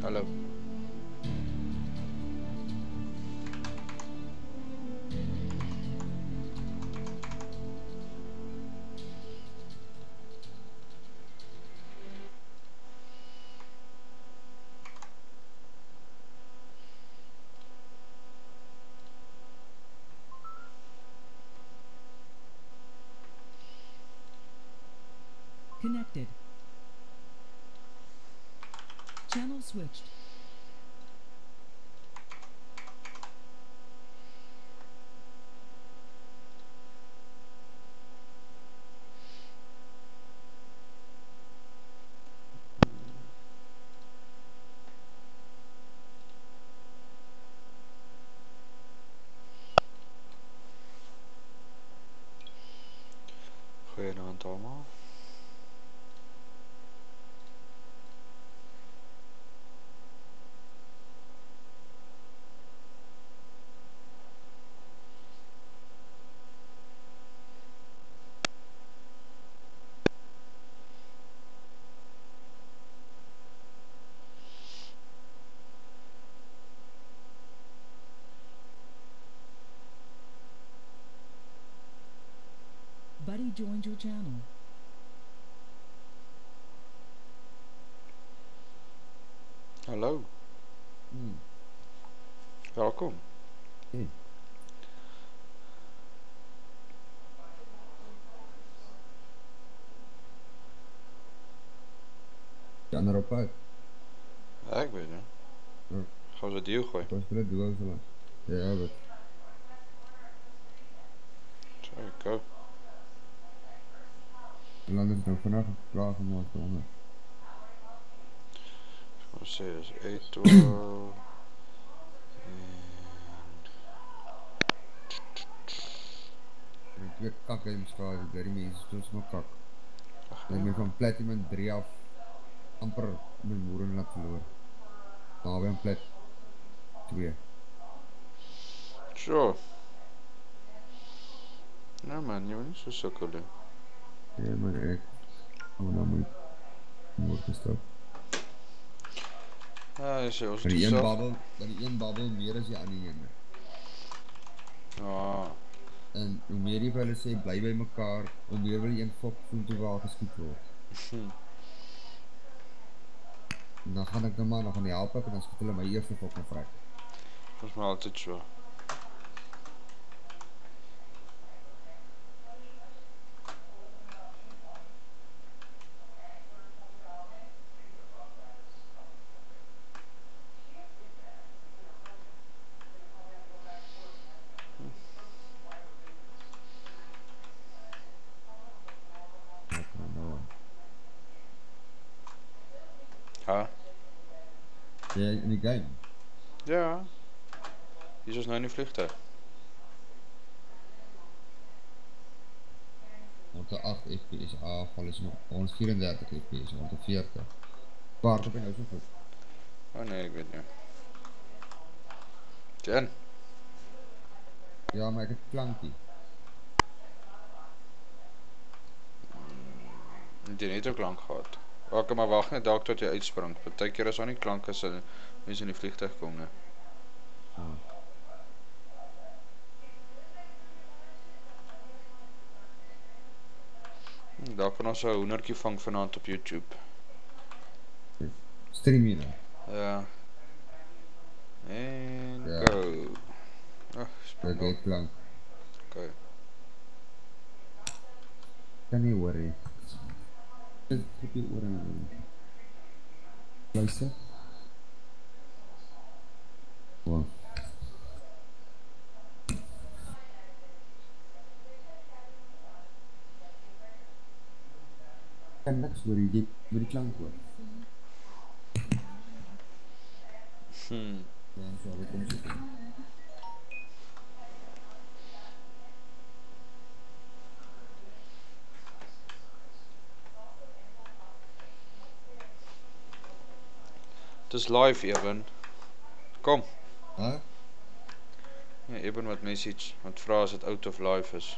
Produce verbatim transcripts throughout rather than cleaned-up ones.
Hallo. Connected. Channel switched. Goeienaand allemaal. Buddy joined your channel. Hallo. Hmm. Welkom. Hey. Die ander op uit. Ja, ek weet nie. Ja. Gaan we deel gooi? Pas vir dit doel so lang. Ja, wat? So, go. En dan is nou vanaf klaar gemaakt onder. Ons sê is eight twaalf. En ek weet kak in skade, dat die mense soos my kak. En ek ben van Platinum drie af amper my moeren laat verloor. Maar by een plat twee. So. Nou man, jy moet nie so sukkel doen. Ja man, ek moet nou my moer gestap. Ja, jy sê ons Maar die toestel. een babbel, maar die een babbel meer as die ander ene. Ja. En hoe meer die vir hulle sê, bly by mekaar, hoe meer wil die een fok voel toe waar geskiet word. Hm. En dan gaan ek nou maar, dan gaan die help ek, en dan skiet hulle my eerste fok en vrek. Dat is maar altyd so. Ha? Ja, in die game? Ja. Hier is ons nou in die vliegtuig. Rond de agt F P S aanval is nog rond vierendertig F P S, rond de veertig. Waar op en nou so goed? Oh nee, ek weet nie. Jen? Ja, maar ek het klankie. Het jy net ook lang gehad? Ok, maar wacht net dalk tot jy uitspring. Partykeer is daar nie klank as jy mense in die vliegtuig kom nie. Ah. Daar kan ons een hoenderkie vang vanavond op YouTube. Stream jy nou? Ja. En Ja. go. Ach, spring Ek het klank. Ok. Kan nie hoor he. Ek heb die oor en luister. Wow. Kan niks hoor, jy moet die klank hoor. Hmm. Ja, so, wat kom so. Het is live, Eben. Kom. Huh? Ja, Eben wat message, wat vraag as het out of live is.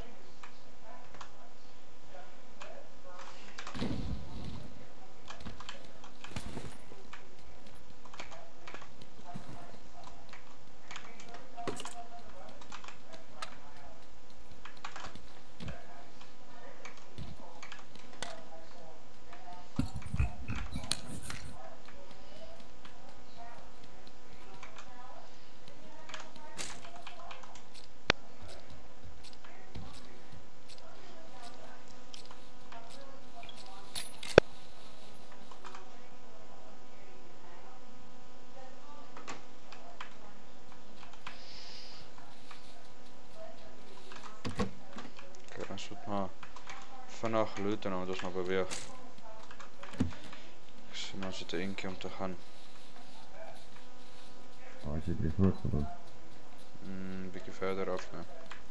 vinnig loot en dan moet ons maar beweeg. Ek sien ons het 'n eentjie om te gaan. Oh, as jy die groot gebouw. Mm, bietjie verder af, nee.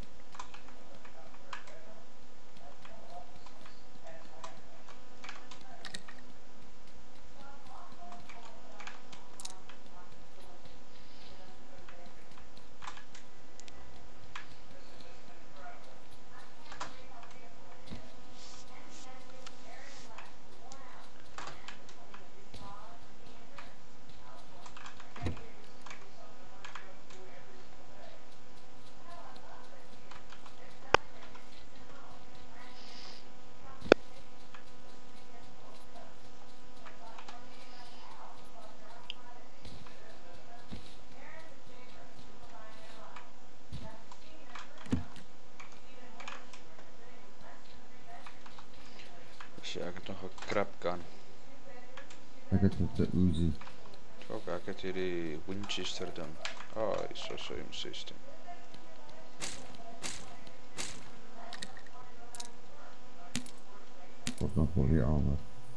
Ja, ek het nog 'n crap gun. Ek het met die Uzi. Ook ek het hierdie Winchester ding. Ah, oh, is so so M sixteen. Wat nog voor die armor.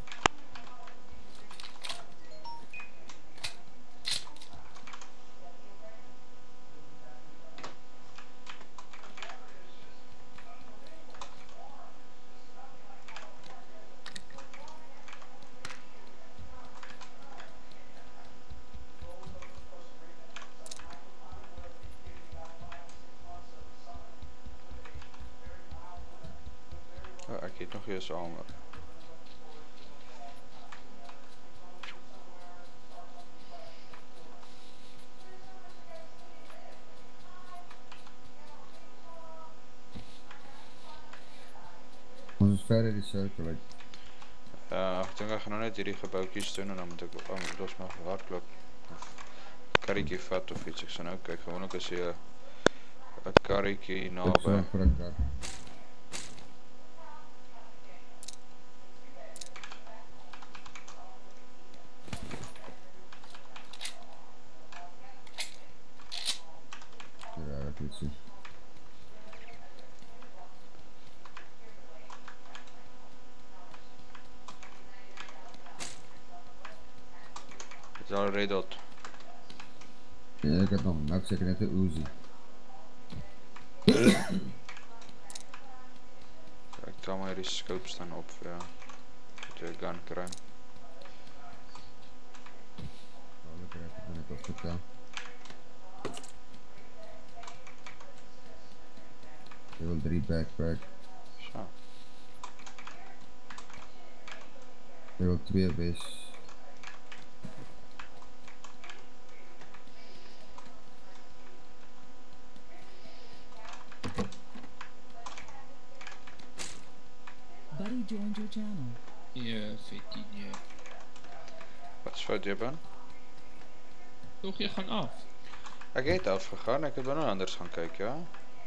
Oh, ek het nog eens armor. Ons is verder die cirkel uit. Uh, ek dink ek gaan nou net hierdie gebouwtjies doen en dan moet ek oh, moet ons maar hardloop of karretjie vat of iets. Ek sal nou kyk, gewoon ook as jy 'n karretjie naby. Ek sorg vir 'n kar. Ja, ek weet sien. Is al red dot. Ja, ek het nog niks, ek het net 'n Uzi. Ek tel maar hierdie scopes dan op vir jou. Dat jy 'n gun kry. Nou, lekker ek het net opgetel. Level drie backpack. So. Level twee vest. Buddy joined your channel. Ja, veertien jaar. Wat is fout jy ben? Toch, jy gaan af? Ek het afgegaan, ek het wel nou anders gaan kyk, ja.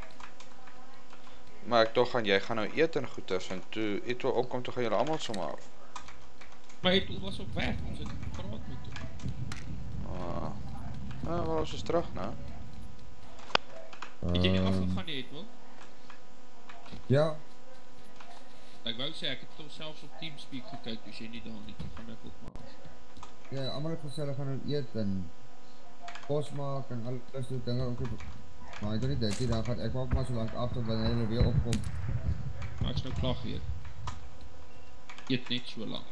Maar ek toch gaan, jy gaan nou eet en goeders en toe eet wel opkom, toe gaan julle allemaal sommer af. Maar jy was op weg, ons het gepraat met toe. Ah. Nou, wel ons is terug, nou. Het jy nie Ehm, afgegaan nie, Edwin? Ja, Ek wou sê, ek het toch selfs op Teamspeak gekyk, dus jy nie daar nie, toe gaan ek ook maar af. ja, allemaal het gesê, hulle gaan nou eet en pos maak en alles doen dinge ook. Maar ek weet nie dit nie, dan gaan ek ook maar so lang af tot wanneer hulle weer opkom. Maar ek is nou klaar geëet. Eet net so lang.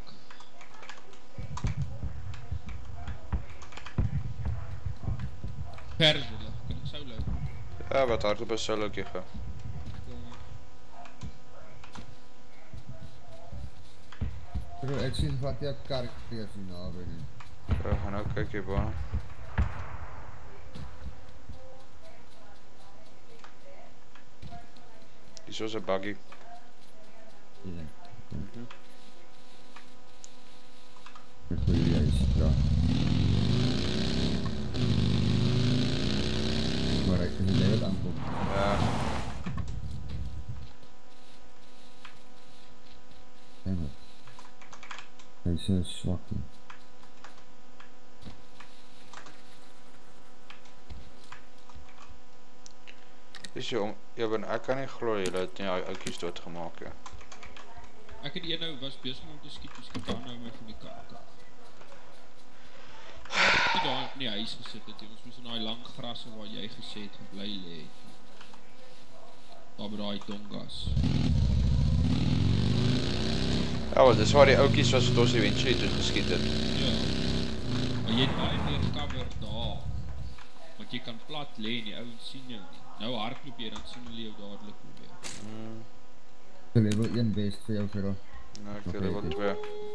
Perselig, kan ek solo? Ja, wat hard op een solokie ga. Bro, ek sien wat jy karakters hier naby nie. We gaan nou kyk hier baan. Hier is een buggy. Ja. Mhm. Ek gooi die huis, ja. Maar ek kan nie wat aankom. Ja, Kijk maar. Hy is so swak nie. dis jy om, ja, ben, ek kan nie glo, julle het nie ou oukies doodgemaak, ja. Ek het die een nou was besig om te skiet, dus ek kan nou my van die kaart af. Ek het daar in die huis gesit het, ons moes in die lang grasse waar jy gesê het gebly lê. Daar by die dongas. Ja, want dis waar die oukies was wat ons eventually toe geskiet het. Ja. Maar jy het baie meer cover daar. Want jy kan plat lê en die ouens sien jou nie. Nou hardloop jy, dan sien hulle jou dadelik weer. Hmm. Level een best vir jou, Gerard. Nou, ek het level twee.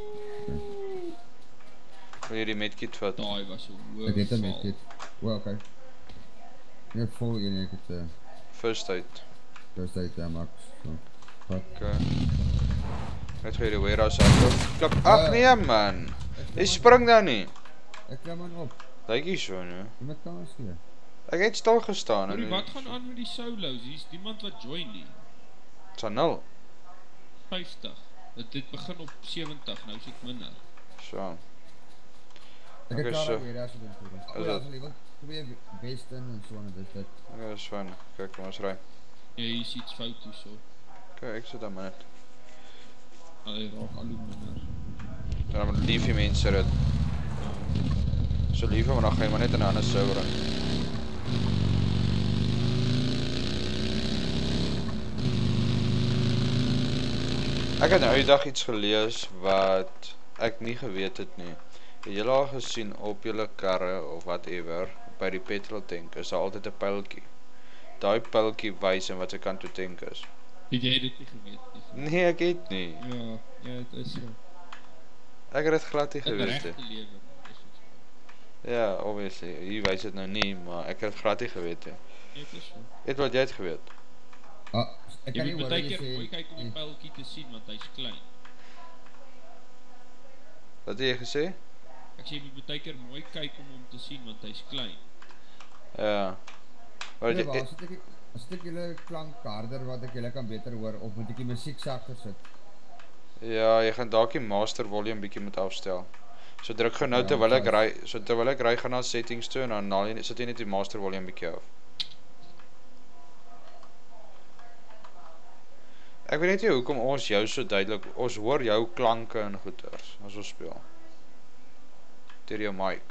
Wil jy die medkit vat? Daai was so hoog. Ek het een medkit. O, oké. Nee, vol een, ek het uh, First aid. first aid uh, max. So. Wat? Okay. Net gaan jy die warehouse af. Klap, ach nee man. Jy spring daar nie. Ek klim man op. Lyk jy so nie. Jy moet kans gee. Ek het stil gestaan. Hoorie, wat gaan aan met die solos? Hier is niemand wat join nie. It's a nul. vyftig. Dit, dit begin op sewentig, nou is dit minder. So. Ek het Okay, klaar so. die warehouse doen voor ons. Is O, ja, dit? as level twee best in en so en dit is dit. Okay, dat is fijn. Kijk, kom ons ry. Ja, hier is iets fout hier so. Okay, ek sit daar maar net. Allee, raak al hoe minder. Dan moet lief die mense rit. So lief, maar dan ga jy maar net in 'n ander server in. Ek het nou die dag iets gelees wat ek nie geweet het nie. Het julle al gesien op julle karre of whatever, by die petrol tank is daar altyd 'n pyltjie. Daai pyltjie wys in watter kant toe tank is. Het jy dit nie geweet nie? Nee, ek het nie. Ja, ja, het is so. Ek het dit glad nie In geweet regte nie. lewe is het so. Ja, obviously. Hier wys dit nou nie, maar ek het dit glad nie geweet nie. Nee, het is so. Het wat jy het geweet? Ah, ek Jy kan nie moet hoor baie wat jy keer mooi sê. kyk om die pyltjie te sien, want hy's klein. Wat het jy gesê? Ek sê jy moet baie keer mooi kyk om hom te sien, want hy's klein. Ja. Wat Nee, jy maar as ek as ek julle klank harder wat ek julle kan beter hoor of moet ek die musiek sagter sit? Ja, jy gaan dalk die master volume bietjie moet afstel. So druk gou nou Ja, terwyl ek vast. ry, so terwyl ek ry gaan na settings toe en dan naal jy sit jy net die master volume bietjie af. Ek weet net nie hoekom ons jou so duidelik, ons hoor jou klanke en goeters as ons speel. Deur jou mic.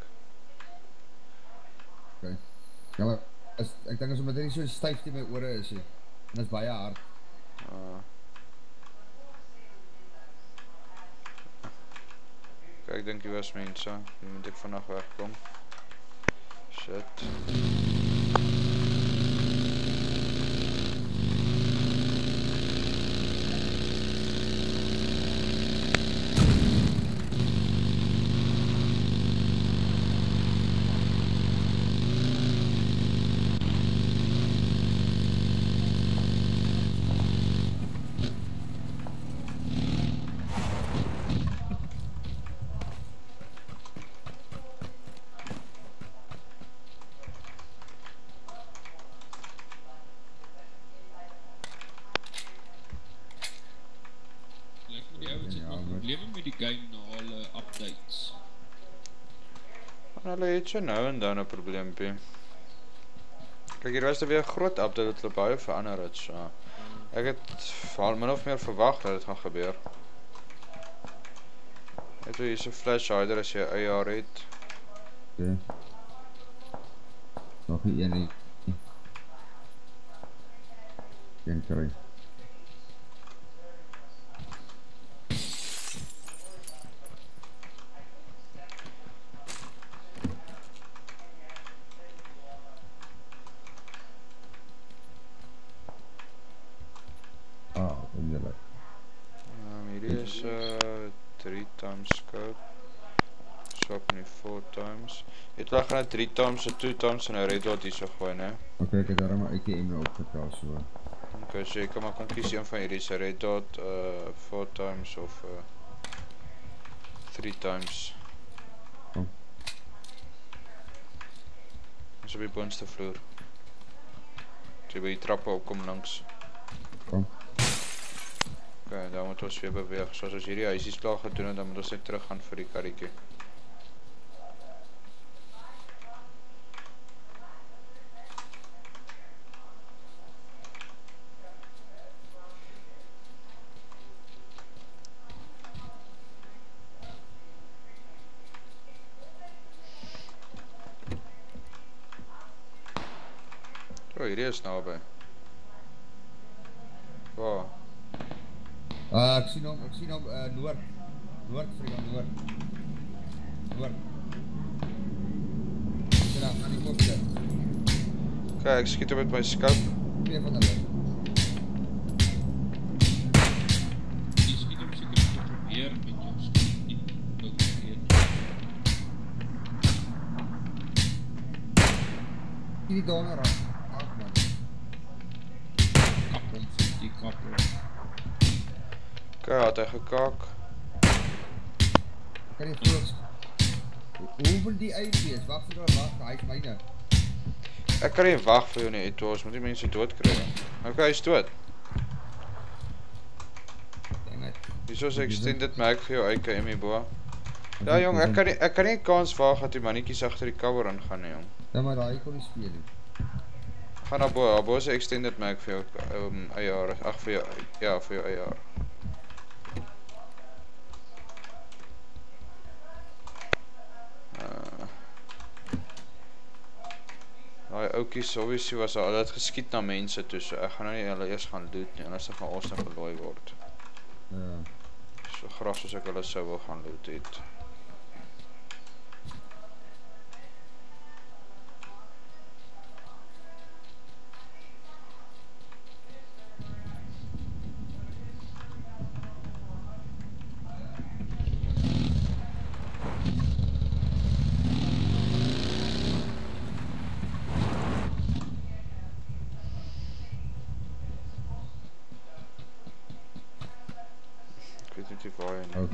Okay. Ja, maar as, ek dink as omdat dit nie so styf in my ore is nie. En dit is baie hard. Uh, Kijk, ek dink jy was mense, nu moet ek vandag wegkom. Shit. Probleme met die game na hulle updates. En hulle het so nou en dan 'n probleempie. Kyk, hier was er weer 'n groot update wat hulle baie verander het, so. Ek het al min of meer verwag dat dit gaan gebeur. Net hoe hier so flash hider as jy A R het. Okay. Nog nie een nie. Een kry. three times scope. Swap nie four times. Het wel gaan three times en two times en 'n red dot hier so gooi, né? Okay, ek het daarom 'n A K M nou opgetel so. Okay, so jy kan maar kom kies een van hierdie se red dot, uh four times of uh three times. Oh. Ons op die boonste vloer. Jy by die trappe opkom langs. Oh. Okay, dan moet ons weer beweeg. Soos as hierdie huisies klaar gedoen het, dan moet ons net terug gaan vir die karretjie. O, hierdie is naby. Waar? Uh, ek sien hom, ek sien hom, uh, noord. Noord, Frida, noord. Noord. Sien daar, aan die kopte. Kijk, ek skiet hom met my scope. Twee van hulle. Die skiet hom seker te probeer met jou skiet nie. Ook vergeet. Die donor raak, raak man. Kap hom vir die kap hom. Kijk, had hy gekak. Ek kan nie volks. Hoeveel die uit wees? Wacht vir hulle, wacht, hy is myne. Ek kan nie wag vir jou nie, Etoos, moet die mense dood kry. Ok, hy is dood. Dang it. Hier is 'n extended mag vir jou A K M hierbo. Ja jong, ek kan nie, ek kan nie kans waag dat die mannetjies agter die cover ingaan nie jong. Ja, maar daai kon nie speel nie. Gaan na bo, daar bo is 'n extended mag vir jou um, A R, ag vir jou, ja, vir jou A R. Uh, Daai oukies, obviously was al, hulle het geskiet na mense toe, so ek gaan nou nie hulle eers gaan loot nie, anders gaan ons nou gelooi word. Ja. So graag soos ek hulle sou wil gaan loot het. Ek weet nie waar hy nie. Okay.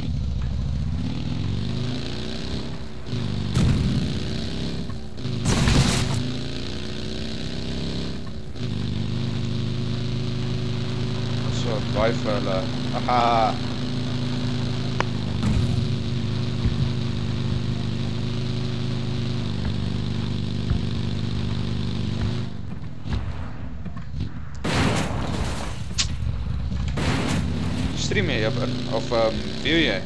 So, baie vir hulle. Aha! Stream jy, Jabin? Of um, view jy?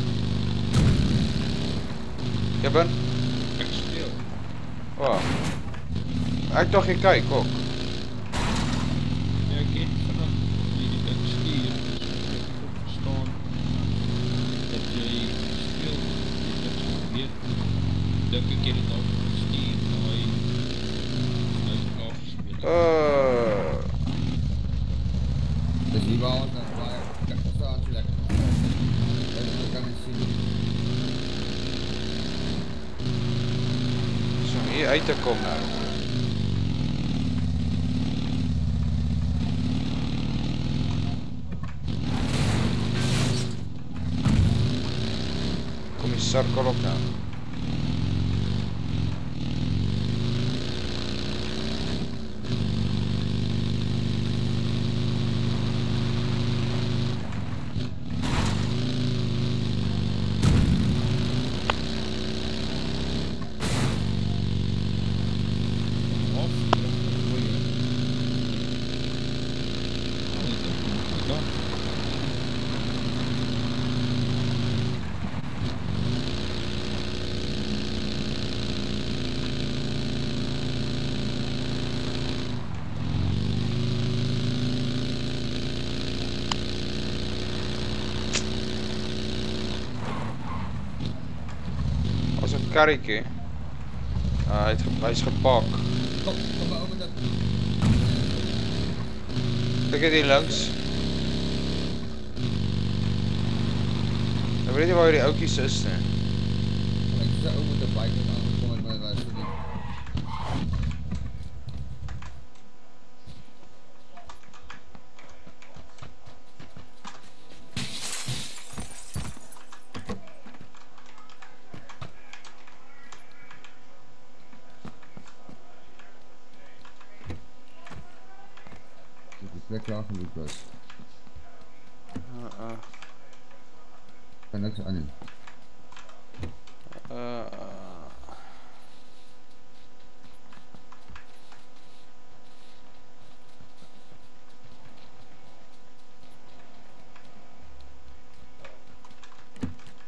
Jabin? Ek speel. Oh. Ek dog jy kyk ook. Ja, ek het vanaf hierdie ding stuur, dus ek het ook verstaan dat jy speel, jy dit so weet. Dink ek het het al gestuur, maar hy nou is al gespeel. Uh, Dus hier waar ons nou baie, kijk, ons staan so lekker. En ek kan nie sien. so om hier uit te kom nou. Kom die cirkel op nou. As 'n karretjie. Uh, hy het ge, hy's gepak. Kom, kom maar over dat. Kyk net hier links. Ek weet nie waar die oukies is nie. Ek is ou met 'n bike aangekom en my was nie. Ek het klaar geloop was. Uh, uh, Kan niks aan nie. uh, uh.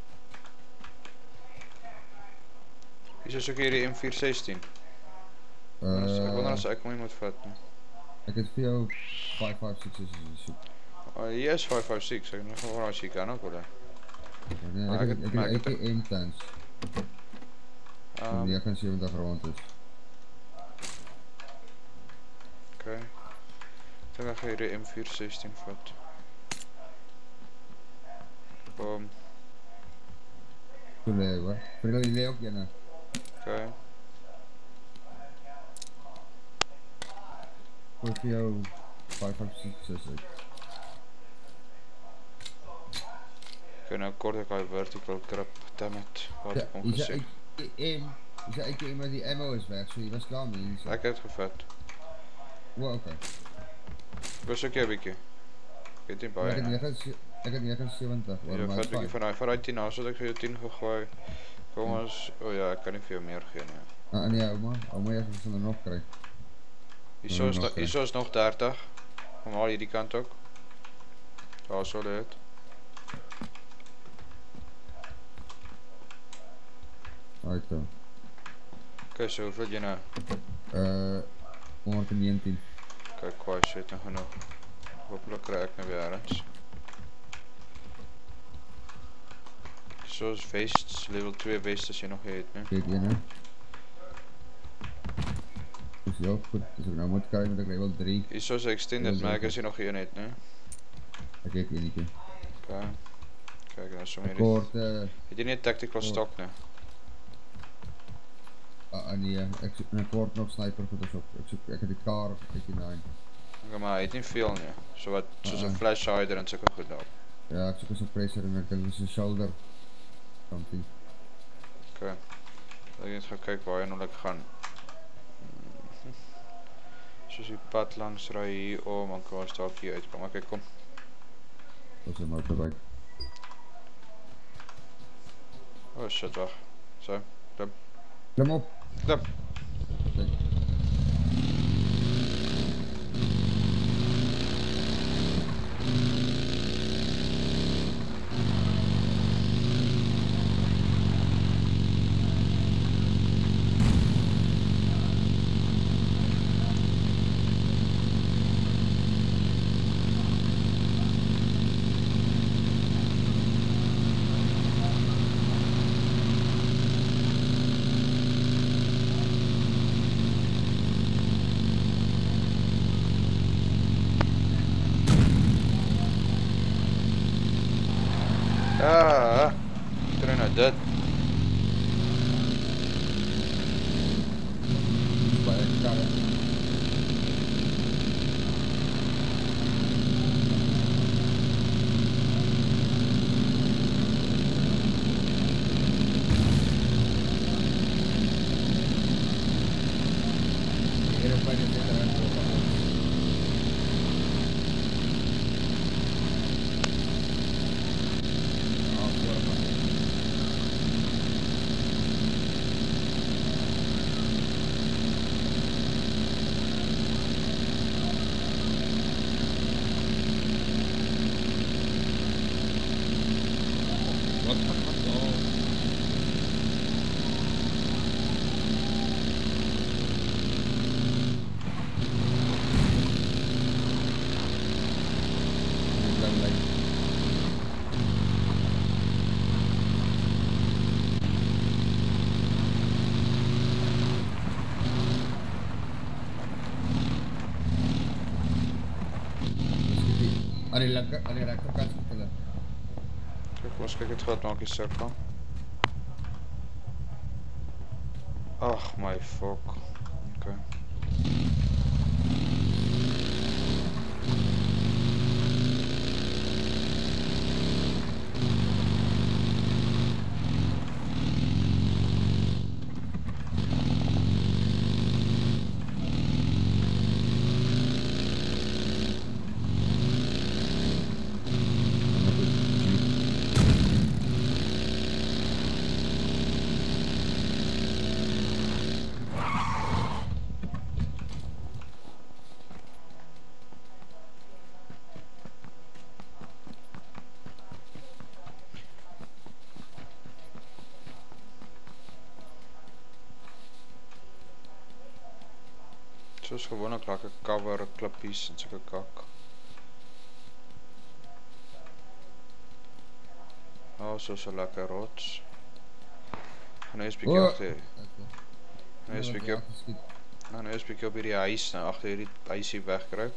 Hier is ook hier die M four sixteen. Dus ek wonder Uh, as ek hom nie moet vat nie. ek het vir jou vyf vyf seks is soek. Oh, hier is vyf vyf seks, ek nog gewoon as jy kan ook wel. Nee, Maar ek ek het het- ek maar het ek ek het M tans. Um, nege en sewentig rond is. okay. Ek dink ek gaan hierdie M vier sestien vat. Boom. So lê hoor. Vir julle lê ook ene. Okay. Voor vir jou vyf vyf seks is ek. Okay, nou kort ek die vertical grip, dammit, wat Ja, ek hom is gesê. ek M, is ek iemand die ammo is weg, so jy was klaar mee. Ek het gevat. O, okay. Wees ook jy 'n bietjie. Ek het nie Ek baie het nie. nege ek het nege en sewentig, Ja, maar vat maar bietjie is van daai, van daai tien af, sodat ek vir jou tien gegooi. Kom ons, o oh ja, ek kan nie vir jou meer gee nie. fyn. Ah nee, ouma, ouma jy sal er nog kry. Hierso is, nog nog- kry. hierso is nog dertig. Kom haal hierdie kant ook. Daar sou dit. Right so. Okay, so hoeveel jy nou? Uh honderd negentien. Kyk, kwaai shit nou genoeg. Hopelijk kry ek nou weer ergens. Soos vests, level twee vest as jy nog het, ne? Kijk ene. Dis heel goed, as ek nou moet kry met ek level drie. Hierso is 'n extended mag as jy nog een het, ne? Ek het enetjie. Okay. Kyk, nou sommer hierdie. Kort, uh, Het jy nie 'n tactical Kort. stock, ne? ah uh, nee, ek soek in 'n kort nog sniper goeders op. Ek soek, ek het die kar op eighty-nine. Okay, maar hy het nie veel nie. So wat, soos 'n Uh-uh. flash hider en sulke goed daar. Ja, ek soek 'n suppressor en ek dink dis 'n shoulder. Something. Okay. Ek net gaan kyk waar hy nou like gaan. Mhm. Soos die pad langs ry hier om, dan kan ons dalk hier uitkom. Okay, kom. Dis 'n motorbike. Oh shit, wag. So, klim. Klim op. Klim. Kijk. Ah, kry nou dit. Dis baie karre. Hier op by die terrein voor ons. Ah, voor ons. Wat gaan wat daar? Die blauwe lyn. Dis die aan die linker aan die regterkant van hulle. Kyk, ons kyk het gehad maak die sirkel. Ag my fuck. Okay. Soos gewoonlik lekker cover, klippies en sulke kak. Oh, soos 'n lekker rots. Gaan nou eens bietjie O! agter. Nou eens bietjie op. Nou nou eens bietjie op hierdie huis, nou agter hierdie huisie wegkruip.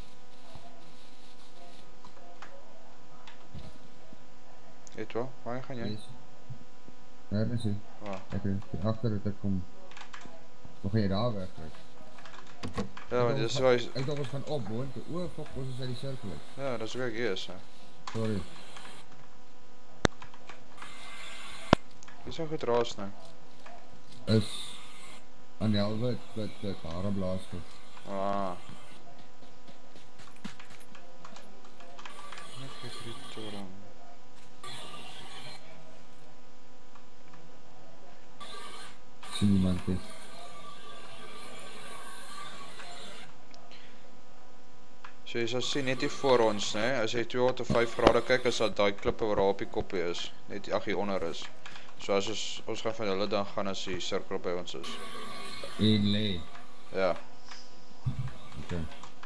Weet wel, waar gaan jy? Daar is hy. Waar? Ek het agter dat ek kom. Hoe gaan jy daar weg? Ja, want dis waar. Ek dink ons gaan op, hoor. O, fuck, ons is uit die sirkel uit. Ja, dis ook ek eers, hè. Sorry. Dis so goed raas nou. Is aan die helwe met met hare blaas goed. Ah. Net kyk die toren. Sien niemand nie. So jy sal sien net hier voor ons, né? As jy tweehonderdvyf grade kyk, is dat daai klippe waar daar op die koppie is, net ag hier onder is. So as ons ons gaan van hulle dan gaan as die sirkel by ons is. En lê. Ja. Okay.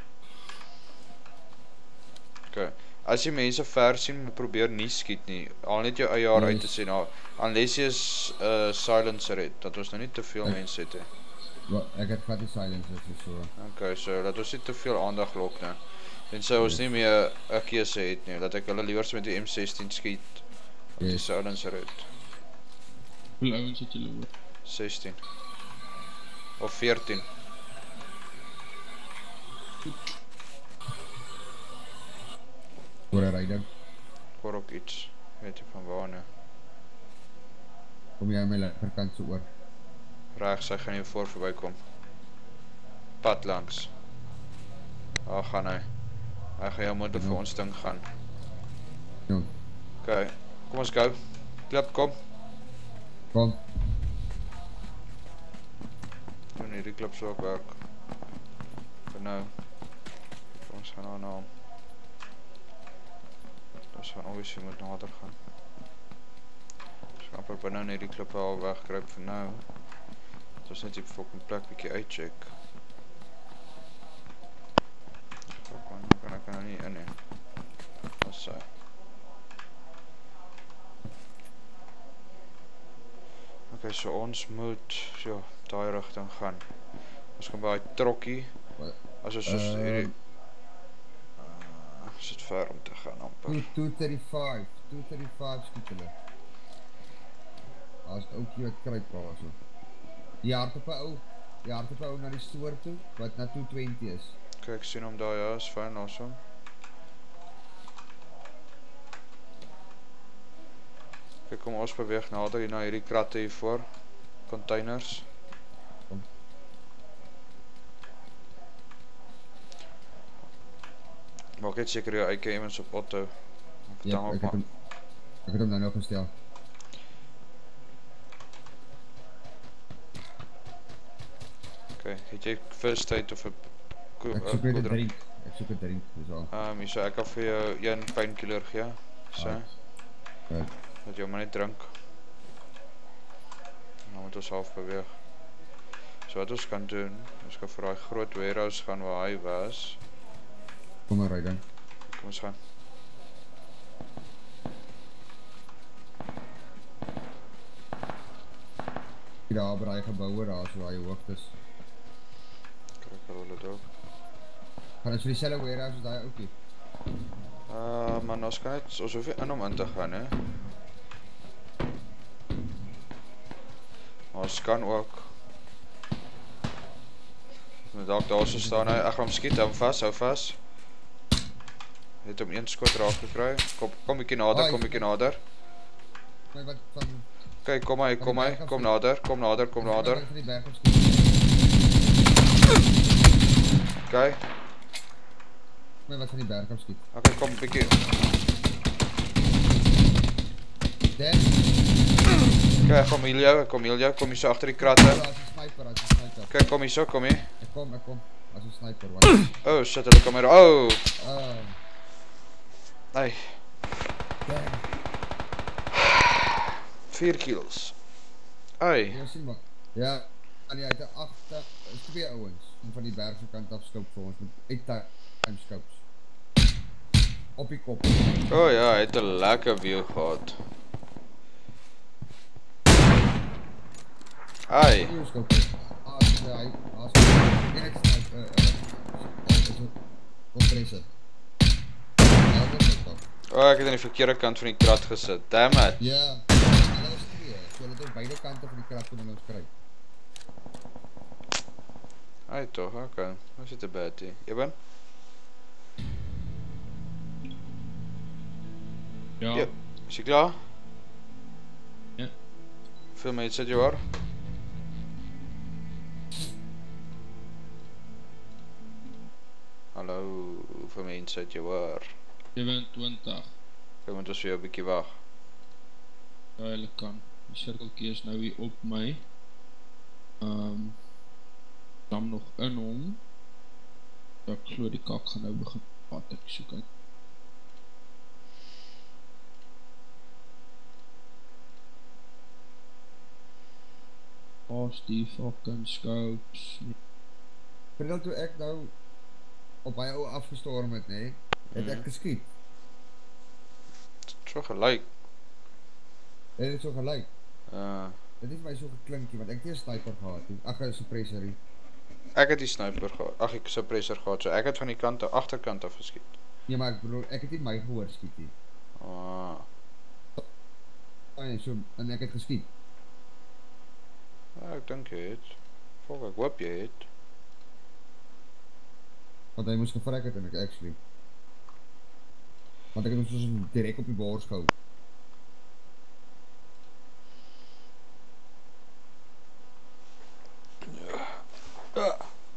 Okay. As jy mense ver sien, moet probeer nie skiet nie. Al net jou eie haar uit te sien. Nou, unless jy is 'n uh, silencer het, dat ons nou nie te veel ek, mense het. He. Well, ek het vat die silencer so. Okay, so dat ons nie te veel aandag lok nie. En sou ons nie meer 'n keuse het nie, dat ek hulle liewers met die M sixteen skiet. Of yes. Die silencer het. Hoeveel ouens het julle oor? sixteen. Of veertien. Hoor hy dan? Hoor ook iets. Weet jy van waar nie. Kom jy aan my linkerkant so oor? Regs, hy gaan hier voor verby kom. Pad langs. Daar gaan hy. Hy gaan jou motor vir ons ding gaan. Ja. Okay, kom ons go. Klip, kom. Kom. Doen hierdie klip so ook werk. Vir nou. Kom ons gaan nou na hom. Ons gaan obviously moet nader gaan. Ons gaan per binne hierdie klippe al wegkruip vir nou. Het ons net die fucking plek bykie uitcheck. Dan kan ek nou nie in nie. Dat is sy. Ok, so ons moet so, daai rigting gaan. Ons gaan by die trokkie. As ons soos uh, hierdie uh, is dit ver om te gaan amper. two thirty-five, two thirty-five skiet hulle. As ook hier wat kruip daar so. Die hart op 'n ou, die hart op 'n ou na die stoor toe wat na two twenty is. Ok, ek sien hom daar, ja, is fyn, awesome. Kijk, kom ons beweeg nader hier na hierdie kratte hiervoor. Containers. Kom. Maak net seker jou A K M is op auto. Ja, ek het hom, ek het hom nou nog gestel. Ok, het jy first aid of 'n Ek soek net 'n drink, ek soek 'n drink, dis al. Um, hier so, ek kan vir jou een painkiller gee. So. Ah. Dat jy maar net drink. Nou moet ons half beweeg. So wat ons kan doen, ons kan vir daai groot warehouse gaan waar hy was. Kom maar ry dan. Kom ons gaan. Daar by die gebouwe daar, so waar jy hoogtes. Kijk, rol het op. Gaan ons vir die selle warehouse as daai oukie? Uh, man, ons kan net, ons hoef nie in om in te gaan, hè. Maar ons kan ook. Met dalk daar so staan hy, ek gaan hom skiet, hou hom vast, hou vast. Het hom een skoot raak gekry. Kom, kom bykie nader, kom bykie nader. Maar wat van... Kijk, kom hy, kom hy, kom nader, kom nader, kom nader. Kijk. Maar wat van die berg afskiet? Ok, kom bykie. Dan? Kijk, kom hier jou, kom hier jou, kom hier so achter die kratte. As een sniper, as een sniper. Kijk, kom hier so, kom hier. Ek kom, ek kom. As een sniper, wat? Oh shit, hulle kom hier, oh! Oh. Hey. Damn. Vier kills. Ai. Ja, sien maar. Ja. En jy het 'n agter, is twee ouens om van die berg se kant af scope vir ons met eight-time scopes. Op die kop. O oh, ja, hy het 'n lekker view gehad. Ai. Hier scope. Ah, hy, as en ek sny 'n 'n compressor. O, oh, ek het aan die verkeerde kant van die krat gesit. Damn it. Ja, hulle is twee, so hulle het op beide kante van die krat kon ons kry. Ai toch, oké. Okay. Waar zit de Betty? Je bent? Ja. Ja. Is je klaar? Ja. Veel mee zit je hoor. Hallo, hoeveel mee zit je hoor? sewenentwintig. Jy moet ons weer 'n bietjie wag. Ja, hulle kan. Die sirkeltjie is nou hier op my. Ehm um, dan nog in hom. So ek glo die kak gaan nou begin wat ek soek uit. As die fucking scopes. Terwyl toe ek nou op my ou afgestorm het, nê, het ek geskiet. So gelyk. Het dit so gelyk? Ja. Dit het my so geklinkie want ek het nie 'n sniper gehad nie. Ag, 'n suppressor nie. Ek het die sniper gehad. Ag, ek suppressor gehad. So ek het van die kant af agterkant af geskiet. Nee, maar ek bedoel, ek het nie my gehoor skiet nie. Ah. Nee, so en ek het geskiet. Ja, ek dink jy het. Volk, ek hoop jy het. Want hy moes gevrek het en ek actually. Want ek het hom soos direk op die bors gehou. Ja.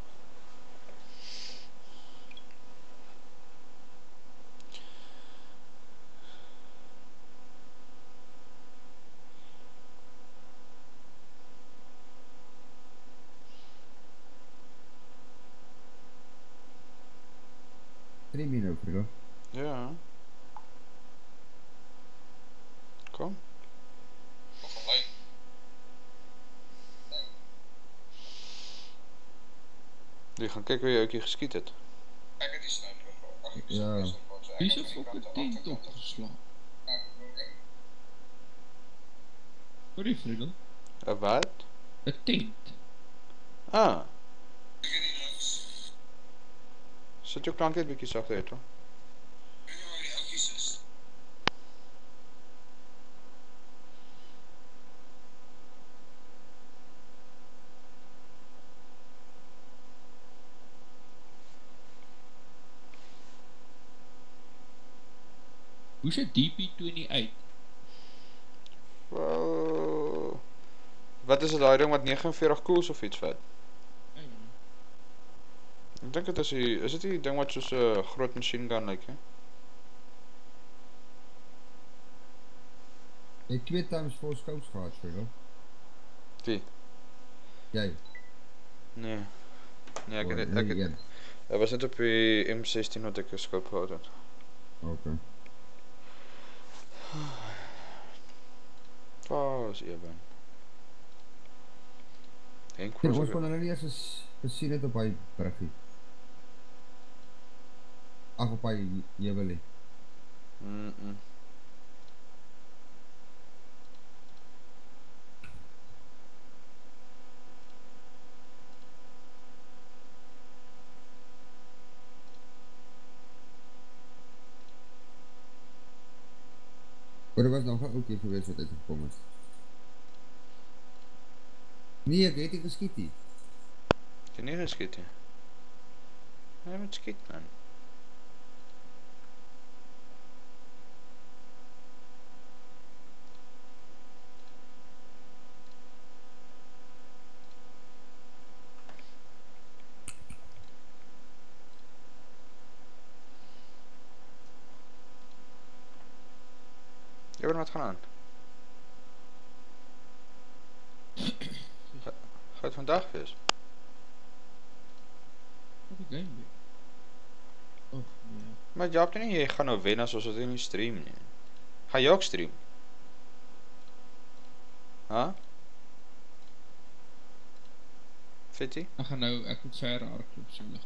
Drie minuten, Frido. Ja. Kom. Die gaan kyk wie jy ouetjie geskiet het. Ek het die sniper gehad. Ja. Wie is 'n fucking tent opgeslaan? Sorry, Friedel. 'n Wat? 'n Tent. Ah. Sit jou klank net bietjie sagter uit, hoor. Hoe is 'n D P twenty-eight? Wow. Wat is dit daai ding wat negenenveertig koels of iets vat? Ek dink dit is die, is dit die ding wat soos 'n uh, groot machine gun lyk, hè? Jy het twee times four scopes gehad, Frido. Wie? Jy. Nee. Nee, ek het Oh, net ek nee, het Ek was net op die M sixteen wat ek 'n scope gehad het. Okay. Waar is Eben? Henk Nee, was ons ook... kon hulle nie eens ges- gesien het op hy bruggie. Ag, op hy jewelie. Mm -mm. Maar er was nog 'n ouetjie gewees wat uitgekom het. Nee, ek het nie geskiet nie. Ek het nie geskiet nie. Hy moet skiet, man. Eben, wat gaan aan? Ga, ga het vandag wees? Wat 'n game weer. Oh, nee. Maar Jaap nie, jy gaan nou wen as ons dit in die stream nie. Ga jy ook stream? Ha? Fetty? Ek gaan nou, ek moet ver hardloop so lig.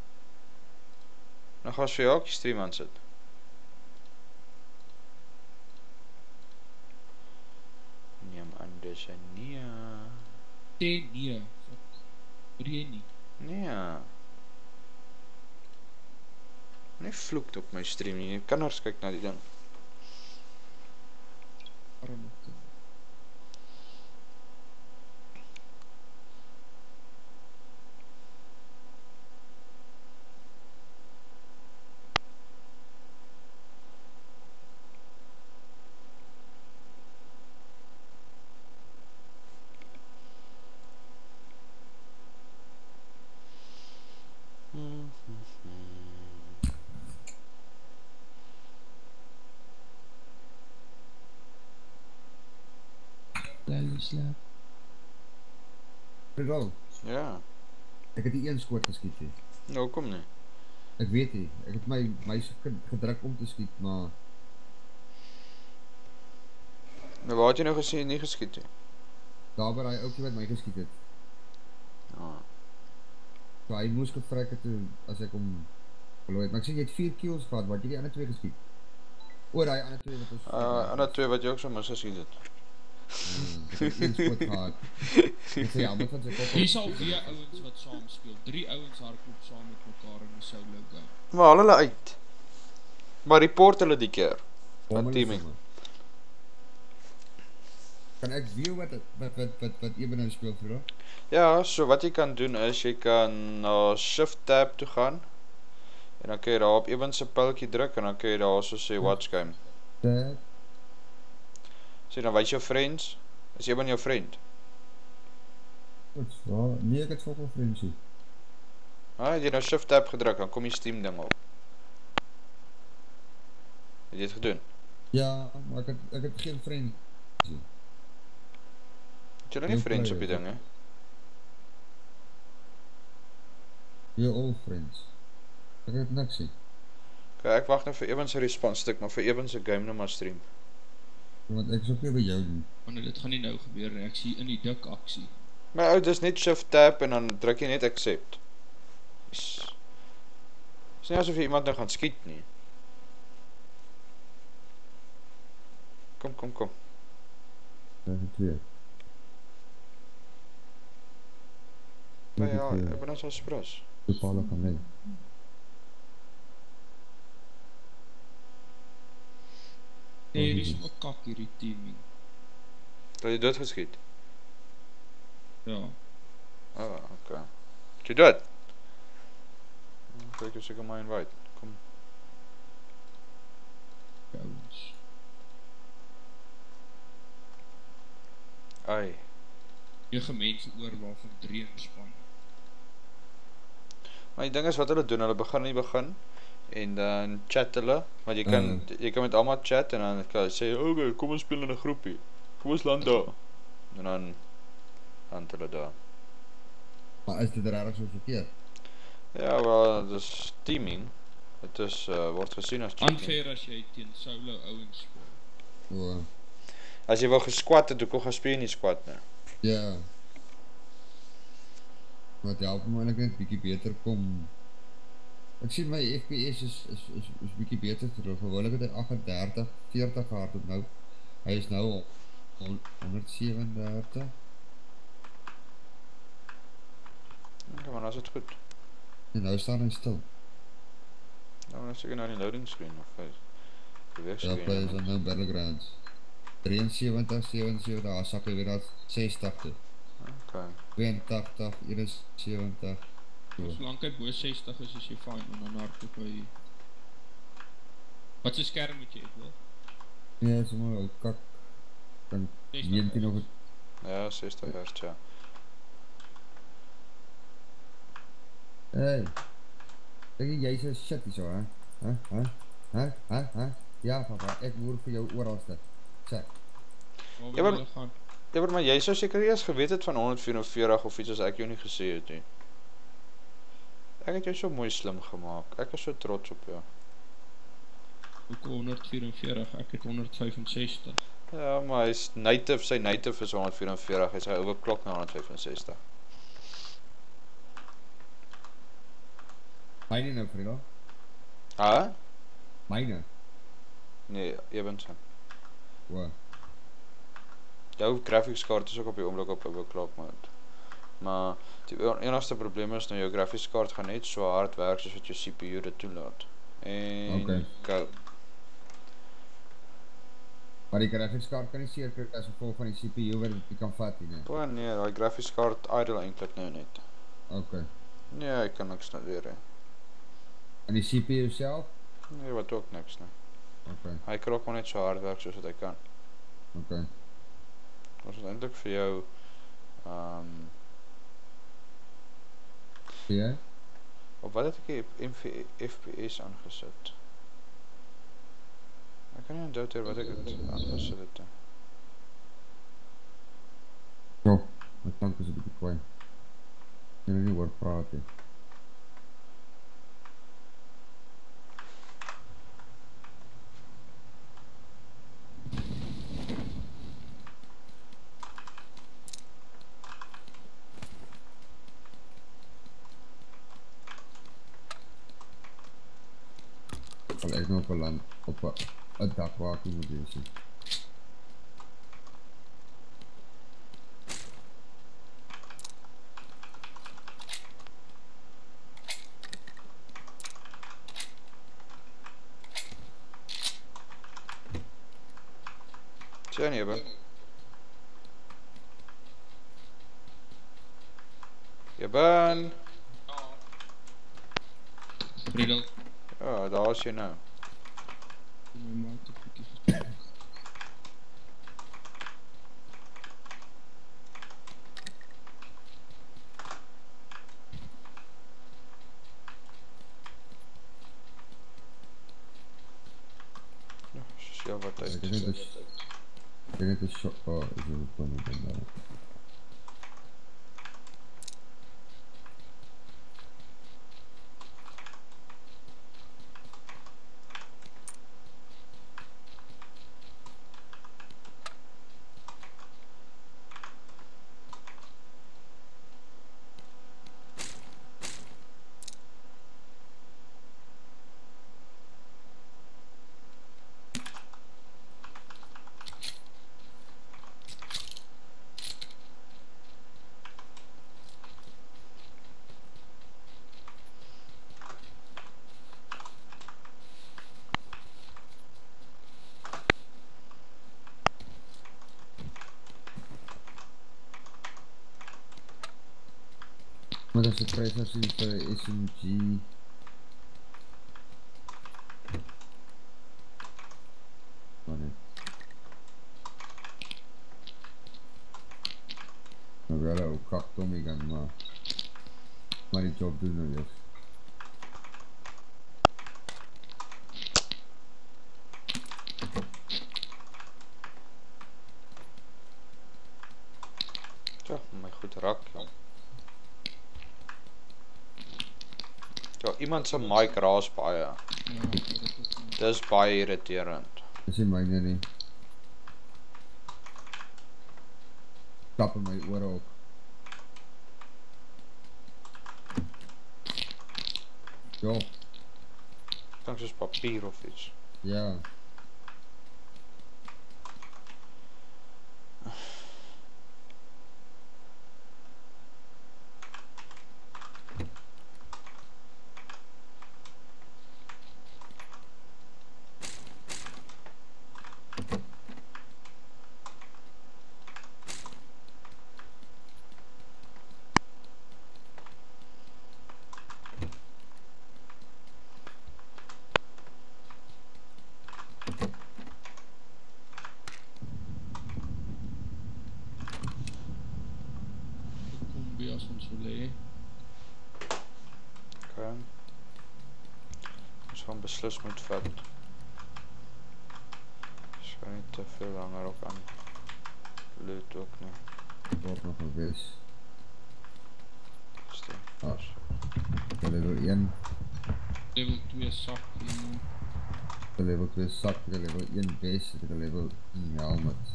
Nou gaan ons vir jou ook die stream aan sit. Neem aan dis 'n nee. Sê nee, fuck. Hoor jy nie? Nee. Nie vloek op my stream nie. Jy kan nou kyk na die ding. Arme kind. Lally slaap. Ridal, Ja. ek het die een skoot geskiet nie. Nou kom nie. Ek weet nie, ek het my meisie gedruk om te skiet, maar Nou waar het jy nou gesê nie geskiet nie? daar waar hy oukie wat my geskiet het. Ah. So hy moes gevryk het toe as ek hom verloor het. Maar ek sê jy het vier kills gehad, wat jy die ander twee geskiet? Oor hy ander twee wat ons Uh, ander twee wat jy ook so mis geskiet het. Hmm, ek het een skoot gehad. Ek sê jammer van sy kop Hier op. sal weer ouens wat saam speel. Drie ouens hardloop saam met mekaar in 'n solo game. Maar haal hulle uit. Maar report hulle die keer. Hom Wat hulle teaming. somme. Kan ek weet wat wat wat wat wat Eben nou speel vir hom? Ja, so wat jy kan doen is jy kan na shift tab toe gaan. En dan kan jy daar op Eben se pyltjie druk en dan kan jy daar so sê watch game. Tab. Sê dan wys jou friends. Is Eben jou friend? Wat? Ja, nee, ek het volgens vriendsie. Ah, het jy nou shift tab gedruk, dan kom die Steam ding op. Het jy dit gedoen? Ja, maar ek het ek het geen vriend. Het jy nou nie Heel friends op klein, die ding, hè? We're all friends. Ek het niks sien. Okay, ek wag nou vir Eben se response stuk, maar vir Eben se game nou maar stream. Want ek is ook nie by jou nie. Want dit gaan nie nou gebeur nie. Ek sien in die dik aksie. My ou, dis net shift tab en dan druk jy net accept. Is is nie asof jy iemand nou gaan skiet nie. Kom, kom, kom. Ek het twee. Maar ja, ek ben nou so spras. Bepaalde kan wen. Nee, hier is my kak hierdie teaming. Dat jy dood geskiet. Ja. Ah, okay. Het jy dood? Kijk as ek hom invite. Kom. Ouens. Ai. Nege mense oor waarvan drie in span. Maar die ding is wat hulle doen, hulle begin in die begin en dan chat hulle, want jy kan Uh. jy kan met almal chat en dan kan jy sê, "Oké, kom ons speel in 'n groepie. Kom ons land daar." En dan land hulle daar. Maar is dit regtig so verkeerd? Ja, wel, dis teaming. Dit is uh, word gesien as cheating. Unfair as jy teen solo ouens speel. O, As jy wil gesquat het, hoekom gaan speel jy nie squat nie? ja. Wat help hom eintlik net bietjie beter kom. Ek sien my F P S is is is, is bietjie beter terug. Gewoonlik het hy agt en dertig, veertig gehard op nou. Hy is nou op honderd sewendertig. Ja, maar dan is dit goed. En nou staan hy stil. Dan is ek nou in die loading screen of hy beweeg Ja, hy is screen. dan nou Battlegrounds. drieënsewentig, sewensewentig, daar sak hy weer na sestig toe. Okay. tweeëntagtig, eenensewentig. So. Solank hy bo sestig is, is jy fine. En dan hardloop hy... Wat se skerm moet jy hê, wel? Nee, is maar ou kak. Dan sestig negentien of Ja, sestig hertz, ja. hey. Dink jy jy's 'n shit hierso, hè? Hæ? Hæ? Hæ? Hæ? Hæ? Ja, papa, ek hoor vir jou oralste. Check. Waar Ja, wil maar- jy gaan? Ja, maar jy sou seker eers geweet het van honderd vyf of iets as ek jou nie gesê het nie. Ek het jou so mooi slim gemaak. Ek is so trots op jou. Ook honderd vyf-en-veertig, ek het honderd vyf-en-sestig. Ja, maar hy's native, sy native is honderd vyf-en-veertig, hy's hy overklok na honderd vyf-en-sestig. Myne nou, Frida. Ha? Myne. Nee, Ebenson. O. Jou graphics kaart is ook op die oomblik op overclock mode. Maar die enigste probleem is nou jou graphics kaart gaan net so hard werk soos wat jou C P U dit toelaat. En Okay. go. Maar die graphics kaart kan nie seer kry as gevolg van die C P U wat dit nie kan vat nie, nee. O nee, daai graphics kaart idle eintlik nou net. Okay. Nee, ek kan niks nou weer hê. En die C P U self? Nee, wat ook niks nie. Okay. Hy kan ook maar net so hard werk soos wat hy kan. Okay. Ons is eintlik vir jou um Sien jy? op wat het ek die F P S aangesit? Ek kan nie onthou ter wat ek het aangesit het. Jo, my tank is 'n bietjie kwyt. Ek kan nie hoor praat nie. Al ek nou op 'n land op 'n 'n dak waar ek nie moet wees nie. Sien jy, Eben? Eben? Frida, Ja, daar is jy nou. my maat 'n bietjie gespreek. Ja, soos jou wat Ek uit. het net 'n ek het net 'n shot. Oh, is dit kon nie dan nou. Maar as ek prys as jy vir S M G Maar net Nou wel ou kak Tommy gaan maar Maar die job doen nou eers. Ja, my goed rak, jong. Ja, iemand se mic raas baie. Ja, dit is Dis baie irriterend. Dis nie myne nie. Tap in my ore op. Jo, Klink soos papier of iets. ja. Kombi as ons wil hê. Okay. Ons gaan beslis moet vat. Ons gaan nie te veel langer op aan loot ook nie. Word nog gewees. Stem. Ah. Vir level een, Level twee sak en vir level twee sak, vir level een vest, vir level een helmet.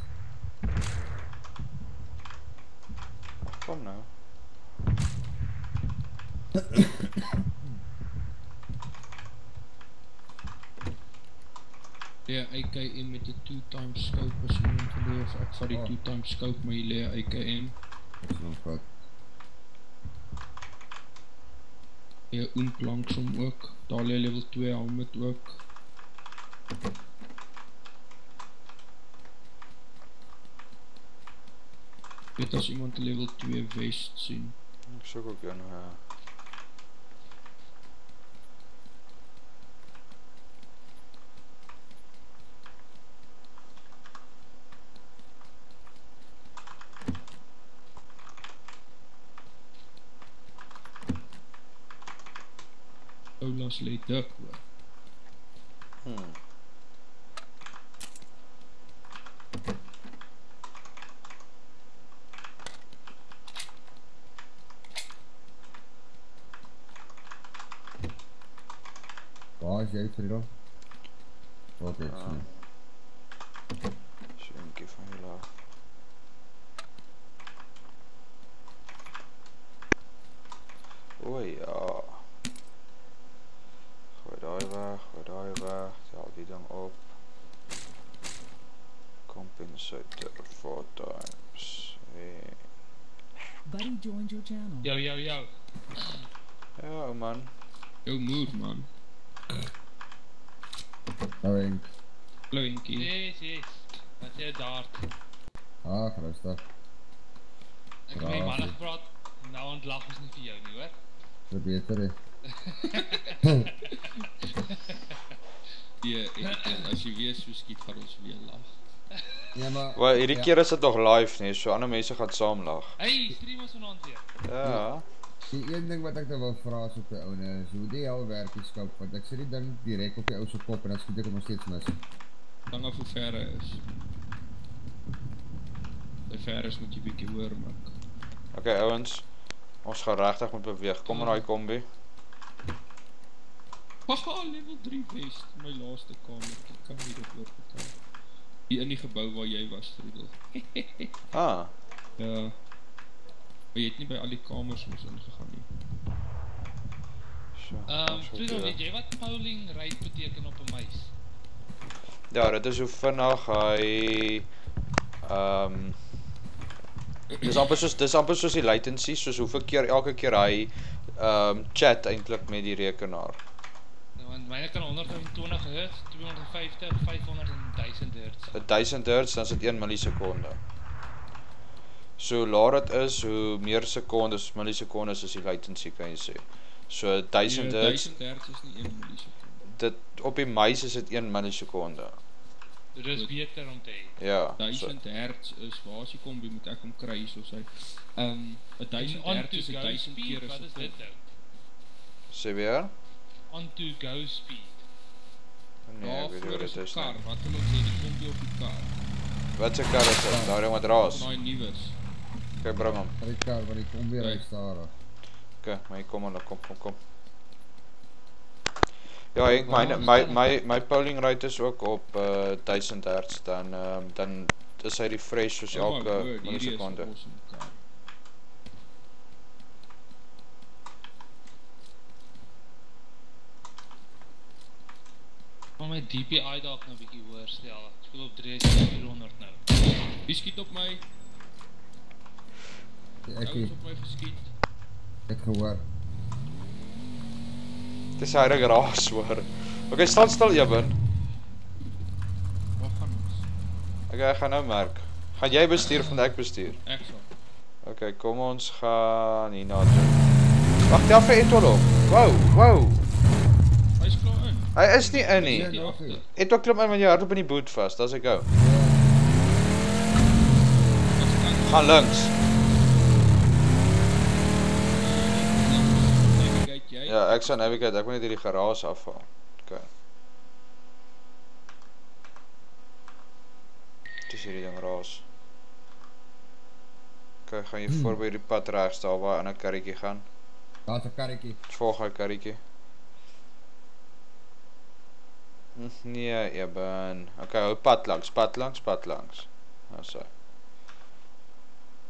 Kom nou. Ja, A K M met 'n two times scope as jy iemand wil hê, of ek vat die Oh. two times scope, maar jy lê 'n A K M. Ek sal hom vat. Ja, oomp langsom ook. Daar lê level two helmet ook. Weet as iemand 'n level two vest sien. Ek soek ook een, ja. Oulas lê dik hoor. Hmm. Waar is jy, Frida? Ok, ek Ah. sien. Sjoenkie van julle af. O ja. Gooi daai weg, gooi daai weg, tel die ding op. Compensator four times. Hey. Buddy joined your channel. Yo, yo, yo. Ja, ou man. Jou moer man. Nou Henk. Hallo Henkie. Yes, yes. Wat sê jy daar? Ah, rustig. Ek het met die manne gepraat. Nou ontlag ons nie vir jou nie, hoor. Dit beter hè. Ja, en, en as jy weer so skiet, gaan ons weer lag. Ja, maar... Wel, hierdie ja, keer is dit nog live nie, so ander mense gaan saam lag. Hey, stream ons vanaand weer. Ja. Die een ding wat ek nou wil vra is op die ouene is, hoe die hel werk die scope, want ek sit die ding direct op die ou se kop en dan skiet ek hom nog steeds mis. Hang af hoe ver hy is. Die ver is moet jy bietjie hoor maak. Okay ouens, ons gaan regtig moet beweeg. Kom in daai kombi. Haha, level three vest, my laaste kamer, ek kan nie dit oorgetel. Hier in die gebou waar jy was, Friedel. Ah, Ja. Maar jy het nie by al die kamers ons ingegaan nie. so. Ehm, ons Friedel, moet, weet jy wat polling rate beteken op 'n muis? Ja, dit is hoe vinnig hy ehm um, dis amper soos dis amper soos die latency, soos hoeveel keer elke keer hy ehm um, chat eintlik met die rekenaar. Nou, want myne kan one twenty hertz, two fifty, five hundred en one thousand hertz. duisend hertz, dan is dit one millisekonde. So hoe laer dit is, hoe meer sekondes, millisekondes is die latency kan jy sê. So duisend Ja, hertz, duisend hertz is nie een millisekonde. dit op die muis is dit one millisekonde. Dit is beter om te hê. Ja. So, duisend hertz is, waar as jy kom, jy moet ek hom kry soos hy. Ehm, um, duisend En hertz is on-to-go duisend speed, keer 'n wat is dit sekonde. nou? sê weer? On-to-go speed. Nee, ek weet nie wat Daarvoor is dit 'n is kar, nie. wat hulle sê, die kom op die kar. Wat se kar is dit? Daai ding wat raas. Van daai nuus. Okay, bring hom. Van die kar, want die kom weer Right. uit stadig. Okay, maar kom aan, kom, kom, kom. Ja, ek my my my my polling rate is ook op uh, duisend hertz, dan um, dan is hy refresh soos Oh my elke word, hierdie is 'n millisekonde. awesome kar. Maar my D P I dalk nou bietjie hoër stel. Ek speel op three thousand four hundred nou. Wie skiet op my? Ja, Ek ek het het, op my geskiet. ek gehoor. Dis hy reg raas hoor. Okay, staan stil Eben. Waar gaan ons? Okay, ek gaan nou merk. Gaan jy bestuur of moet ek bestuur? Ek sal. Okay, kom ons gaan hier na toe. Wag, tel vir Etol op. Wow, wow. Hy is klaar in. Hy is nie in nie. Ja, Die nou, agter. Etol klim in met jou hart op in die boot vas. Daar's ek gou. As ek aan Gaan links. navigate jy. Ja, ek sal navigate. Ek moet net hierdie garaas afhaal. Okay. Dis hierdie ding raas. Okay, gaan jy Hmm. voor by die pad regs daar waar 'n ander karretjie gaan. Daar's 'n karretjie. Volg hy karretjie. Hm, Nee, Eben. Okay, hou pad langs, pad langs, pad langs. Nou so.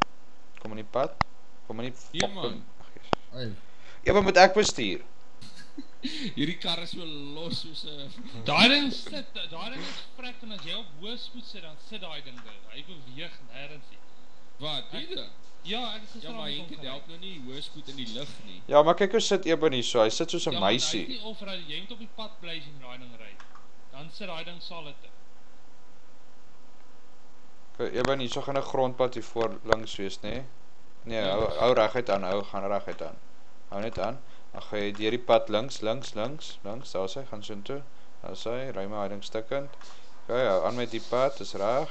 Kom in die pad. Kom in die Ja, fucking. man. Ag, Jesus. Hey, Eben moet ek bestuur. Hierdie kar is so los soos 'n Daai ding sit, daai ding is vrek en as jy op hoë spoed sit, dan sit daai ding daar. Hy beweeg nêrens nie. Wat, die ding? Ja, ek is Ja, gister maar aan Henk het help nou nie hoë spoed in die lug nie. Ja, maar kyk hoe sit Eben hier so, hy sit soos 'n Ja, maar hy is meisie. nie off-road, jy moet op die pad bly as jy met daai ding ry. Dan sit daai ding solid. Kyk, Eben hier so gaan 'n grondpad hier voor links wees, nê? Nee, nee hou, hou reguit aan, hou gaan reguit aan. Hou net aan. Dan gaan jy deur die pad links, links, links, links, daar is hy, gaan so intoe. Daar is hy, ry maar hy ding stukkend. Okay, hou aan met die pad, is reg.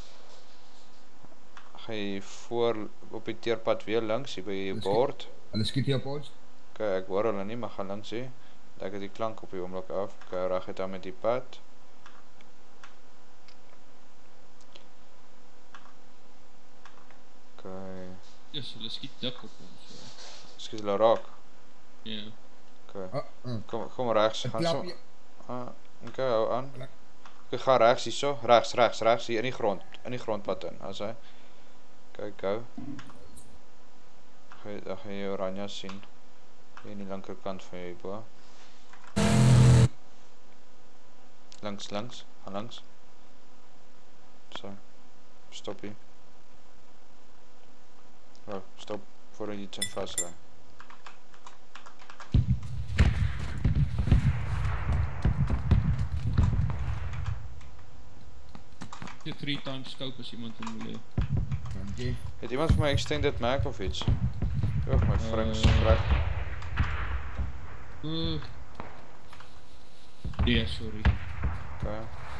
Gaan jy voor op die teerpad weer links hier by die bord. Hulle skiet hier op ons. Okay, ek hoor hulle nie, maar gaan links hier. Ek het die klank op die oomblik af. Okay, reguit aan met die pad. Okay. Dus hulle skiet dik op ons. So. Skiet hulle raak. Ja. Okay. Ah, ah. Kom kom regs, Ek gaan klap so. jy. Ah, okay, hou aan. Plak. Okay, ga regs hierso, regs, regs, regs hier in die grond, in die grondpad in, as hy. Kyk gou. Gaan dan gaan jy oranje sien. Hier in die linkerkant van jou bo. Langs, langs, gaan langs. So. Stop hier. Oh, stop voordat jy ten vasry. Dit three times scope as iemand hom wil hê. Dankie. Het iemand vir my extended Mac of iets? Oh, my frame is Uh, vrek. Uh. Nee, sorry. Okay.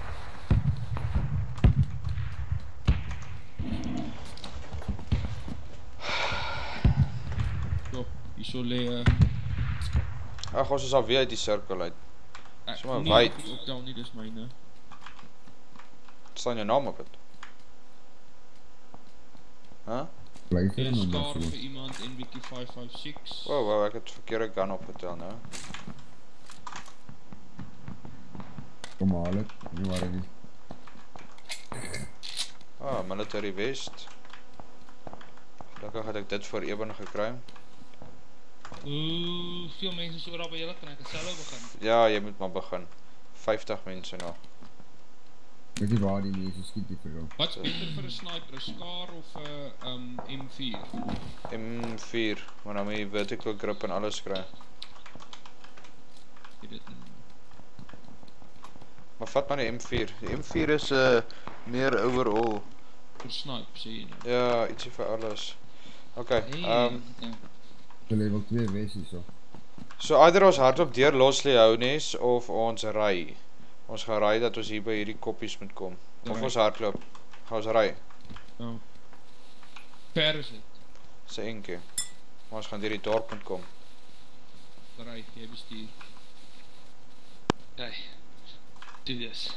Stop, hierso lê 'n Ag, ons is al weer uit die sirkel uit. Ek Sommer nie wyd. op- optel nie, dis myne. Staan jou naam op dit? Huh? Bly Dit vir is hom skaar dan vir iemand N B K vyf vyf six. Wow, wow, ek het verkeerde gun opgetel nou. Kom haal dit. Nie waar nie. Ah, Military West. Gelukkig het ek dit vir Eben gekry. Hoe veel mense is oor daar by julle, kan ek het solo begin? Ja, jy moet maar begin. vyftig mense nog. Weet jy waar die mense skiet die vir hom? Wat's beter vir 'n sniper, 'n skaar of 'n um, M four? M four, maar dan moet jy vertical grip en alles kry. Jy dit nie. Maar vat maar die M four. Die M four is 'n uh, meer overall. Vir snipe sê jy nou. Ja, ietsie vir alles. Okay, Hey, ehm um, ja. Die level twee wees hierso. so either ons hardop deur Losley Hounes of ons ry. Ons gaan ry dat ons hier by hierdie koppies moet kom. Of Ry. ons hardloop. Gaan ons ry. Ja. Ver is dit. Dis 'n enkie. Maar ons gaan deur die dorp moet kom. Ry, jy bestuur. Okay, do this.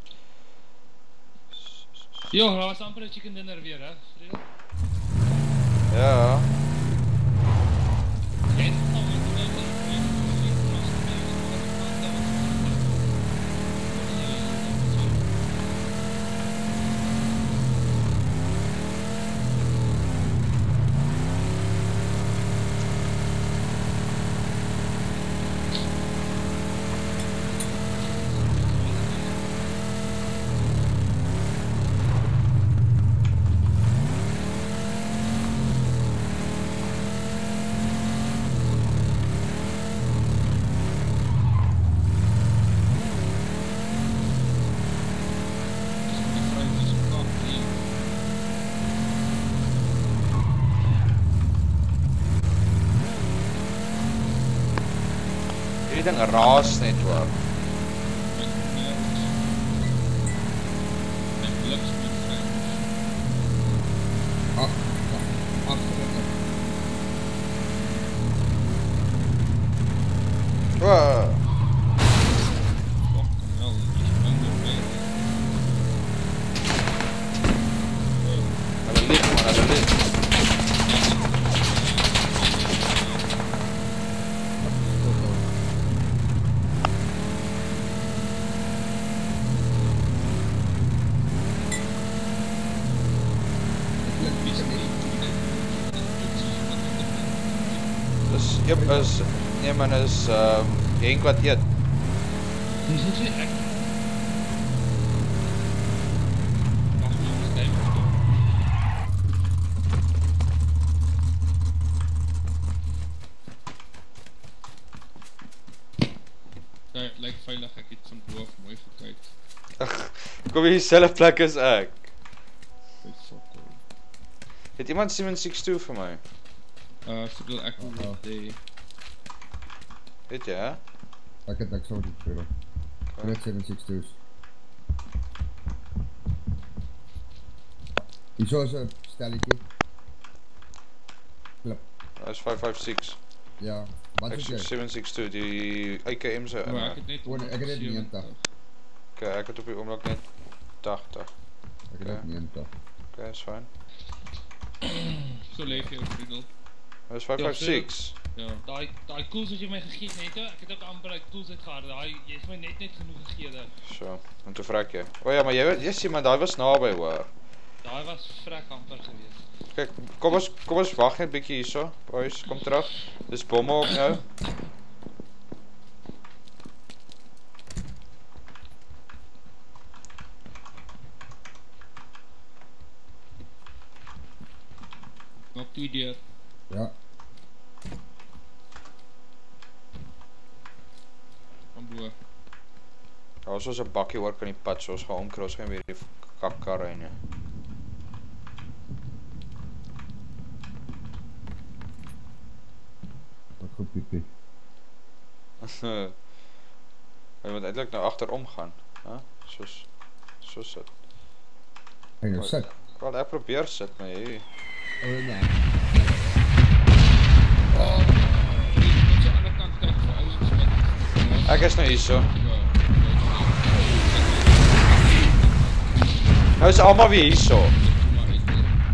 Jo, daar was amper 'n chicken dinner weer, hè, Friede? Ja. Jy het al met my gesien, Hierdie ding raas net hoor. Met nerves. Met bliks met vreemds. Ag, ag, agterlik. Wow. Fucking hell, die is minder meer. Hulle lieg man, hulle lieg. Dis, jep, is, nee man, is, ehm, um, Henk wat eet. Dis net sê ek. Wag, ons kyk stop. Dit lyk veilig, ek het van bo af mooi gekyk. Ag, kom jy dieselfde plek as ek. Dit sokkel. Het iemand seven six two vir my? Uh, verdeel ek wil Ja. wat hê. Weet jy, hè? Ek het niks aan die speel. Net seven six two's. Hier is 'n stelletjie. Klip. Dat is five five six. Ja, wat Ek is soek jy? seven six two, die A K M se. Maar ek het net O, nee, ek het net honderdsewentig. Ok, ek het op die oomblik net tachtig. Ek het Ja. ook negentig. Ok, is fijn. So leef jy op Riedel. Dat is five five six. Ja. Daai daai tools wat jy my gegee het net, ek het ook amper uit tools uitgehaal. Daai jy het my net net genoeg gegee daar. So, en toe vrek jy. O ja, maar jy jy sien maar daai was naby hoor. Daai was vrek amper geweest. Kyk, kom ons kom ons wag net bietjie hierso. Boys, kom terug. Dis bomme ook nou. Maak die deur. Ja, Van bo. Daar was ons 'n bakkie oor kan die pad, so ons gaan omkry, ons gaan weer die kakkar ry nie. wat goed piepie. Jy moet eintlik nou agterom gaan, hè? Soos soos sit. Hey, nou sit. Wel, ek probeer sit, maar jy O nee. Oh, jy moet aan die ander kant kyk vir ouens wat. Ek is nou hierso. Ja. Nou is almal weer hierso. Maar uit.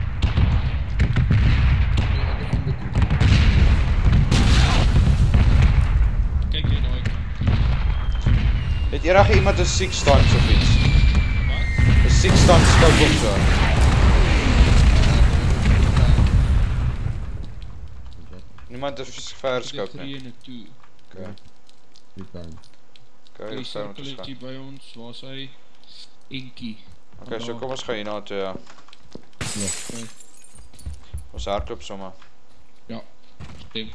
Kyk jy daai kant. Het enige iemand 'n six times of iets? Wat? 'n six times scope of so? Niemand het 'n ver scope nie. drie en 'n twee. Okay. Die time. Okay, Die dis fyn om te sirkeltjie gaan. by ons, waar sy enkie. Okay, so kom ons gaan hier na toe, ja. Ja. Okay. Ons hardloop sommer. Ja, stem.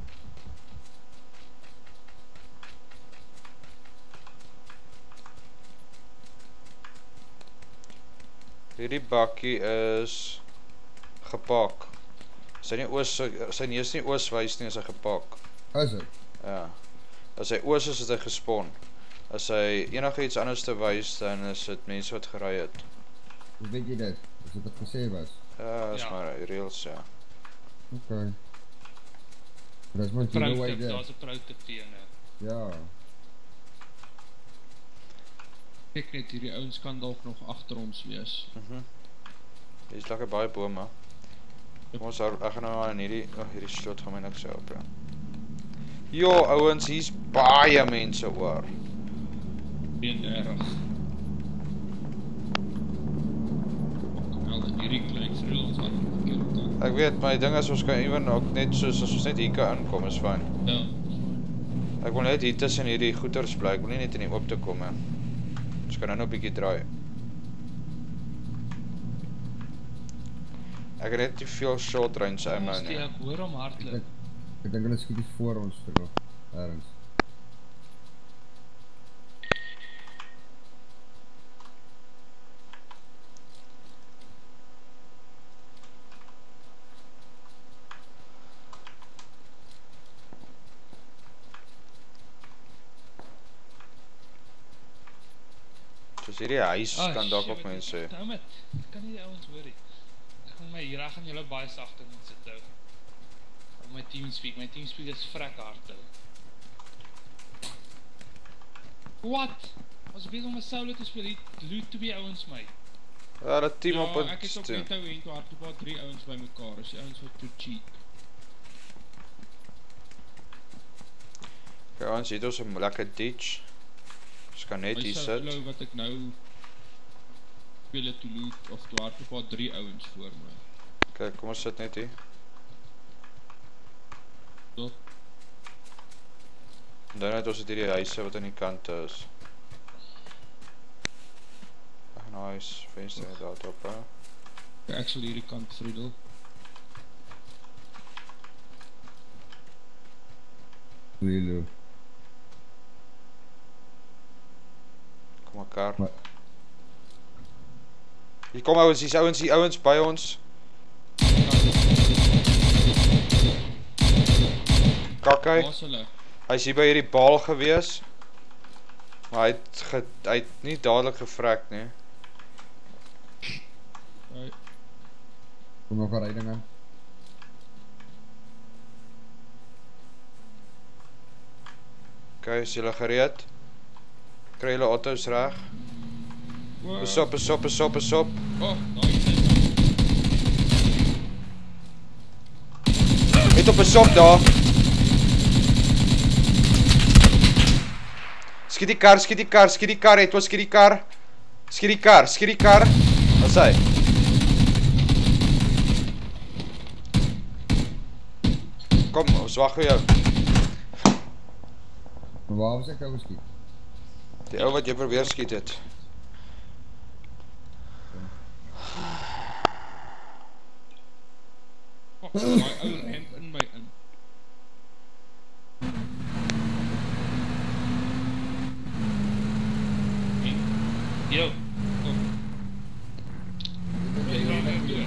Hierdie bakkie is gepak. Sy nie oos sy neus nie oos wys nie, is hy gepak. Is dit? Ja. As hy oos is, is hy gespon. As hy enigiets anders te wys, dan is dit mense wat gery het. Hoe weet jy dit? Is dit wat gesê was? Ja, is Ja. maar reels, ja. Ok. Maar dis maar Vrou giveaway tip, dit. daar's 'n vrou tip tene. Ja. Kyk net, hierdie ouens kan dalk nog agter ons wees. Mhm. Hier is lekker baie bome. Kom ons hou, ek gaan nou maar in hierdie, oh, hierdie slot gaan my niks help, ja. Jo, ouens, hier's baie mense hoor. eenendertig. Wel, hierdie klein vril ons aan die verkeerde kant. Ek weet, maar die ding is, ons kan even ook net soos, as ons net hier kan inkom, is fyn. Ja, Ek wil net hier tussen hierdie goeters bly, ek wil nie net in die oop te kom, he. Ons kan nou nou bietjie draai. Ek het net te veel short range ammo Ons nie. die ek hoor hom Ek hardloop. dink ek dink hulle skiet hier voor ons vir nog. Ergens. Soos hierdie huis Ah, kan dalk shit, ook mense hê. Nou met, ek kan nie die ouens hoor nie. Ek gaan my hier, ek gaan julle baie sagter moet sit hou. Op my TeamSpeak, my TeamSpeak is vrek hard hou. What? Ons besig om 'n solo te speel, hier loot twee ouens my. Ja, dat team op ja, het ek het ook steun. net nou en toe hardloop daar drie ouens by mekaar. As die ouens wat toe cheat. Ja, ons het ons 'n lekker ditch. Ons kan net hier sit. Flow wat ek nou speel toe loot of toe hardloop daar drie ouens voor my. Kyk, kom ons sit net hier. Tot Dan het ons het hierdie huise wat aan die kant is. Ag, nice, venster net daar op, hè. Ja, ek sal hierdie kant Friedel. Lilo. Kom maar kar. Maar- Hier kom ouens, hier's ouens, hier ouens by ons. Kakkie, Waar is hulle? hy's hier by hierdie baal gewees. Maar hy het, ge, hy het nie dadelik gevrek nie. Right. Kom nog 'n ryding aan. Okay, is julle gereed? Kry julle auto's reg? Wow. Besop, besop, besop, besop. Oh, daar is hy. Net op besop daar. Skiet die kar, skiet die kar, skiet die kar, het ons skiet die kar. Skiet die kar, skiet die kar. Wat sê hy? Kom, ons wag vir jou. Maar waar was ek nou geskiet? Die ou wat jy probeer skiet het. Fuck, my ou ramp in my in. Yo, Kom. Jy gaan nou weer.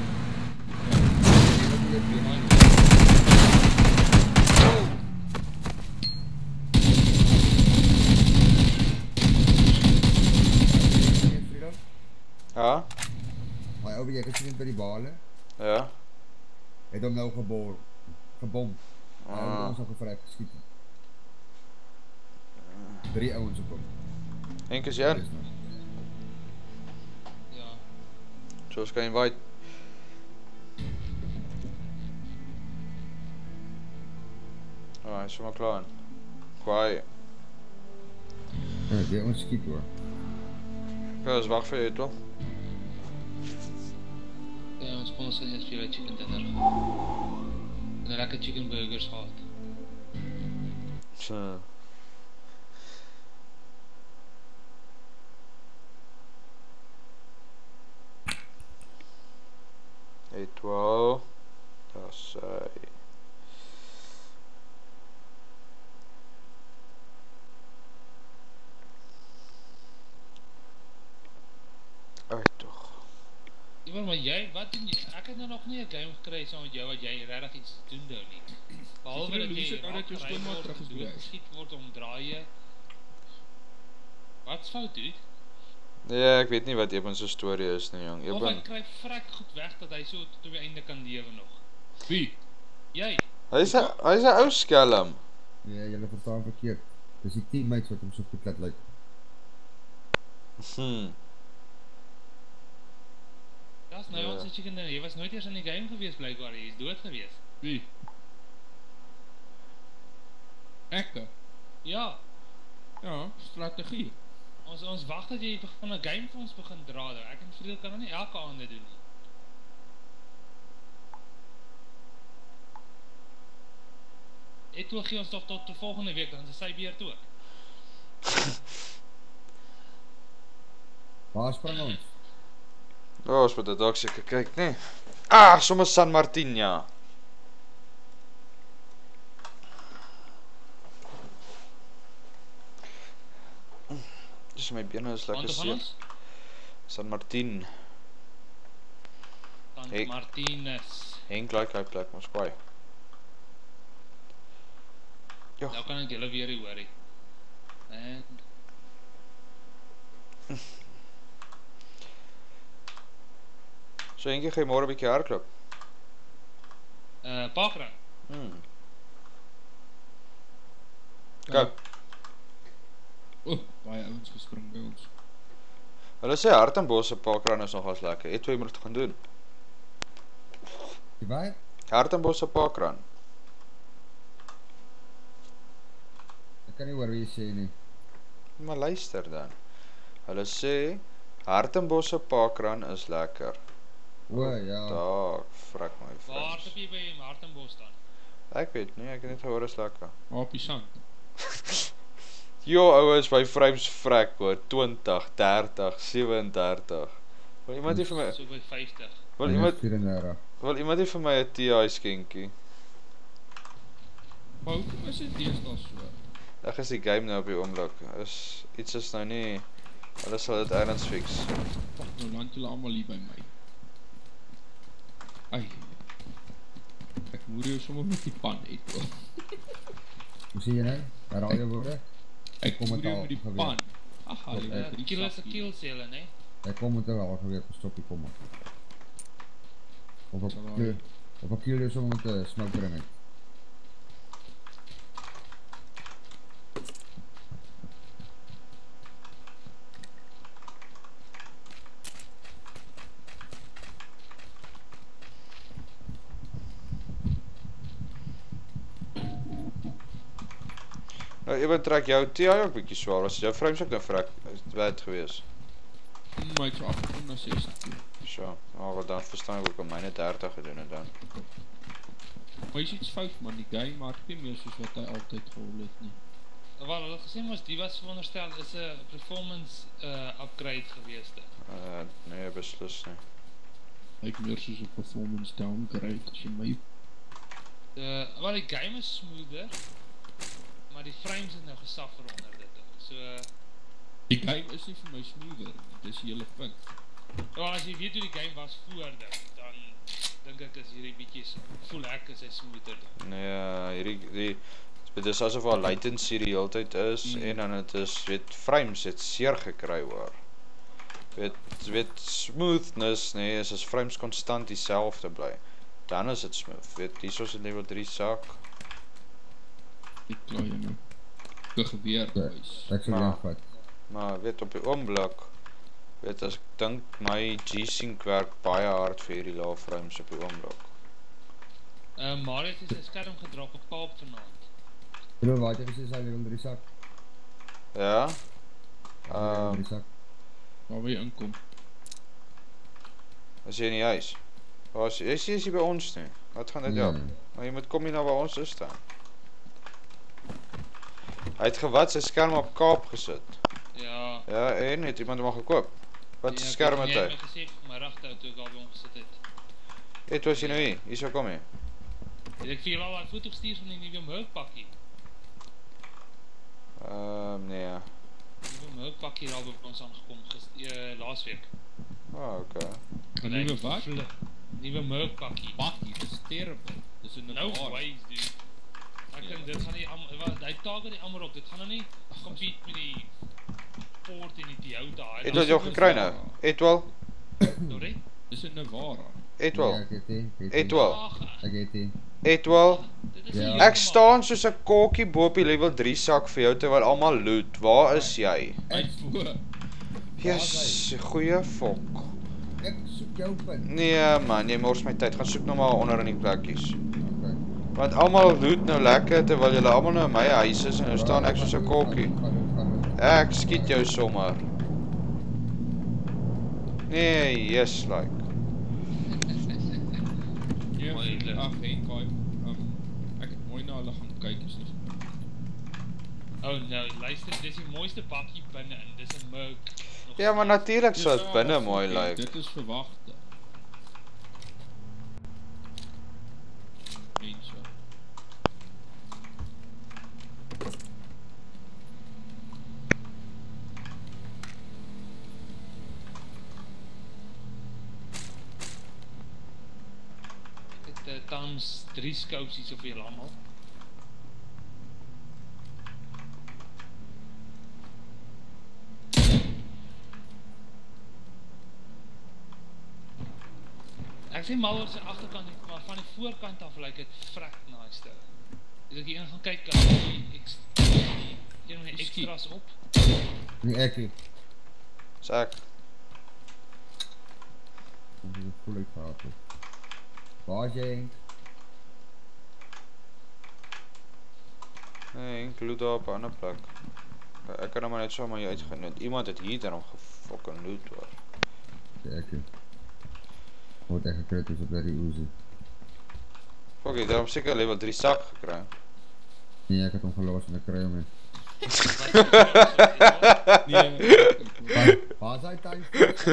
Ja? My ou wat jy gesien het by die bale, Ja. het hom nou gebor, gebom. Hy het Ah. ons al gevryf geskiet. Drie ouens op hom. Henk is jy in? ja. So ons kan invite. Ah, hy is sommer klaar. Kwaai. Ja, die ons skiet hoor. Ja, ons wag vir jou toe. Ja, ons kon ons gaan eers vir julle chicken dinner. En 'n lekker chicken burgers gehad. So. Hey, twaalf. Daar sê. Ai tog. Ja, maar jy, wat doen jy? Ek het nou nog nie 'n game gekry saam met jou wat jy regtig iets te doen nou nie. Behalwe Sê vir dat Louise jy nou dat jou afgery skoonmaak word, terug is dood by. geskiet word om draaie. Wat's fout, dude? Nee, ek weet nie wat Eben se storie is nie, jong. Of hy Eben. kry vrek goed weg dat hy so tot op die einde kan lewe nog. Wie? Jy, Hy's 'n hy's 'n ou skelm. Nee, julle verstaan verkeerd. Dis die teammates wat hom so goed laat lyk. Hm. daar's nou Ja. ons chicken dinner. Jy was nooit eers in die game gewees blykbaar. Jy is dood gewees. Wie? Ek? Ja, Ja, strategie. ons ons wag dat jy begin 'n game vir ons begin dra. Nou. Ek en Friedel kan nou nie elke aand dit doen nie. Ek wil gee ons toch tot de volgende week, dan is sy beurt ook. Waar spring ons? Ja, ons moet dit ook seker kyk, nee. Ah, sommer San Martin, ja. Dis my bene is lekker Want van seer. ons? San Martin. Dan Hey. Martinez. Henk like hy plek, ons kwaai. Ja, Nou kan ek julle weer hier hoorie. En so Henkie, gaan jy môre 'n bietjie hardloop? uh Parkrun. Hmm. Ja. Go. O, oh, baie ouens gespring by ons. Hulle sê Hartenbos se parkrun is nogals lekker. Het jy moet dit gaan doen. Die wat? Hartenbos se parkrun. Ek kan nie hoor wie jy sê nie. Maar luister dan. Hulle sê Hartenbos se parkrun is lekker. O, ja. Daar, frik my Waar vriend. het jy by Hartenbos dan? Ek weet nie, ek het net gehoor is lekker. Happy Sand. Jo ouers, my frames vrek hoor, twintig, dertig, sewendertig. Wil iemand hier vir my, So by vyftig. wil En iemand, is vierendertig. wil iemand hier vir my 'n T I skenkie? Maar hoekom is dit deesdae so? Ek is die game nou op die oomblik. Is iets is nou nie. Hulle sal dit ergens fix. Fuck, nou land julle allemaal hier by my. Ai. Ek moer jou sommer met die pan uit hoor. Hoe sê jy nou? Herhaal jou woorde? Ek kom moer met jou al met die geweer. pan. Ach, hulle Ja, het drie kiel is 'n sakkie. kiel sê hulle, né? Ek kom met 'n algeweer gestopie kom op. Of Sal ek daar- kill, of ek kill jou sommer met 'n smoker in uit. Nou ewe trek jou T I ook bietjie swaar. Was jou frames ook nou vrek wyd gewees? Maar ek so afgekom na sestig. So, maar wat dan verstaan ek ook om myne dertig gedoen het dan. Maar is iets fout man, die game maak nie meer soos wat hy altyd gehol het nie. Wel, hulle het gesê mos die was veronderstel is 'n performance uh, upgrade geweeste. Uh, nee, beslis nie. Lyk meer soos 'n performance downgrade as jy my... Uh, wel, die game is smoother, maar die frames het nou gesuffer onder dit. So, uh, Die game is nie vir my smoother, dis die hele punt. wel, as jy weet hoe die game was voor dit, dan dink ek is hierdie bietjies, voel ek is hy smoother. Nee, uh, hierdie die dit is asof haar latency die hele tyd is Mm. en dan het is weet frames het seer gekry hoor. Weet weet smoothness nee, is as frames konstant dieselfde bly. Dan is dit smooth. Weet hierso is dit level drie sak. Die klaar jy nou. Ek geweer Ja, boys. Ek sal Maar- jou vat. Maar weet op die oomblik weet as ek dink my G-Sync werk baie hard vir hierdie lae frames op die oomblik. Uh, Mario het sy skerm gedrop op Kaap vanaand. Bro, wat jy gesê sy level drie sak? Ja? Level Ehm drie sak. Waar wil jy inkom? Is jy in die huis? Was jy is jy is hier by ons nie? Wat gaan dit Nee, help? nee. Maar jy moet kom hier na waar ons is staan. Hy het gewat sy skerm op Kaap gesit. Ja. Ja, en het iemand hom al gekoop? Wat ja, skerm het Jy hy? het my gesê vanmiddag toe ek al by hom gesit het. Het was jy nou hier? Hier sou kom jy. Het ek vir julle al 'n foto gestuur van die nuwe Merc pakkie. Ehm nee. Die nuwe Merc pakkie het al by ons aangekom gis uh, laasweek. Ah, okay. Een nieuwe wat? Nuwe Merc pakkie. Bakkie, dit is terrible. Dit is in No Navarre. ways, dude. Ek Ja. dink dit gaan nie am- wat hy target die amper op. Dit gaan nou nie compete met die Ford en die Toyota. Hy Het gaan- wat jou gekry nou? Het wel? Sorry? Dis in Navarre. Het Ja, wel? ek het die. Het wel? Ag, Ek het die. Het wel? dit is Ja. nie Ek heeltemal- staan soos 'n kokkie bo op die level drie sak vir jou terwyl almal loot. Waar is jy? Hy voor. Yes, goeie fok. Ek soek jou punt. Nee man, jy mors my tyd. Gaan soek nou maar onder in die plekkies. Okay. Want almal loot nou lekker terwyl julle almal nou in my huis is en nou staan ek soos 'n kokkie. Ek skiet jou sommer. Nee, yes like. Ja, Mooi, leuk. ag Henk, hy, um, ek het mooi na hulle gaan kyk, is dit. Oh no, luister, dis die mooiste bakkie binne in. Dis 'n Merc. Nog Ja, maar natuurlik sal Dis dit wel binne af- mooi okay, lyk. Dit is verwagte. Mense. Ek het uh, tans drie scopes hier so vir julle almal. Ek sien mal oor sy agterkant nie, maar van die voorkant af lyk dit vrek nice te. Het ek hier gaan kyk kan die ex die een met die extras op. Nee, ek het. Dis ek. Ek het het voel uit gehad het. Waar is jy, Henk? Nee, ek loot daar op 'n ander plek. Ek kan hom net sommer hier uitgenoot. Iemand het hier dan gefucking loot hoor. Ja, ek het. Word ek gekry is op die Uzi. Fuck, jy het hom seker level drie sak gekry. Nee, ek het hom gelos en ek kry hom nie. Nee, Waar, waar is hy thuis?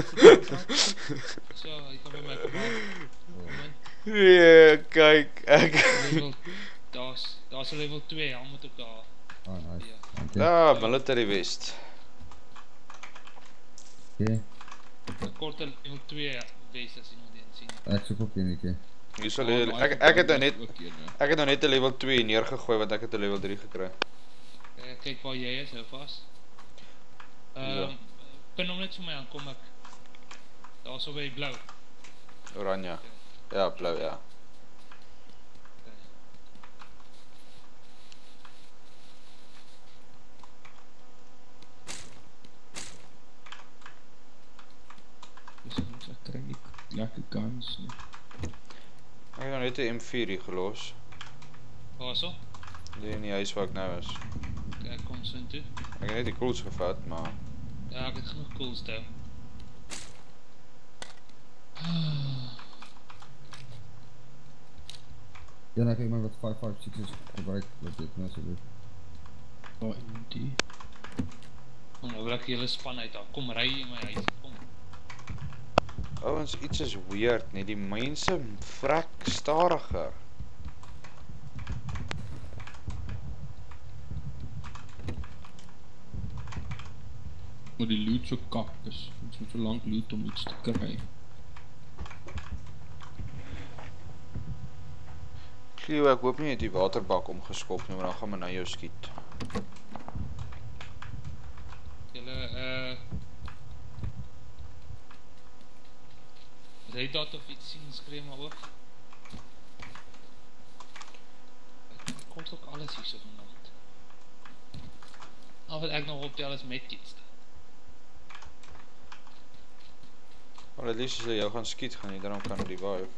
So, jy kan by my kom haal. Kom in. Nee, kyk, ek Level, daar's, daar's 'n level twee, al moet op daar. Ah, nice. Ja. Dankie. Ja, Military West. Okay. 'n Korte level twee wes as iemand een sien. Ek soek ook enetjie. Hier sal jy, ek, ek het nou net, ek het nou net 'n level twee neergegooi, want ek het 'n level drie gekry. Uh, kyk waar jy is, hou vas. Ehm, um, pin hom net vir my aan, kom ek. Daar so by blou. Oranje. Ja, blou, ja. Dis ons, ek kry nie lekker guns nie. Ek het nou net 'n M vier hier gelos. Waar so? Die in die huis waar ek nou is. Kijk, kom so toe. Ek het net die koels gevat, maar Ja, ek het genoeg cools toe. Ja, nou ek iemand wat vyf vyf six is gebruik, wat dit nou so goed. Waar iemand die? Kom, nou wil ek die hele span uit daar. Kom, ry in my huis, kom. ouens, iets is weird, nee, die mense vrek stadiger. Maar die loot so kak is, ons moet so lang loot om iets te kry. Cleo, ek hoop nie het die waterbak omgeskop nie, maar dan gaan my na jou skiet. Julle, uh... Red dot of iets sien, skree maar ook. Ek komt ook alles hier so vannacht. Al wat ek nog optel is met iets. Maar het liefst as jy jou gaan skiet, gaan jy daarom kan revive.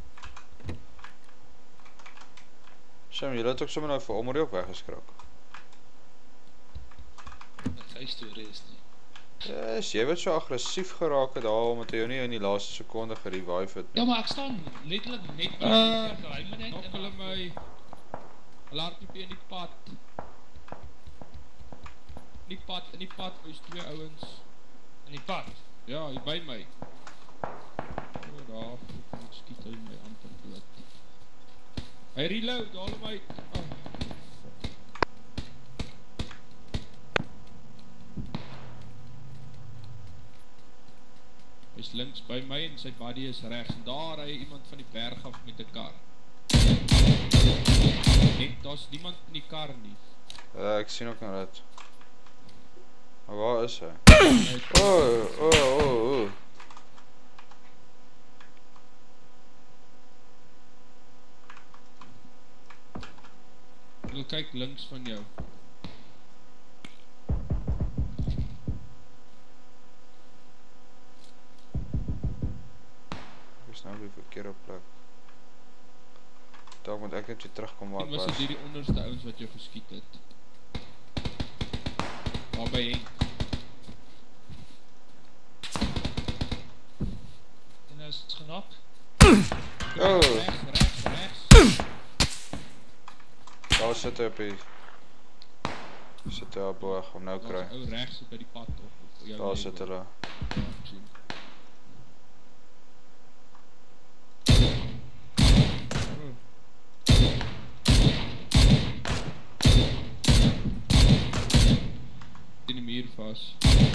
Sam, jy het ook sommer nou vir Omri ook weggeskrik. Wat sy story is nie. Yes, jy werd so agressief geraak het al, omdat hy jou nie in die laaste sekonde gerevive het. Ja, maar ek staan letterlik net by Uh, die cirkel, hy moet net Nog in hulle haar- my hardloop in die pad. In die pad, in die pad, is twee ouens. in die pad. Ja, hier by my. O, daar, ek skiet hy my amper dood. Hy reload, haal hom uit. Oh. Hy is links by my en sy body is rechts. En daar ry iemand van die berg af met 'n kar. Net, daar is niemand in die kar nie. Uh, ek sien ook nou dit. Maar waar is hy? Hy het- Oh, oh, oh, oh. Ek wil kyk links van jou. Ek is nou op die verkeerde plek. Daar moet ek net weer terugkom waar En ek was dit was. hierdie onderste ouens wat jou geskiet het? Waar by Henk? En nou is het genakt. Oh. Rechts, rechts, rechts. Daar sit hy op die... Sit hy op boog, om nou kry. Daar's 'n ou rechts by die pad op. op jou Daar sit level. hulle. Ja, ek sien. In die muur vas.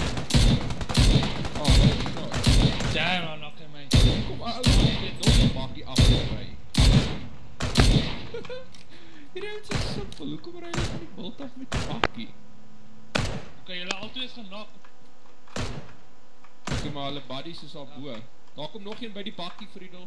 Oh, wat is dat? Damn, nou knock hy my. Hier kom 'n ou man met nog 'n bakkie agterry. Hierdie ouens is simpel. Hoekom ry jy van die bult af met 'n bakkie? Ok, julle altyd is genakt. Okay, maar hulle buddies is al bo. Daar kom nog een by die bakkie, Friedel.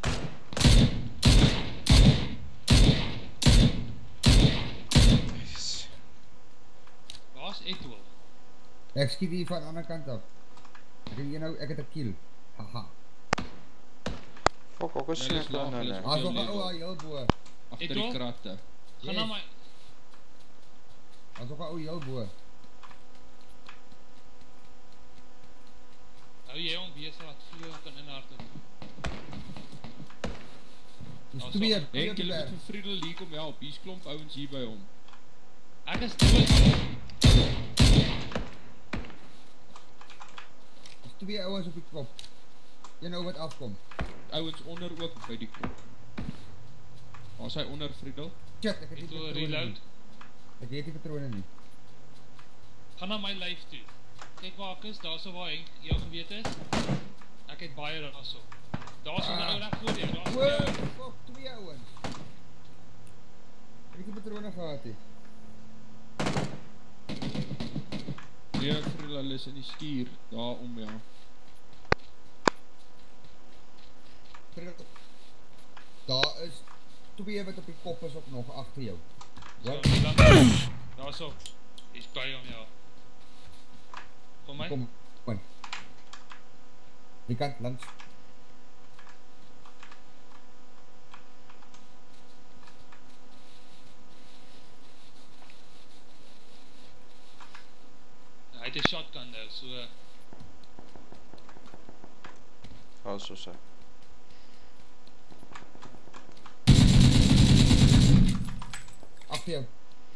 Yes. Waar is Etwil? Ek skiet hier van die ander kant af. Ek het hier nou, ek het 'n kill. Haha. Fok, ook is sien ek nou nou nie. Daar's nog 'n ou daar heel bo. Agter Edo? die kratte. Gaan na my... Daar's nog 'n ou heel bo. Hou jy hom besig wat vleuel kan inhardloop. Dis Daar's twee, nog- twee Henk, te julle moet berg. vir Friedel hier kom help. Hier's klomp ouens hier by hom. Ek is dood. twee ouens op die kop. Een ou wat afkom. Ouens onder ook by die kop. Waar is hy onder, Friedel? Shit, ek het nie Ek wil patrone reload. nie. Ek het nie patrone nie. Gaan na my lyf toe. Kyk waar ek is, daar so waar Henk jou geweet is. Ek het baie daar so. Daar is 'n Ah. ou reg voor jou, daar is Wow, jou. fuck, twee ouens. Ek het nie patrone gehad nie. Nee, Friedel, hulle is in die stuur, daar om, ja. Daar is twee wat op die kop is op nog agter jou. So, Wat? dan, daar so. Hy's by hom, ja. Kom my. Kom, kom. Die kant langs. Hy het 'n shotgun nou, so Waar is ons hy? Agter jou.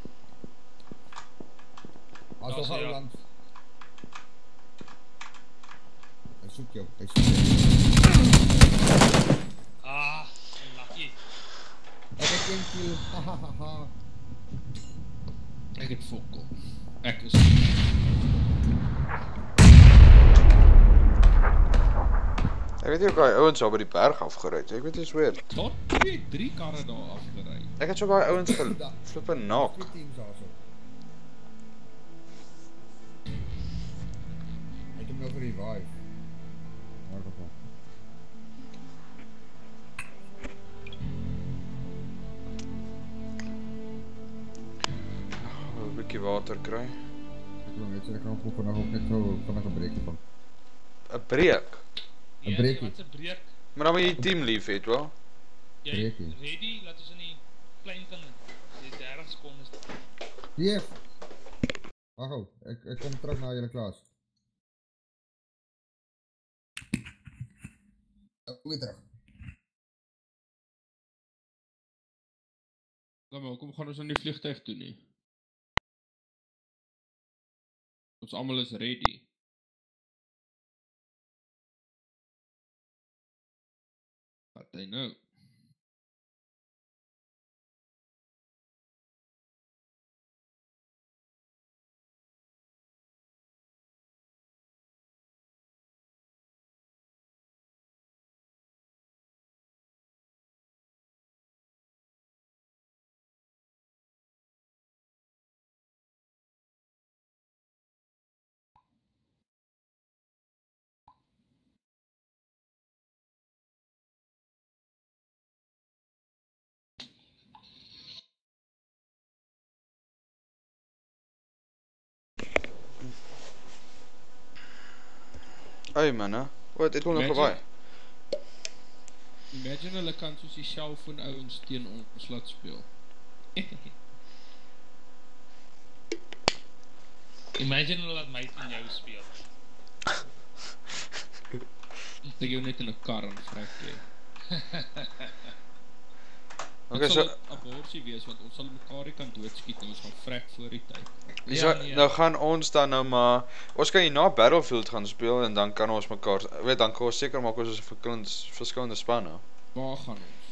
As Daar ons is hy, gou ja. langs. Hy soek jou, hy soek jou. ah, lucky. Ek het een kill, ha ha ha ha. Ek het fokkel. Ek is... Ek weet nie of hy ouens al by die berg afgeruid. Ek weet nie, is weird. Daar twee, drie karre daar afgerei. Ek het so baie ouens gel flippe knock. Twee teams daar so. Ek het hom nou gerevive. Waar kom hom? Een bietjie water kry. Ek wil net sê, ek gaan vandag ook net gou vandag 'n breekie van. 'n Breek. Nee, breekie. Wat 'n breek. Maar dan moet jy die team lief het, wel? Jy Breekie. ready? Laat ons in die klein kan die dertig sekondes. Dief! Wag gou, ek, ek kom terug na julle klas. Ek weer terug. Dan maar, kom gaan ons aan die vliegtuig toe nie. Ons almal is ready. Wat hy nou? Hey manne, wat het hom nog Imagine- gewaai? Imagine hulle kan soos die cellphone ouens teen ons laat speel. Imagine hulle laat my teen jou speel. Ek jou net in 'n kar en vrek jy. Okay, Dit so sal 'n aborsie wees want ons sal mekaar nie kan doodskiet en ons gaan vrek voor die tyd. so, Ja, nee. nou gaan ons dan nou maar ons kan hier na Battlefield gaan speel en dan kan ons mekaar weet dan kan ons seker maak ons is verskillende verskillende spanne. Waar gaan ons?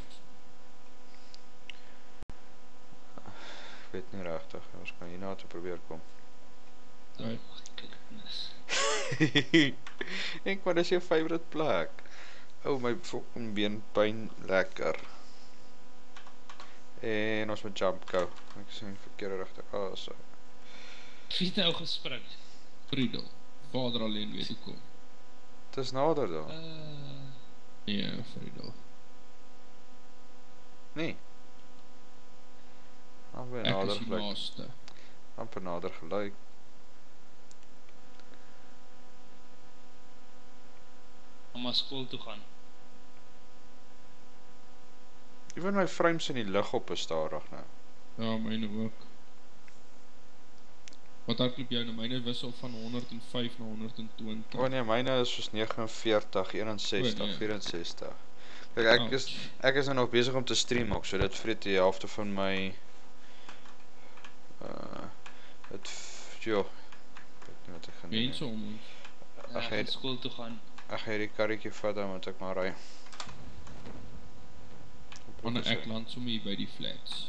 Ek weet nie regtig, ons kan hierna toe probeer kom. Right. Goodness. Ek wat is jou favorite plek? Oh my fucking beenpyn lekker. En ons moet jump go. Ek sien verkeerde rigting. Ah, oh, so. Wie het nou gespring? Friedel. Vader alleen weet hoe kom. Dis nader daar. Uh, Nee, Friedel. Nee. Amper Ek nader is die gelyk. laaste. Amper nader gelyk. om maar skool toe gaan. Ewen my frames in die lig op is stadig nou. Ja, myne ook. Wat hardloop jou nou? Myne wissel van honderd en vyf na honderd en twintig. O nee, myne is soos negenenveertig, eenenzestig, O, nee. vierenzestig. Kyk, ek is ek is nou nog besig om te stream ook, so dit vreet die helfte van my uh dit f- joh. Ek weet nie wat ek gaan doen. Mense om ons. Ek Ag, gaan het- skool toe gaan. Ek gaan hierdie karretjie vat, dan moet ek maar ry. Anne ek land sommer hier by die flats.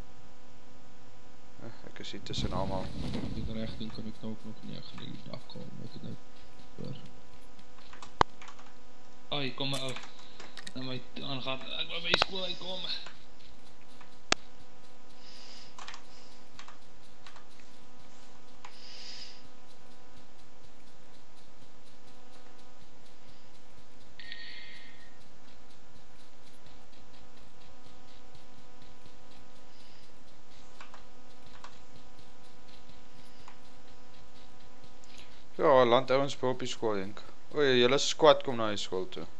Ek is hier tussen almal. As ek dit reg doen, kan ek nou ook nog nie, ek gaan die dag kom, ek het nou hoor. Oh, hier kom my ou. Nou my aangaan. Ek wil by die skool uitkom. Ja, land ouens by op die skool, denk. O, julle squad kom na die skool toe.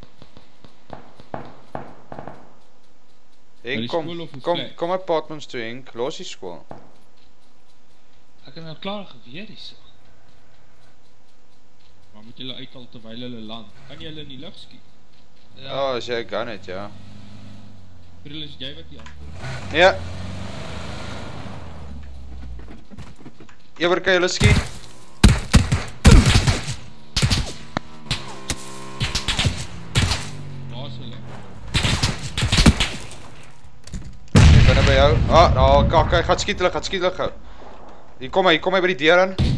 die Henk, kom, skool of die kom, flat? kom apartments toe, Henk, los die skool. Ek het nou klaar geweer hier so. Maar moet julle uithaal terwyl hulle land? Kan jy hulle in die lug skiet? Ja, oh, as jy 'n gun het, ja. Bril, is jy wat die antwoord? Ja. Ewer kan julle skiet. Waar is hulle? Binne by jou. Ah, daar, kak, hy gaan skiet hulle, gaan skiet hulle gou. Hier kom hy, hier kom hy by die deur in. Ja,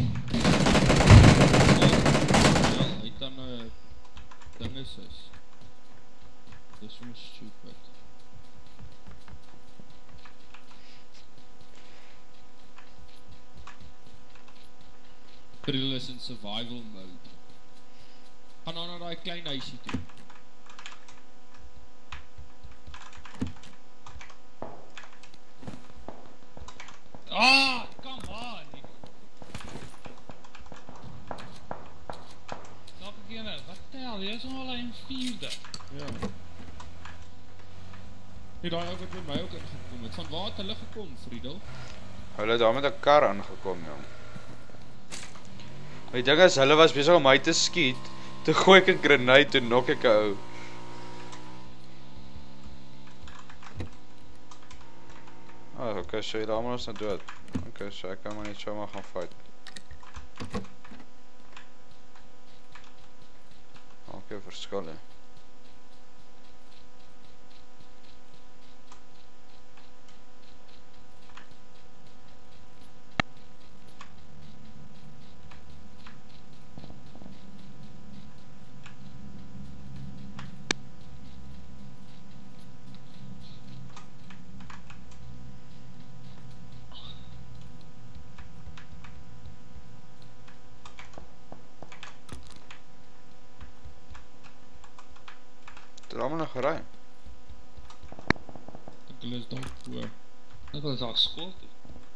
hy het dan 'n ding is is. Dis sommer stupid. Bril is in survival mode. Gaan nou na daai klein huisie toe. Ah, come on. Nog een keer nou. Wat de hel, jy is al een vierde. Ja. Nee, daai ou wat by my ook ingekom het. Van waar het hulle gekom, Friedel? Hulle het daar met 'n kar aangekom, jong. Die ding is, hulle was besig om my te skiet, toe gooi ek 'n grenade, toe nok ek 'n ou. Ah, okay, so julle almal is nou dood. Okay, so ek kan maar net so maar gaan fight. Okay, verskil hè. Het er allemaal nog gerij. Ek hulle is dalk voor. Ek wil daar skool toe.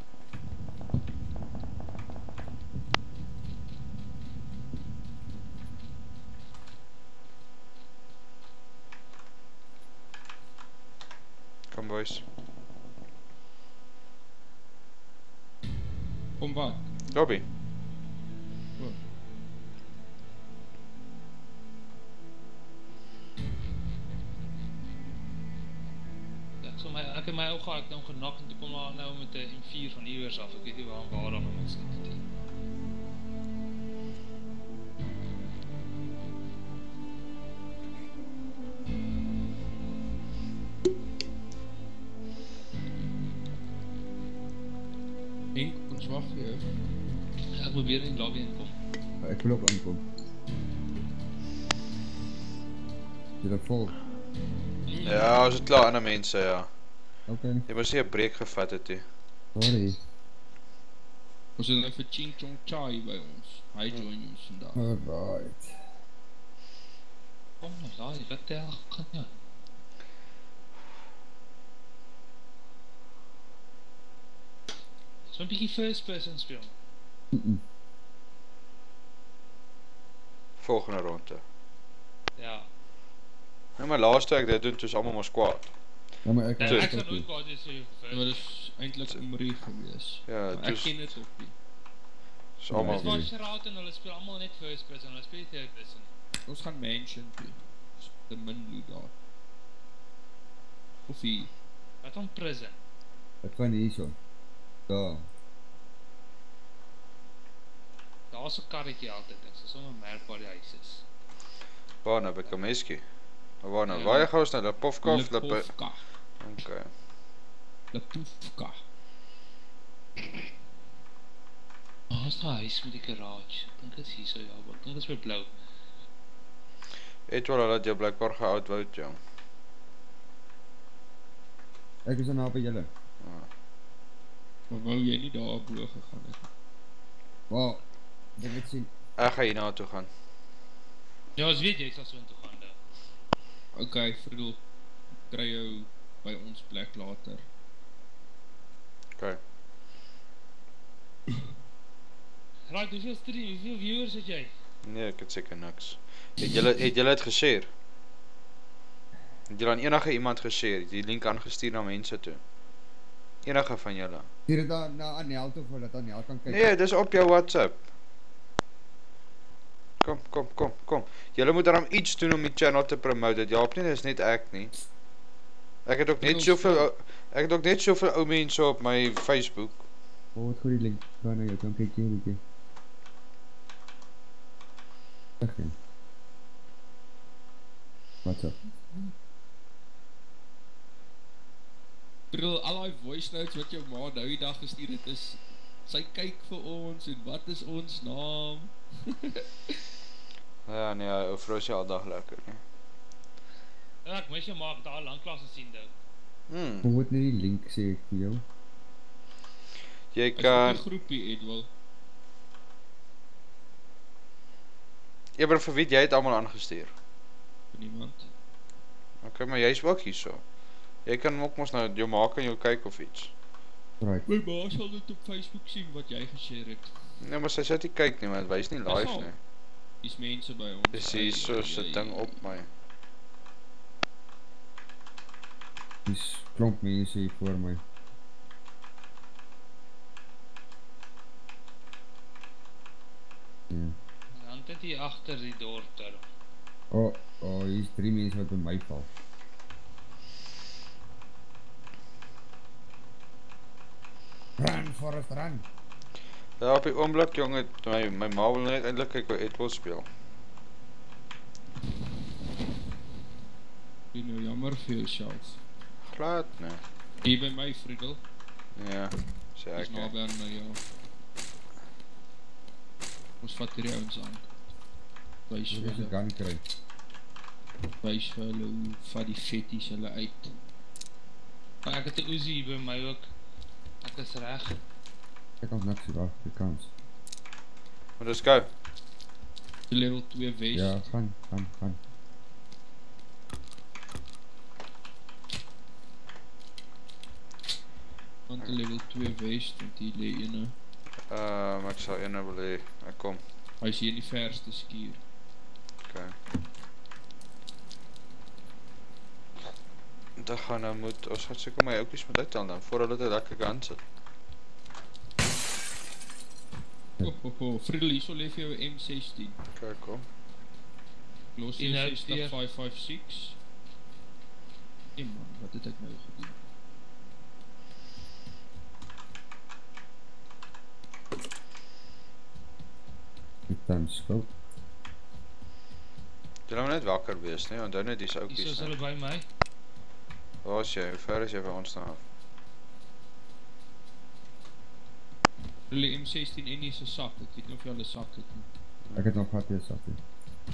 Kom boys. Kom wat? Lobby. O. So my, ek het my ou gehad, ek het hom genak en toe kom maar nou met 'n M vier van iewers af. Ek weet nie waar waar dan ons skiet het. Henk, ons wag vir jou. Ek probeer in die lobby inkom. Ek wil ook aankom. Jy dat vol? Ja, ons het klaar ander mense, ja. Ok, Jy moes nie 'n breek gevat het nie. sorry. Ons het nou vir Ching Chong Chai by ons. Hy join ons vandag. Alright. Kom nou, laai, wat die hel gaan nou? So 'n bietjie first person speel. Mm -mm. Volgende ronde. Ja. Nou maar laaste ek dit doen, toe is almal maar kwaad. Ja, maar ek En Toe. ek gaan nooit kwaad wees vir jou Maar first. dis eintlik Omri gewees. Ja, Maar toe ek is, ken dit ook nie. is Ja, almal. Dis maar Shroud en hulle speel almal net first person, hulle speel nie third person. Ons gaan mansion toe. Dis te min loot daar. Of hier. Wat om prison? Ek gaan hier so. Daar. Daar daar's 'n karretjie altyd, ek sal sommer merk waar die huis is. Waar nou, by Kameski? Waar nou, Ja. waar jy gauw is nou, Lipovka of Lippe? Lipovka. Ok. Lipovka. Waar is daar huis met die garage? Ek dink dit is hier so, ja, maar ek dink dit is weer blauw. Het wel dat jy blijkbaar geoud woud, jong. Ek is nou by julle. Maar wou jy nie daar bo gegaan het? Waar, ek het sien. Ek ga hier na toe gaan. Ja, as weet jy, ek sal so in toe gaan, daar. Ok, Friedel, kry jou by ons plek later. Ok. Right, hoeveel stream, hoeveel viewers het jy? Nee, ek het seker niks. Het julle het, julle het geshare? Het julle aan enige iemand geshare? Die link aangestuur na mense toe? Enige van julle? Stuur het daar na Anel toe, voordat Anel kan kyk. Nee, dis op jou WhatsApp. Kom, kom, kom, kom. Julle moet daarom iets doen om die channel te promote. Dit help nie, dis net ek nie. Ek het ook net soveel ou- ek het ook net soveel ou mense op my Facebook. Oh, wat goed die link. Ga na jou, kan kyk hier, bietjie. Weg in. WhatsApp. Friedel, al die voice notes wat jou ma nou die dag gestuur het is, sy kyk vir ons en wat is ons naam? Ja, nee, ou vrou is al dag lekker, nie. Ja, ek mis jou maar, ek het daar lang klas gesien, dit. Hmm, Kom wat nie die link sê ek vir jou. jy Is kan... op die groepie, Edwil. Eber, vir wie het jy het allemaal aangestuur? Vir niemand. Ok, maar jy is ook hier so. Jy kan ook mos nou, jou maak en jou kyk of iets. Right. My ma sal dit op Facebook sien wat jy geshare het. Nee, maar sy sê nie kyk nie, maar het wys nie live sal. nie. Dis mense by ons. Dis hier so sy ding op my. Dis klomp mense hier voor my. Ja. Dan het hier achter die dorter. Oh, oh, hier is drie mense wat by my val. Run, Forrest, run! Ja, op die oomblik, jong, het my, my ma wil net eindelijk kyk wat Edwil speel. Jy nou jammer vir jouself. Glad, nee. Hier by my, Friedel. Ja, sê Dis ek. naby aan my, ja. Ons vat hier ouens aan. Wys Ek vir is een hulle, gun kry. wys vir hulle hoe vat die vetties hulle uit. Maar ek het een Uzi hier by my ook. Ek is reg. Ek kan niks hier wacht, die kans. Maar dis gauw. Die level twee west. Ja, gaan, gaan, gaan. Want die level twee west, want hier lee ene. Um, ek sal ene wil hee. Ek kom. Hy is hier in die verste skier. Ok. Dit gaan nou moet, ons gaan seker my oukies moet uithaal dan, voor hulle dit lekker kan sit. Ho, ho, ho, Friedel, hier so leef jou M sixteen. Kijk, kom. Los Die hier nou sixty weer. five five six. Nee man, wat het ek nou gedoen? Die time scope. Jy moet net wakker wees, nie? Onthou net die Hier oukies, is hulle nie? by my. Waar is jy? Hoe ver is jy by ons nou af? Hulle M sixteen en nie sy sak, ek weet nie of jy hulle sak het nie. Ek het nog gehad hier sak hier.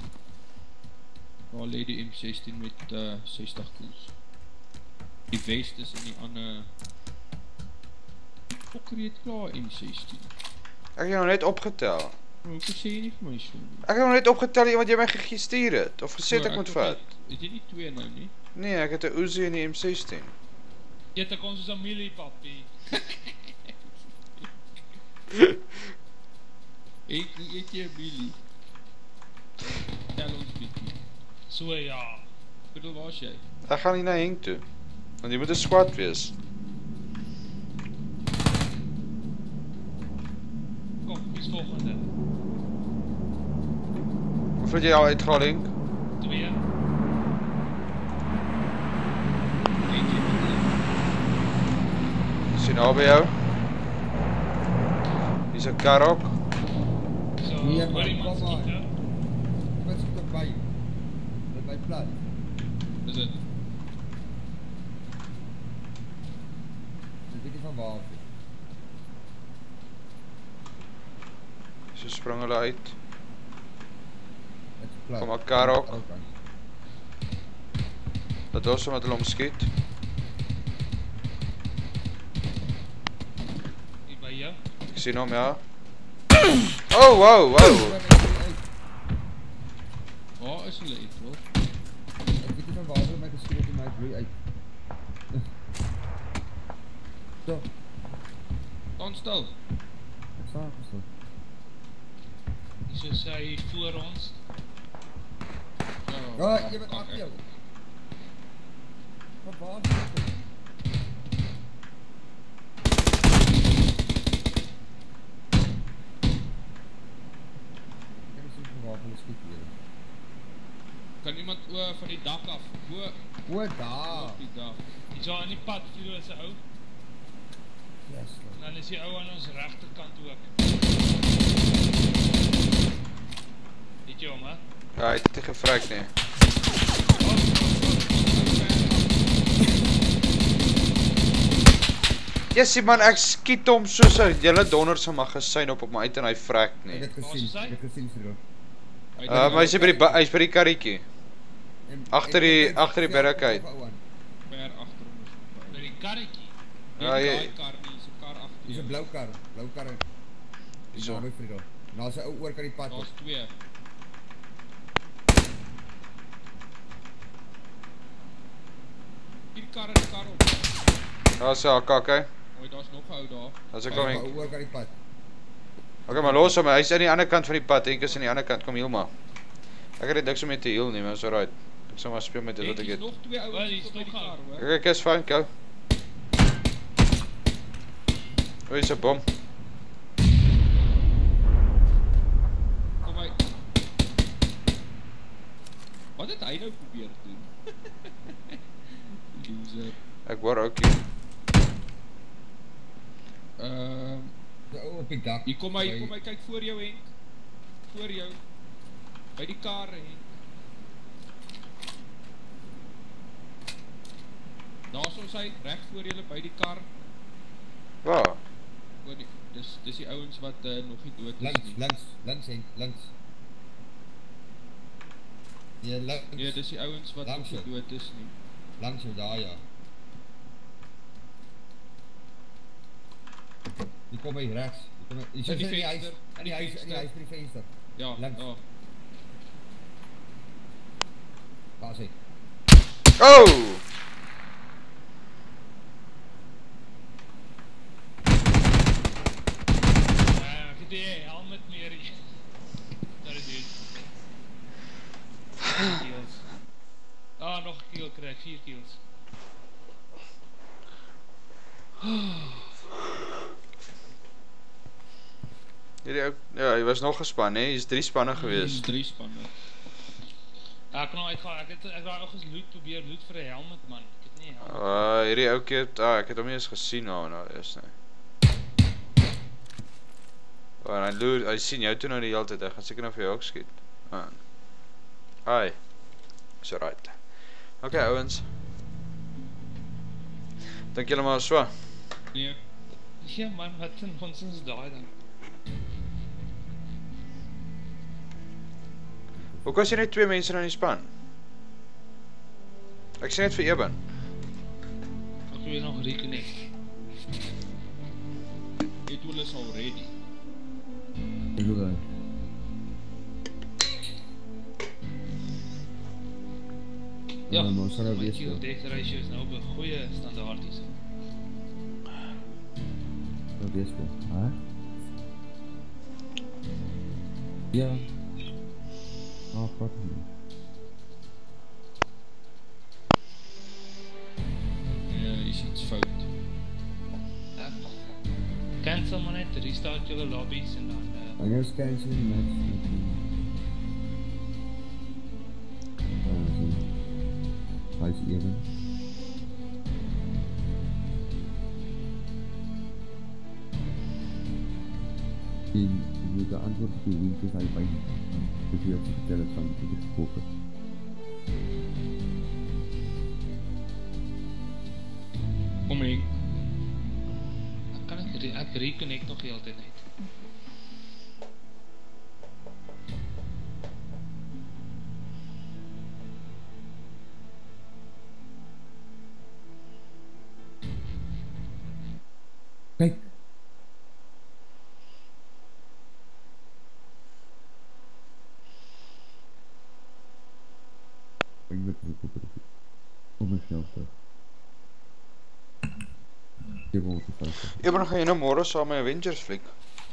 Waar lee die M sixteen met uh, sixty koels. Die west is in die ander... Fokker jy het klaar M sixteen. Ek het jou net opgetel. Maar hoekom sê jy nie vir my so nie? Ek het jou net opgetel wat jy my gestuur het. Of gesê het ek moet vat. Het jy nie twee nou nie? Nee, ek het 'n Uzi en die M sixteen. Jy het ek ons soos Amelie, papi. Ek eet jy Billy. Tel ons bietjie. So ja. Bedoel, waar is jy? Ek gaan nie na Henk toe. Want jy moet 'n squad wees. Kom, wie is volgende? Of het jy al uitgehaal, Henk? Twee. Eet jy Billy? Is hy nou by jou? Hier is 'n kar ook. So. Nee, Hoor man, iemand kom skiet, maar. hè? Iemand skiet op my. Met my plat. Is het? Ek weet nie van waar af nie. So spring hulle uit. Dit is plat. Kom maar, Karok. Karok aan. Dat was omdat hulle omskiet. Hier by jou. Ek sien hom, ja. Oh, wow, wow. Waar is hulle uit, hoor? Ek weet nie van waar hulle my geskiet het en my bloei uit. So, Staan stil. ek staan gestel. Hier so sy voor ons. Ja, jy bent achter jou. Van waar is dit? Ek het nie van waar hulle skiet weer. Kan iemand oor van die dak af? Oor, O, daar. op die dak. Hier so aan die pad, Vilo is 'n ou. Yes, En dan is die ou aan ons regterkant ook. Weet jy hom, hè? Ja, hy het nie gevryk nie. Jessie man, ek skiet hom soos 'n hele donderse magasyn op op my uit en hy vrek ek nie. het Waar gesien, is hy? ek het gesien vir jou. Uh, maar hy's by die ba- hy's by die karretjie. Agter die- agter die barricade. Ver achter ons. By die karretjie. Ja, Ja, jy- die kar nie, is 'n kar achter Dis jou. 'n blou kar, blou kar. Hierso. Naby Friedel. Daar's 'n ou oor kan die pad op. Daar's twee. Hier kar en die kar op. Daar's 'n A K, okay. Hoi, daar's nog 'n ou daar. Daar's 'n Daar's 'n kom. ou oor kan die pad. Okay, maar los hom, hy's aan die ander kant van die pad, Henk is aan die ander kant, kom heel maar. Ek het niks om mee te heel nie, maar is alright. Ek sal maar speel met dit wat ek Hier het. is nog twee Wel, ouens hier is op by die nog kar, een. hoor. Okay, ek is fine, go. O, is 'n bom. Kom uit. Wat het hy nou probeer doen? Loser. Ek hoor ook nie. Ehm, Die ou op die dak. hier kom hy, hier By- kom hy, kyk voor jou, Henk. Voor jou. By die kar, Henk. Daar's ons hy, reg voor julle by die kar. Waar? Oor die, dis, dis die ouens wat uh, nog nie dood is Links, nie. links, links Henk, links. Ja, links. Nee, dis die ouens wat Langs nog nie jou. dood is nie. Langs jou daar, ja. Die kom by rechts. Die kom by, die In sit die in die huis, venster, in die huis, in die huis by die venster. Ja, Links. ja. Daar is hy. Oh! Ja, ek het die helmet meer hier. Sorry dude. Kills. Ah, nog 'n kill kry, vier kills. Hierdie ou, ja, hy was nog gespan, hè? Hier's drie spanne gewees. Dis drie spanne. Ja, ek kan nou uitgaan. Ek het ek wou ook eens loot probeer loot vir 'n helmet man. Ek het nie 'n helmet. Uh, hierdie oukie het, ah, ek het hom nie eens gesien nou nou eers nie. Oh, en hy loer, hy sien jou toe nou die hele tyd, hy gaan seker nou vir jou ook skiet. Ah. Ai. So right. Okay, ouens. Dink julle maar so. Nee. Ja man, wat 'n nonsens is daai dan? Hoe kan jy net twee mense nou in die span? Ek sê net vir Eben. Ek wil nog reconnect. Het hulle is al ready. Ek wil daar. Ja, maar ons sal nou my wees. kill death ratio is nou op 'n goeie standaard hier. Nou wees dit. Hè? Ja. Ah, fuck me. Ja, is iets fout. Ja. Cancel maar net, restart julle lobbies en dan uh, I guess cancel the match. Uh, Hy's even. En jy moet 'n antwoord op die hoe soos hy by dis jy op die vertel het van die gesproke. Kom Henk, Ek kan ek, re- ek reconnect nog die hele tyd net. Kyk! Ek weet nie hoe dit is. Kom ek snel terug. Jy wou te vals. Eben, gaan jy nou môre saam met Avengers fliek?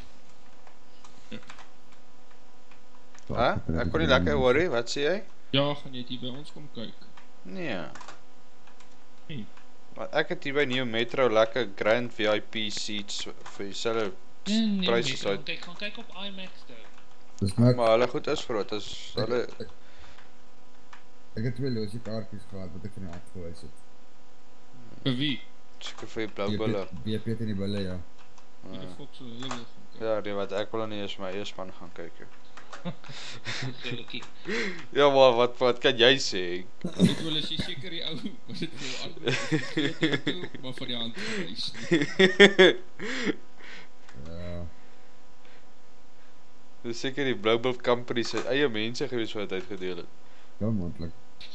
Hæ? Ek kon nie lekker hoor nie, wat sê jy? ja, gaan jy hier by ons kom kyk? Nee. Nee. Maar ek het hier by Neo Metro lekker Grand V I P seats vir dieselfde Nee, nee, pryse nee, uit. kyk, gaan kyk op IMAX toe. Dis maar Maar hulle goed is groot, is hulle ek, ek, ek het twee losie kaartjies gehad wat ek van die afgewys het. Vir wie? seker vir die blou bulle. B P in die bulle, ja. Wie die fok so hulle wil gaan kyk? Ja, nee, wat ek wil nie eens my eerspan gaan kyk. Joh. Gelukkig. Ja, maar wat wat kan jy sê? Ek wil as jy seker die ou, was dit vir jou antwoord, maar vir die hand gewys. Ja. Dis seker die Blue Bull Company se eie mense gewees wat dit uitgedeel het. Ja, moontlik.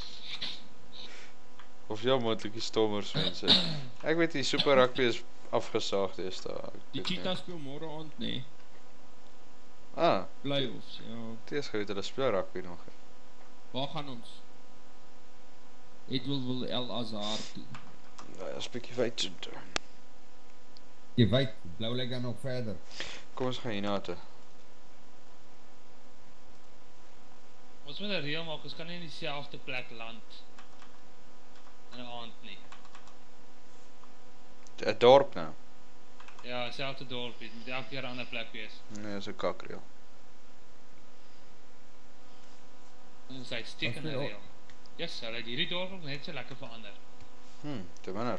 Of ja, moontlik die stommers mense. Ek weet die Super Rugby is afgesaag deesdae. Ek Die weet nie. Cheetahs speel môre aand, nee. Ah, Playoffs, ja. dit is geweet hulle speel rugby nog. Waar gaan ons? Edwil wil El Azhar toe. Nou, is bietjie wyd so toe. Jy weet, blou lyk dan nog verder. Kom ons gaan hierna toe. Ons moet 'n reël maak, ons kan nie in dieselfde plek land in 'n aand nie. 'n Dorp nou. Ja, selfde dorp, dit moet elke keer 'n ander plek wees. Nee, is 'n kakreël. Ons hy steek in 'n Wat vir- reël. Yes, hulle het hierdie dorp ook net so lekker verander. Hm, te minder.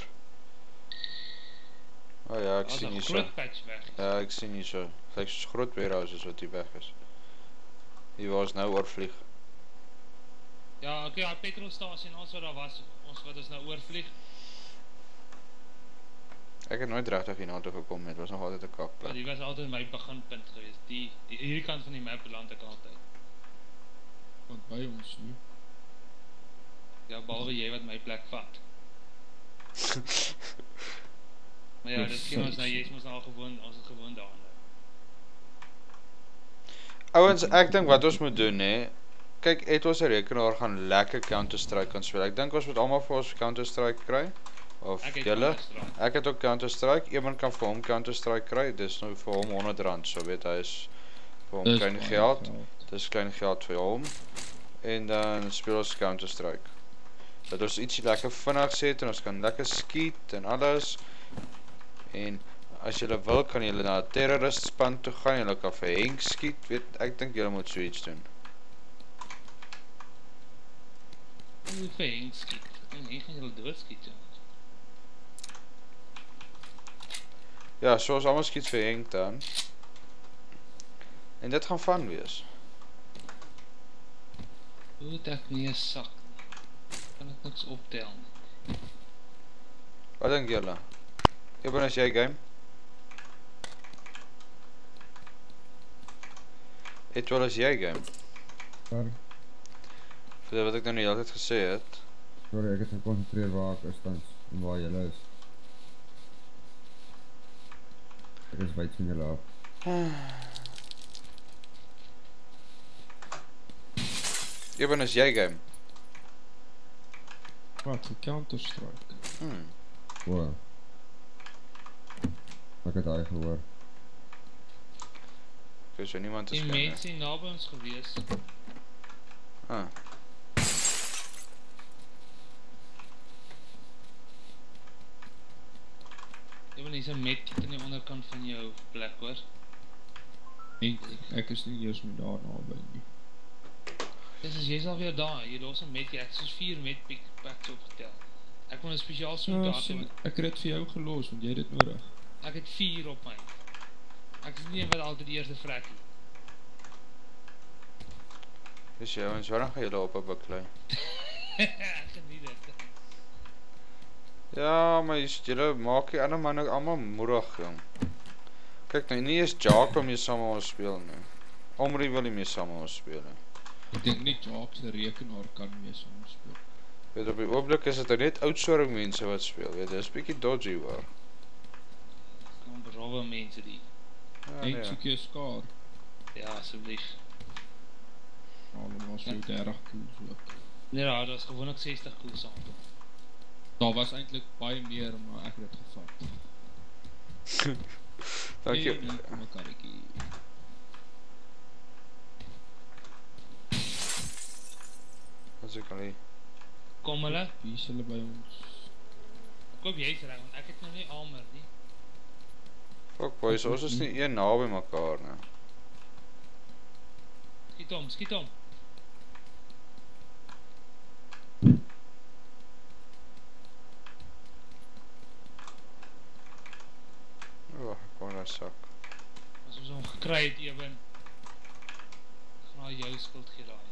Oh ja, ek Daar's sien 'n hier so. groot patch weg. Ja, ek sien hier so. Lyk soos groot warehouses wat hier weg is. Hier waar ons nou oorvlieg. Ja, okay, daai petrolstasie en alles wat daar was, ons wat ons nou oorvlieg. Ek het nooit regtig hierna toe gekom nie. Dit was nog altyd 'n Ja, kakplek. die was altyd my beginpunt geweest. Die, die hierdie kant van die map beland ek altyd. Want by ons nie. Ja, behalwe jy wat my plek vat. Maar ja, dit ken ons nou, jy's mos nou al gewoon, ons het gewoon daarin. Ouens, ek dink wat ons moet doen hè. Kyk, het ons 'n rekenaar gaan lekker Counter-Strike kan speel. Ek dink ons moet almal vir ons Counter-Strike kry. Of Ek het julle. Counter-Strike. Ek het ook Counter-Strike. Iemand kan vir hom Counter-Strike kry. Dis nou vir hom honderd rand, so weet hy is vir hom Dis klein baie geld. Dis klein geld vir hom. En dan speel ons Counter-Strike. Dat ons ietsie lekker vinnig set en ons kan lekker skiet en alles. En as julle wil kan julle na 'n terrorist span toe gaan, julle kan vir Henk skiet. Weet, ek dink julle moet so iets doen. Ek moet vir Henk skiet. En Henk gaan julle doodskiet. Ja. Ja, so ons almal skiet vir Henk dan. En dit gaan van wees. Hoe het ek nie 'n sak nie? Kan ek niks optel nie? Wat dink julle? Eben as jy game? Het wel as jy game? Sorry, Vir wat ek nou nie altyd gesê het. sorry, ek het gekoncentreer waar ek is tans en waar julle is. Ek is wyd van julle af. Eben as jy game? Wat, vir Counter-Strike? Hmm. Wow. Ek het daai gehoor. Ek so niemand is Die game. mense hier naby ons gewees. Ah. Jy wil hier's 'n medkit aan die onderkant van jou plek hoor. Henk, ek is nie eers met daar naby nie. Dis as jy's alweer daar, jy los 'n medkit, ek het soos vier medpick packs opgetel. Ek wil 'n spesiaal soek Ja, daar sien, toe. ek het dit vir jou gelos, want jy het dit nodig. Ek het vier op my. Ek is nie een wat altyd die eerste vrek nie. Dis jy, ons waarom gaan julle op 'n baklei? Ek geniet dit. Ja, maar jy julle maak die ander manne almal moedig, jong. Kyk nou, nie eens Jacques wil mee saam met ons speel nie. Omri wil nie mee saam met ons speel nie. Ek dink nie Jacques se rekenaar kan mee saam speel. Weet op die oomblik is dit net outsourcing mense wat speel, weet jy, dis bietjie dodgy hoor. Kom berowwe mense die. Ja, En nee. soek jy 'n skaar. Ja, asseblief. Allemaal so dertig koels ook. Nee, ja, dat is gewoon ook sestig koel sample. Daar was eintlik baie meer, maar ek het dit gevat. Dankie. Nee, nee, kom 'n karretjie. As ek al hier. Kom hulle, Wie is hulle by ons? ek hoop jy is reg, want ek het nog nie almer nie. Fuck boys, ons is nie een naby mekaar nie. Skiet om, skiet om. O, ek kon daar sak. As ons hom gekry het ewen, gaan hy jou skuld gee daai.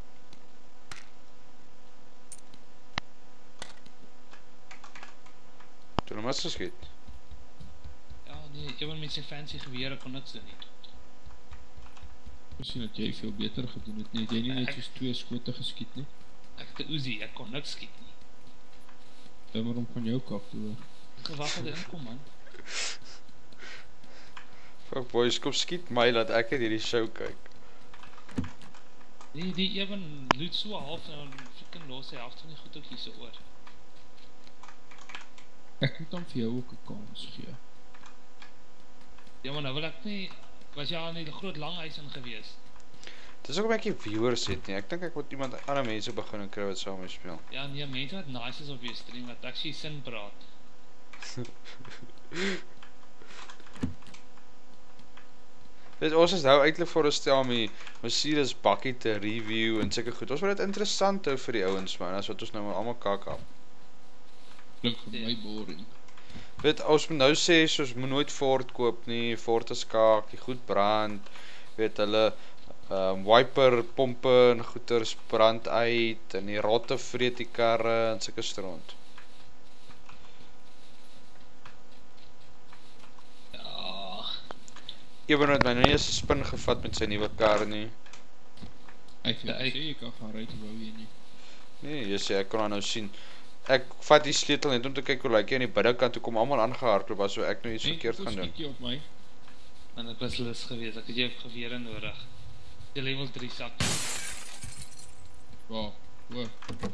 Toe hulle mis geskiet. Ja, nee, ewen met sy fancy gewere kon niks doen nie. Misschien dat jy veel beter gedoen het nie. Het jy nie net soos twee skote geskiet nie? Ek het 'n Uzi, ek kon niks skiet nie. Jy maar om van jou kaf te hoor. Gewag dat hy inkom man. Fuck boys, kom skiet my laat ek net hierdie show kyk. Die, die ewen loot so half en dan freaking los hy half van die goed ook hier so oor. Ek moet dan vir jou ook 'n kans gee. Ja, maar nou wil ek nie, was jy al in die groot lang huis in gewees? Dis ook 'n bietjie viewers het nie. Ek dink ek moet iemand ander mense begin kry wat saam mee speel. Ja, nee, mense wat nice is op jou stream, wat actually sin praat. Weet ons is nou eintlik veronderstel om die Mercedes bakkie te review en sulke goed. Ons moet dit interessant hou vir die ouens man, as wat ons nou maar almal kak op. Klink vir Ja. my boring. Weet ons moet nou sê soos moet nooit Ford koop nie, Ford is skaak, die goed brand. Weet hulle um, wiper pompe en goeters brand uit en die rotte vreet die karre en sulke stront. Ja, Ewen het my nou nie eens 'n spin gevat met sy nuwe kar nie. Ek het Ja, ek- gesê jy kan gaan ry terwyl jy nie. Nee, jy sê ek kon haar nou sien. Ek vat die sleutel net om te kyk hoe lyk hy aan die binnekant toe kom almal aangehardloop aso ek nou iets En verkeerd hoeveel gaan doen. skiet jy op my? en ek was lus geweest, ek het jou gewere nodig. Die level drie sak. Waar? Hoor.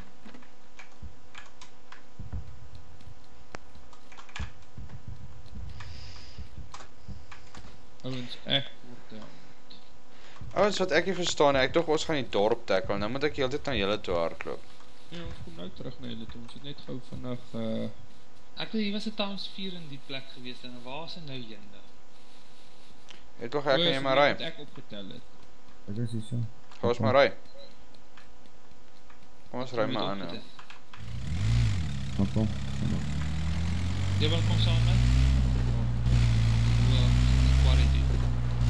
Ouwens, ek word down. Ouens wat ek nie verstaan nie, ek dog ons gaan die dorp tackle, nou moet ek heeltyd na julle toe hardloop. Ja, ons kom nou terug na julle toe. Ons het net gou vinnig uh Ek weet, hier was 'n times vier in die plek geweest en waar is hy nou heen nou? Het tog ek en jy maar ry. Wat ek opgetel het. Ek is hier so. Gaan ons maar ry. Kom ons ry Moet maar aan. opgetel. Ja. Maar kom. Jy wil kom saam met? Wel, quarantine.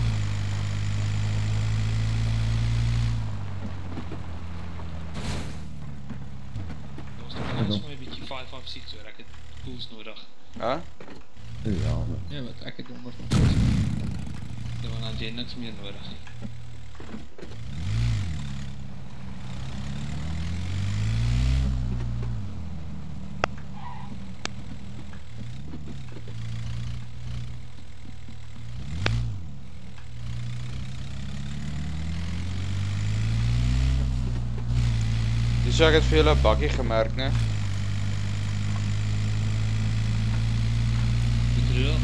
Ons het ons maar 'n bietjie vyf vyf six hoor, ek het tools nodig. Hæ? Ja, maar. Ja, wat ek het onder van. Ja, want dan het jy niks meer nodig nie. Dis ek het vir julle 'n bakkie gemerk, né? Bedoel?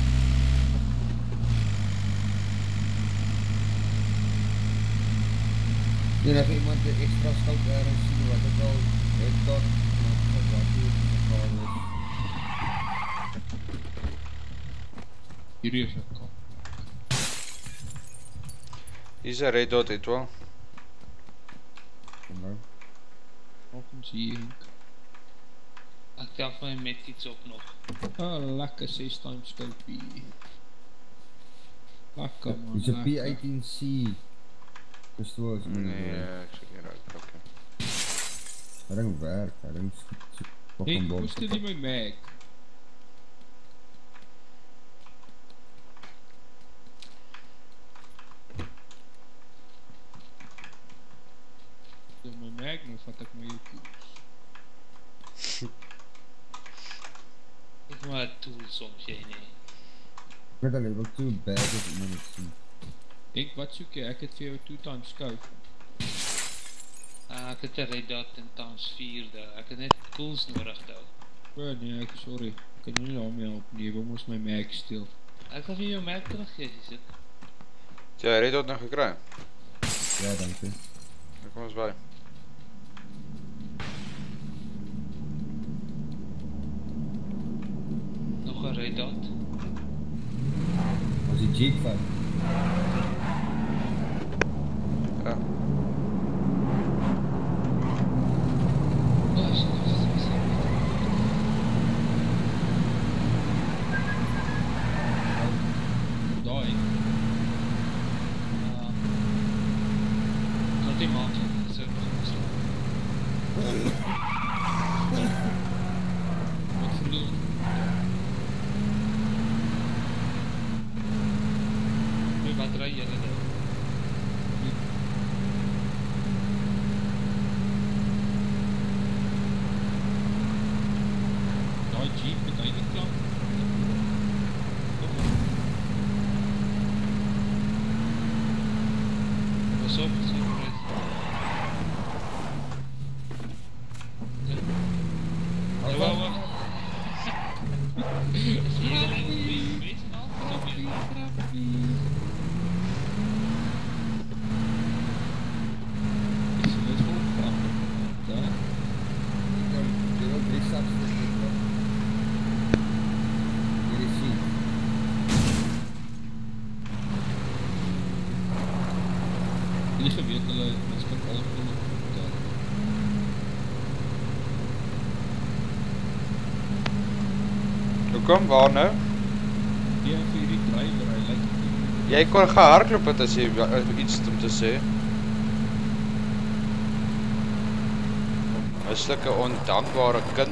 Enige iemand 'n ekstra stout ergens sien wat ek al het tot maar wat hier geval is. Hierdie is 'n kap. Hier's 'n red dot het wel. Kom nou. Kom sien Henk. Ek tel my met iets op nog. Ah, lekker ses times scopie. Lekker man, Dis 'n P lekker. eighteen C pistool. Nee, ek sê nie raak okay. Hy ding werk, hy ding skiet so Hey, fucking bom. hoe stel jy my Mac? Stel my Mac, nou vat ek my jou koers. Ek maar 'n tool soms jy nie. Met 'n level two bag is iemand het sien. Denk, wat soek jy? Ek het vir jou two times scope. Uh, ek het 'n red dot en times vier daar. Ek het net tools nodig daar. O nee, ek sorry. Ek kan jou nie daarmee help nie, jy wil mos my Mac steel. Ek sal vir jou merk teruggee, dis dit. Het jy red dot nou gekry? Ja, dankie. Dan kom ons by. Nog 'n red dot. As die jeep vat. Ja. Oh, shit, dis dis. Daai. Uh, Kan jy maak? So, so. Wat verloor? My battery julle daar. Daai jeep met hy die klank. Pas op, so red. Ja, wou wou. Is jy daar nie? Weet jy nou? Pas op hier. Is jy net vol krap? Daar? Ek kan jy wil drie staps vir dit. Hier is hy. Jy geweet hulle, mens kan al kolle betaal. Hoekom, waar nou? Ja, vir hierdie driver, hy lyk nie. Jy kon gehardloop het as jy wa- iets om te sê. 'n Sulke ondankbare kind.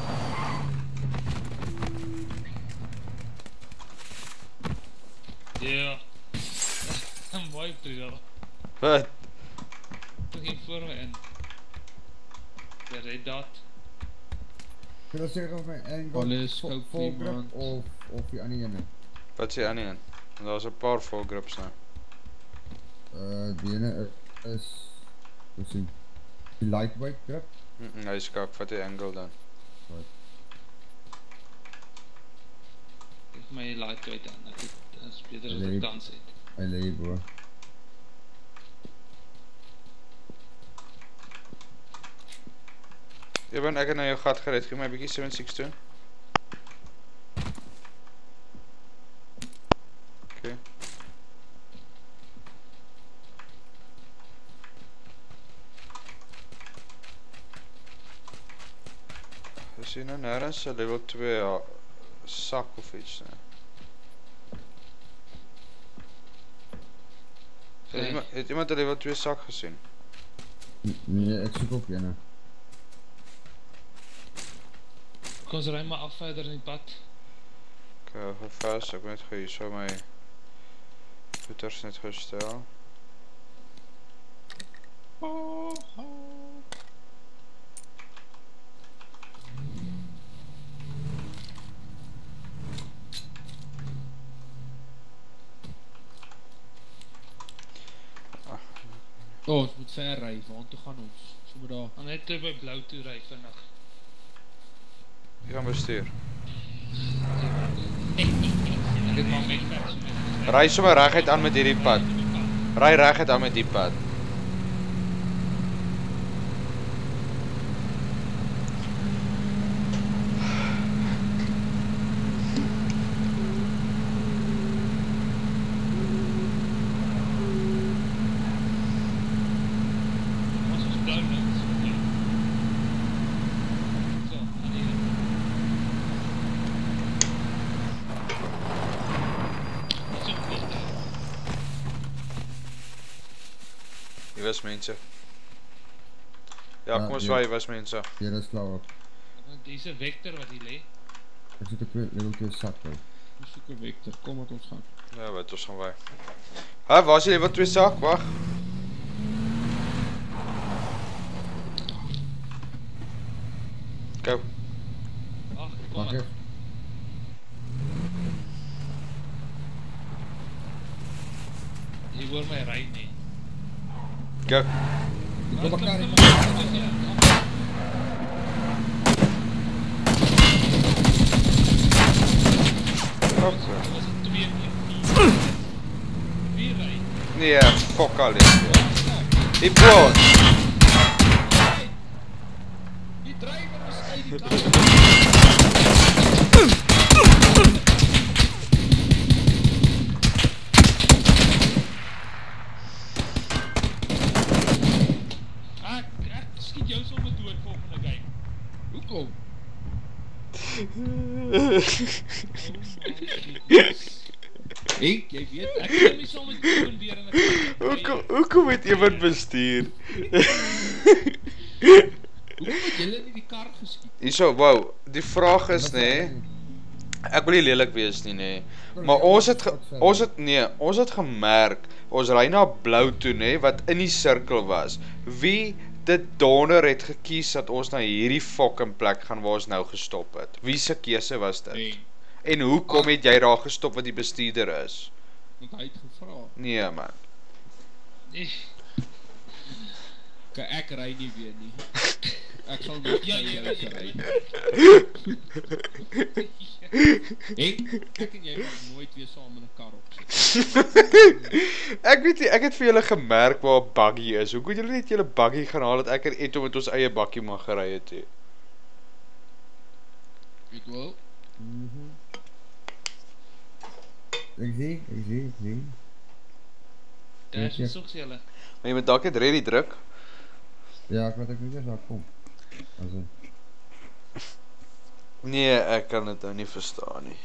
Ja. Mooi pril. Wat? Toe hier voor my in. Die red dot. Ek wil sê of my angle Alles vo- scope full vier grip maand. of of die ander ene. Wat sê aan een? Want daar's 'n paar full grips nou. Uh die ene i- is hoe sien. Die lightweight grip. Mm -mm, hy skak, vat die angle dan. Ek my lightweight aan. Ek het as beter as Nee. ek kans het. Hy lê hier bo. Ewen, ek het nou jou gat gered. Gee my 'n bietjie seven six two. Okay. Is hier nou nêrens 'n level two ja, sak of iets nie? Het Nee. iemand, het iemand 'n level two sak gesien? N- Nee, ek soek ook ene. Kom ons ry maar af verder in die pad. Ek hou gou vas, ek moet net gou hier so my goeders net gestel. Oh, oh. Oh, ons moet ver ry, waartoe gaan ons? Sommige daar. Dan net toe by blou toe ry vinnig. Ek gaan bestuur. Ek het maar met pad so met. Ry sommer reguit aan met hierdie pad. Ry reguit aan met die pad. Ons is blou links. So, aan die Dis ook goed. Hier was mense. Ja, Ja, kom ons ja. waai, hier was mense. Hier is klaar op. Dis 'n vector wat hier lê. Ek soek 'n twee, level twee sak hou. Ons soek 'n vector, kom wat ons gaan. Ja, wat ons gaan waai. Ha, waar is die level twee sak? Wag. Go. Ag, kom Mag maar. ek? Jy hoor my ry nie. Go. Ek kom mekaar nie. Kom so. Dit was 'n twee vier. Vier ry. Nee, fuck al dit. Die plot. Die drywer is uit die kant. Ek ek skiet jou sommer dood volgende game. Hoekom? Ek, jy weet, Ek wil nie sommer dood weer in 'n Hoekom hoekom moet iemand bestuur? hoekom het julle nie die kar geskiet? Hierso, wow, die vraag is nê, ek wil nie lelik wees nie nê, maar ons het ge, ons het nee, ons het gemerk, ons ry na blou toe nê, wat in die sirkel was. Wie dit donder het gekies dat ons na hierdie fucking plek gaan waar ons nou gestop het? Wie se keuse was dit? Nee, En hoekom het jy daar gestop wat die bestuurder is? want hy het gevra. Nee man. Nee. K ek ry nie weer nie. Ek sal nooit Ja, ja, jy julle ry, ry. Ek, ek en jy mag nooit weer saam in 'n kar opsit. Ek weet nie, ek het vir julle gemerk waar 'n buggy is. Hoekom het julle net julle buggy gaan haal dat ek en Eto met ons eie bakkie mag gery het he? Weet wel? Mhm. Ek sien, ek sien, ek sien. Dis is soek julle. Maar jy moet dalk net ready druk. Ja, ek weet ek nie eers daar kom. As in, Nee, ek kan dit nou nie verstaan nie.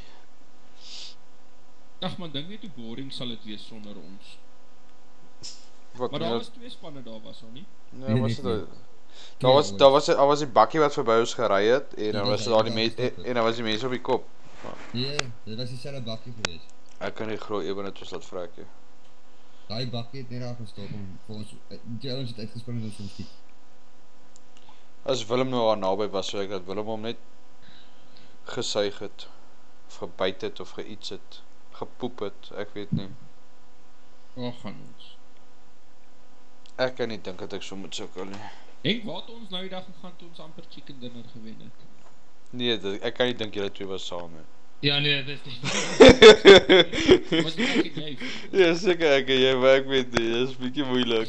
Ag man, dink net hoe boring sal dit wees sonder ons. Wat Maar nou? daar was twee spanne daar was al nie. Nee, Nee, was nee, dit nee. nou- Daar was daar was daar was die bakkie wat verby ons gery het en dan Ja, was dis daar die daar mense gestop het. en dan was die mense op die kop. nee, dit was dieselfde bakkie geweest. Ek kan nie glo ewe net ons laat vrek nie. Daai bakkie het net daar gestop en vir ons, die ouens het uitgespring en ons soms skiet. As Willem nou daar naby was, sou ek dat Willem hom net gesuig het of gebyt het of geiets het, gepoep het, ek weet nie. Waar gaan ons? Ek kan nie dink dat ek so moet sukkel nie. Henk, waar het ons nou die dag gegaan toe ons amper chicken dinner gewen het? Nee, dit, ek kan nie dink julle twee was saam nie. Ja nee, dit is nie. Was nie ek en jy? Ja, seker ek en jy, maar ek weet nie, dit is bietjie moeilik.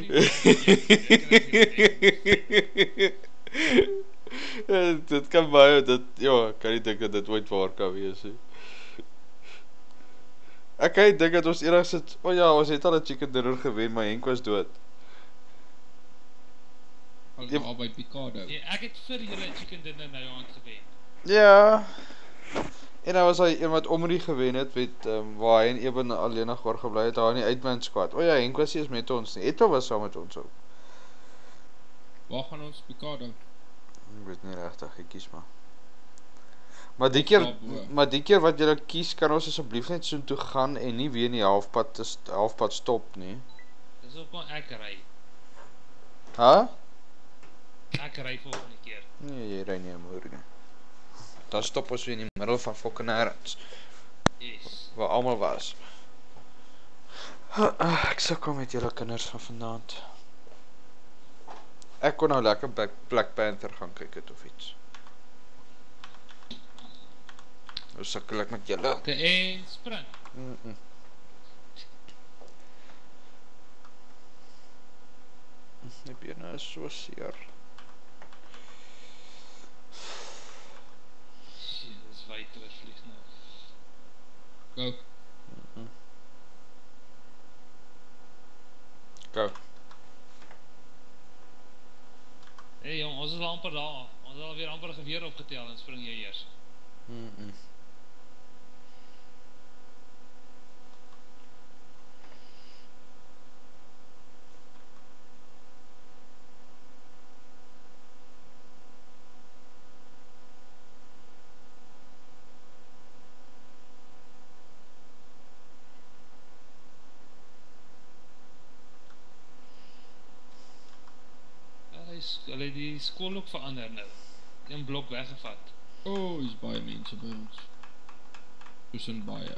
Ja, dit kan baie, dit, ja, ek kan nie dink dat dit ooit waar kan wees nie. Ek kan nie dink dat ons enig sit, oh ja, ons het al 'n chicken dinner gewen, maar Henk was dood. Al Ja. daar by Picado. Nee, ek het vir julle chicken dinner nou aan gewen. Ja, en daar was hy een wat Omri gewen het, weet, um, waar hy en Eben alleenig oorgebly het, daar in die Uitman squad. O ja, Henk was nie eens met ons nie, Eto was saam met ons ook. Waar gaan ons Picado? Ek weet nie regtig, ek kies maar. Maar die keer, Daarbo. maar die keer wat julle kies, kan ons asseblief net so toe gaan en nie weer in die halfpad, te st- halfpad stop nie. Dis ook maar ek ry. Ha? Ek ry volgende keer. Nee, jy ry nie moer nie. Dan stop ons weer in die middel van fucking nêrens, Yes. waar almal was. Ek sukkel met julle kinders van vanaand. Ek kon nou lekker Black, Black Panther gaan kyk het of iets. Nou sukkel ek met julle. Okay, en spring. Mm -mm. Die bene is so seer. Shit, dis wyd oorvlieg nou. Go. Mm-mm. Go. Hey jong, ons is al amper daar. Ons het alweer amper geweer opgetel en spring jy eers. Mm -mm. hulle het die skool ook verander nou. Een blok weggevat. O, oh, is baie mense by ons. Tussen baie.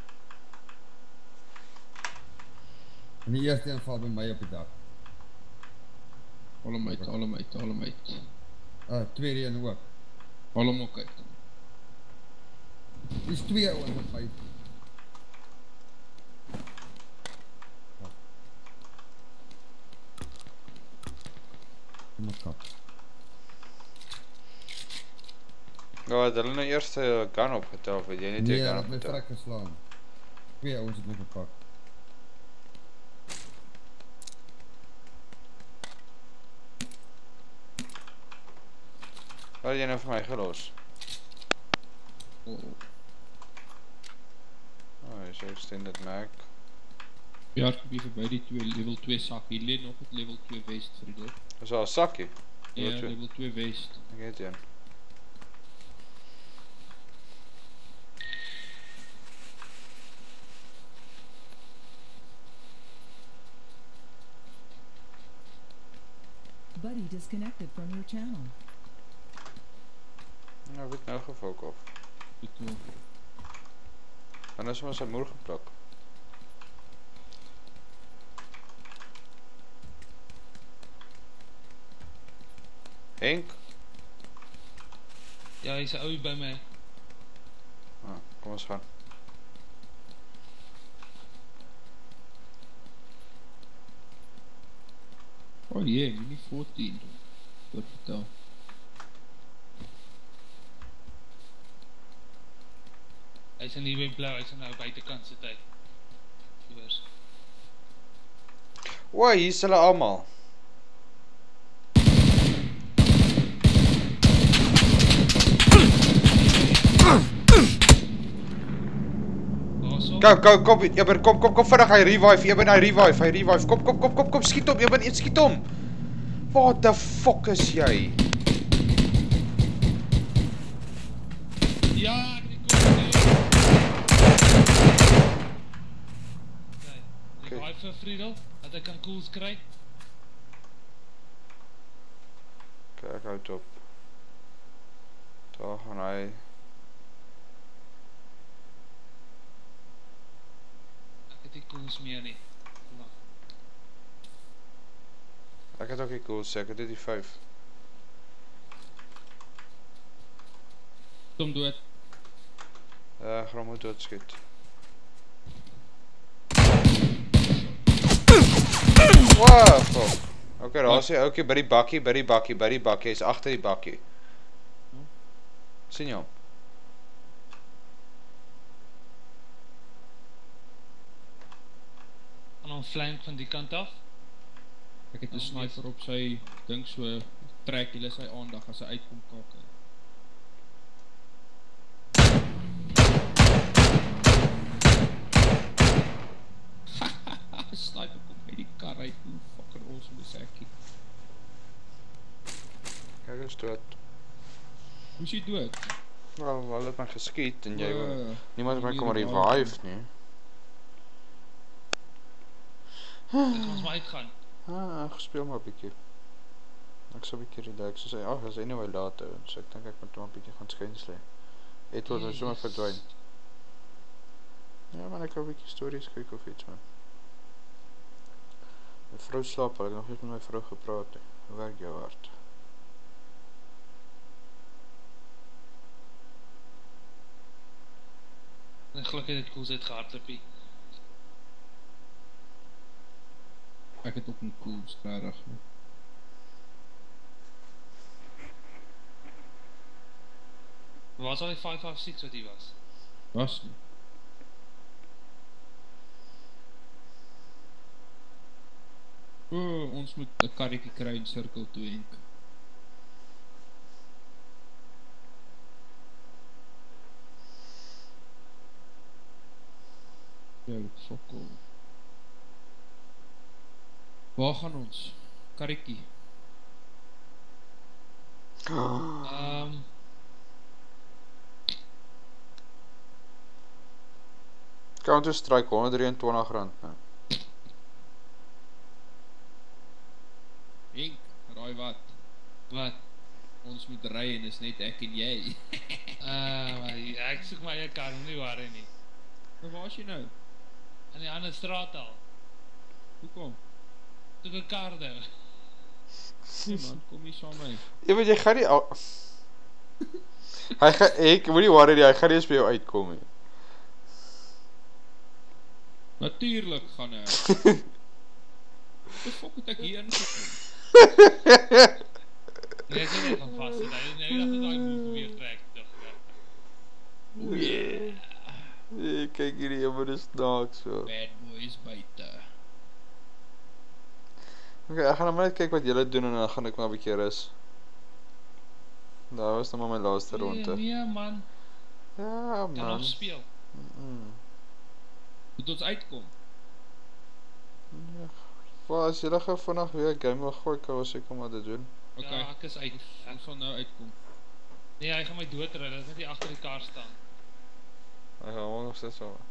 En die eerste een val by my op die dak. Haal hom uit, haal hom uit, haal hom uit. Uh, tweede een ook. Haal hom ook uit. Dis twee ouens wat my... Kom kap. Nou, het hulle nou eerst een gun opgetel, of het jy nie twee Nee, gun dat het my opgetel? vrek geslaan. Twee ouens het my gepak. Wat het jy nou vir my gelos? Oh, oh. Oh, hier is een extended mag. Ja, ek probeer verby die twee level twee sak. Hier leen nog het level twee west, Friedel. Is al een sakkie? Ja, Level twee. level twee west. Ek het een. Buddy disconnected from your channel. Nou, weet nou gefok of. Goed wel. En is maar sy moer geplak. Henk? Ja, hy is 'n ou by my. Ah, kom ons gaan. Oh jee, mini fourteen. Wat vertel. Hy is in die webblauw, hy is nou buitekant sit hy. Viewers. O, hier is hulle allemaal. Waarso? Kom, kom, kom, Eben, kom, kom, kom vinnig, hy revive, Eben, hy revive, hy revive, kom, kom, kom, kom, kom, skiet om, Eben, skiet om. What the fuck is jy? Ja, ek het die kool nee. Okay, revive vir Friedel, dat hy kan koels kry. Kijk, ek houd op. Daar gaan hy. Ek het die koels meer nie. Nou. Ek het ook die cool sê, ek het dit die vijf. Kom dood. Uh, ek gaan moet doodskiet. Wow, fuck. Ok, daar is hy, ok, by die bakkie, by die bakkie, by die bakkie, hy is achter die bakkie. Sien jy hom? Aan hom flank van die kant af. Ek het 'n sniper op sy ding so trek hulle sy aandag as hy uitkom kak. Sniper kom met die kar uit, hoe fucking awesome is ekkie. Kijk, hy is dood. Hoe is hy dood? Wel, wel het my geskiet en jy, Uh, niemand het my kom hier revive nie. Dit kan ons maar uitgaan. Ah, ek speel maar bykie. Ek sal bykie relax, so sê, ach, is anyway later, so ek dink ek moet maar bykie gaan skynsle. Edward het sommer verdwijn. Ja man, ek wil bykie stories kyk of iets man. My vrou slaap, al ek nog niet met my vrou gepraat he. Hoe werk jou hart? En gelukkig het koels uitgehardloopie. ek het ook nie koels, rarig nie. Waar is al die vyf vyf six wat hier was? Was nie. O, oh, ons moet 'n karretjie kry in sirkel toe Henk. Ja, sokkel. Waar gaan ons? Karretjie. Ehm um, Counter Strike honderd drieëntwintig rand nou. Henk, raai wat? Wat? Ons moet ry en is net ek en jy. Uh, maar ek soek my eie kar, nie waar nie. Maar waar is jy nou? In die ander straat al. Hoekom? Soek 'n kar nou. Nee man, kom hier saam my. Ja, want jy gaan nie al... Hy gaan, ek moet nie worry nie, hy gaan nie eens by jou uitkom nie. Natuurlijk gaan ek. Wat fok het ek hier ingekom? Nee, ek sê net gaan vast sit. Hy nou dat ek daai move weer trek. Nee. Nee, kyk hierdie een is snaaks so. Bad boys buite. Ok, ek gaan nou maar net kyk wat julle doen en dan gaan ek maar 'n bietjie rus. Daar was nou maar my laaste ronde. Nee, nee man, Ja kan man. nog speel. Mm. Moet ons uitkom? Ja, wel, as julle gou vandag weer 'n game wil gooi, kan ons seker maar dit doen. Ok, Ja, ek is uit. ons sal nou uitkom. Nee, hy gaan my doodry, dat ek net hier agter die kar staan. Ek gaan hom nog steeds so.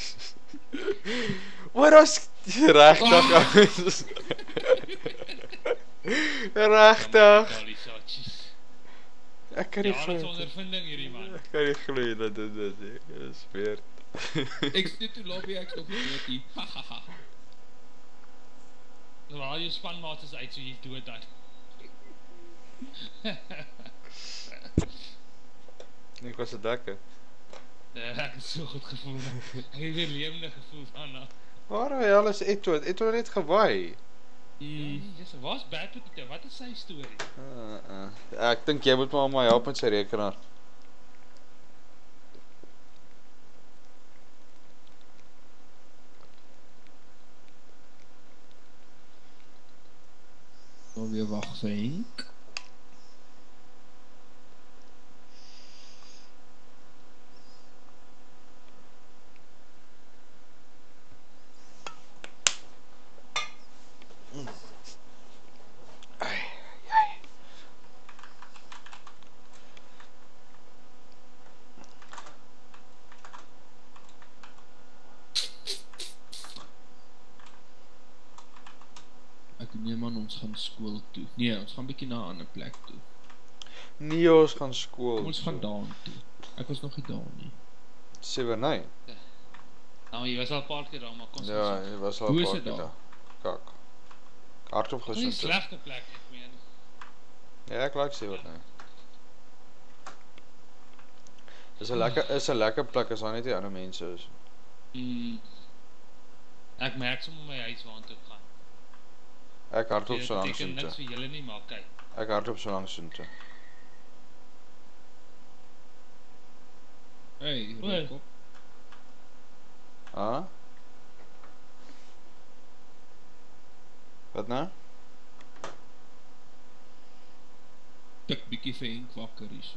Wat is regtig ouens? Regtig. Al die saadjies. Ek kan nie Ja, dit is glo. ondervinding hierdie man. Ek kan nie glo dat dit dit is. Dit is weird. Ek sit toe lobby, ek is nog nie dood nie. Hahaha. Nou al jou spanmaat is uit, so jy is dood dan. Ek was 'n dakke. Ja, ek het so goed gevoel. Ek het weer lewende gevoel daarna. Waar hy alles Eto, Eto het net gewaai. Ja, nee, yes, was Bad Potato, wat is sy storie? Uh, uh. Ek dink jy moet maar my help met sy rekenaar. Dan weer wag vir Henk. Ek neem aan ons gaan skool toe. Nee, ons gaan bietjie na 'n ander plek toe. Nee, ons gaan skool. Ons gaan daan toe. Ek was nog nie daar nie. seven nine. Nou, jy was al 'n paar keer daar, maar kon Ja, soms- hy was al Hoe een is paar het keer daar? daar. Kak. Hardop Dis nie 'n gesond. slegte plek, ek meen. Ja, ek like seven nine. Dis 'n lekker is 'n lekker plek as daar net die ander mense is. Mm. Ek merk sommer my huis waantoe ek gaan. Ek hardop Dit so lank beteken niks soontoe. vir julle nie, maar kyk. Ek hardop so lank soontoe. Hey, Oei. Rokop. Ah? Wat nou? Tik bietjie vir Henk wakker hierso.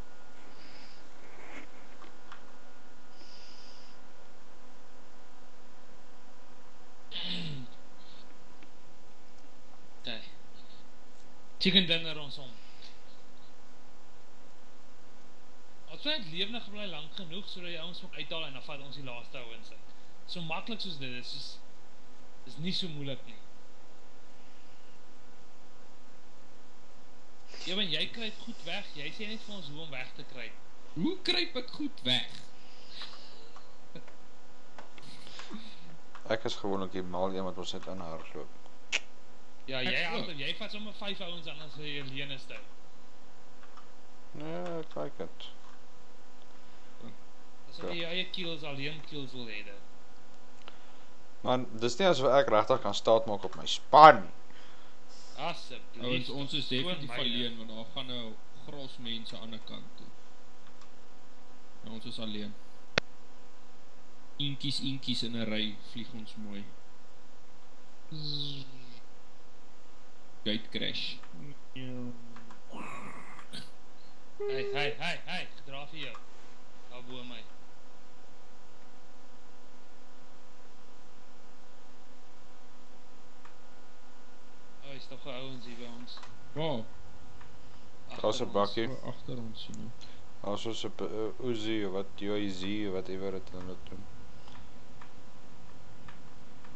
Kyk. Chicken dinner ons om. Ons het lewendig gebly lank genoeg sodat jy ons moet uithaal en dan vat ons die laaste ouens uit. So maklik soos dit is, is is nie so moeilik nie. Ja, maar jy kruip goed weg. Jy sê net vir ons hoe om weg te kruip. Hoe kruip ek goed weg? Ek is gewoonlik die mal een wat ons net aan haar loop. Ja, Ek jy ook. hard, jy vat sommer vyf ouens aan as jy alleen is daar. Nee, ek like it. As jy jou eie kills alleen kills wil hê. dan. Man, dis nie asof ek regtig kan staat maak op my span. Asseblief. Ouens, ons is toon definitief my alleen want daar gaan nou gros mense aan die ander kant toe. En ons is alleen. Inkies, inkies in 'n ry vlieg ons mooi. Gate crash. Hey, hey, hey, hey, gedra vir jou. Daar bo my. Oh, is toch ouens hier by ons. Waar? Agter Daar's 'n ons. bakkie. Oh, agter ons sien nou. As ons 'n uh, Uzi of wat U A Z of whatever dit hulle doen.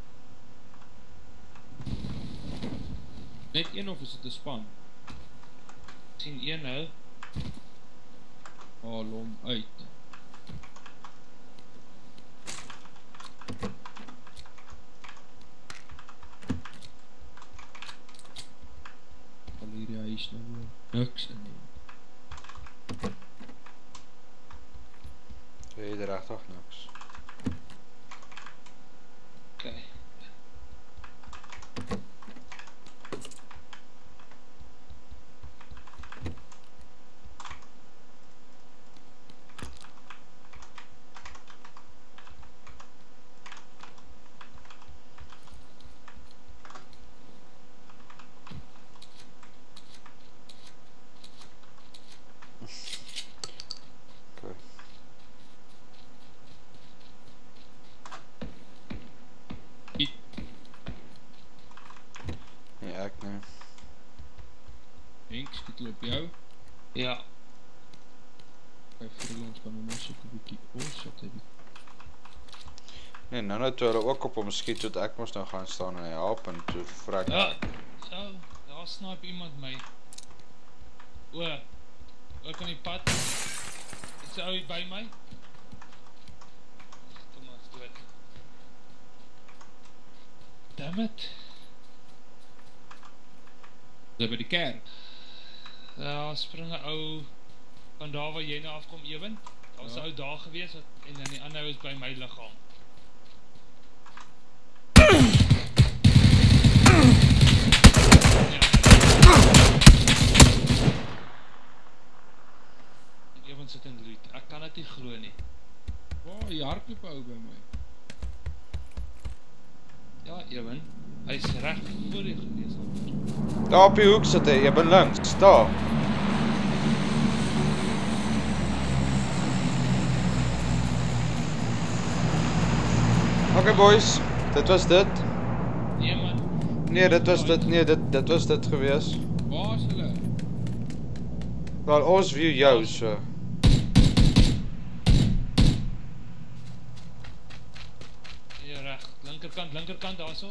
Net een of is dit 'n span? sien een nou. Haal hom uit. Al hierdie huis nou weer niks in nie. Jy het regtig niks. Okay. Henk, skiet hulle op jou? Ja. Kijk, vir ons kan hom ons ook 'n bietjie oorsit hê. Nee, nou nou toe hulle ook op hom skiet, toe ek moes nou gaan staan en help en toe vrek. Ja, so, daar snipe iemand my. O, ook aan die pad. Is ou by my? Kom ons dood. Damn it. Dis by die kerk. Ja, spring 'n ou van daar waar jy nou afkom ewen. Daar was 'n Ja. ou daar gewees wat, en dan die ander ou is by my liggaam. Ja. Ewen sit in loot. Ek kan dit nie glo nie. Waar, die hardloop ou by my. Ja, Ewen. Hy's reg voor jou gewees. Daar op die hoek sit hy, jy ben links, daar. Okay boys, dit was dit. Nee man. Nee, dit was dit, nee, dit, dit was dit gewees. Waar is hulle? Wel, ons view jou, so. Ja, reg. Linkerkant, linkerkant daarso.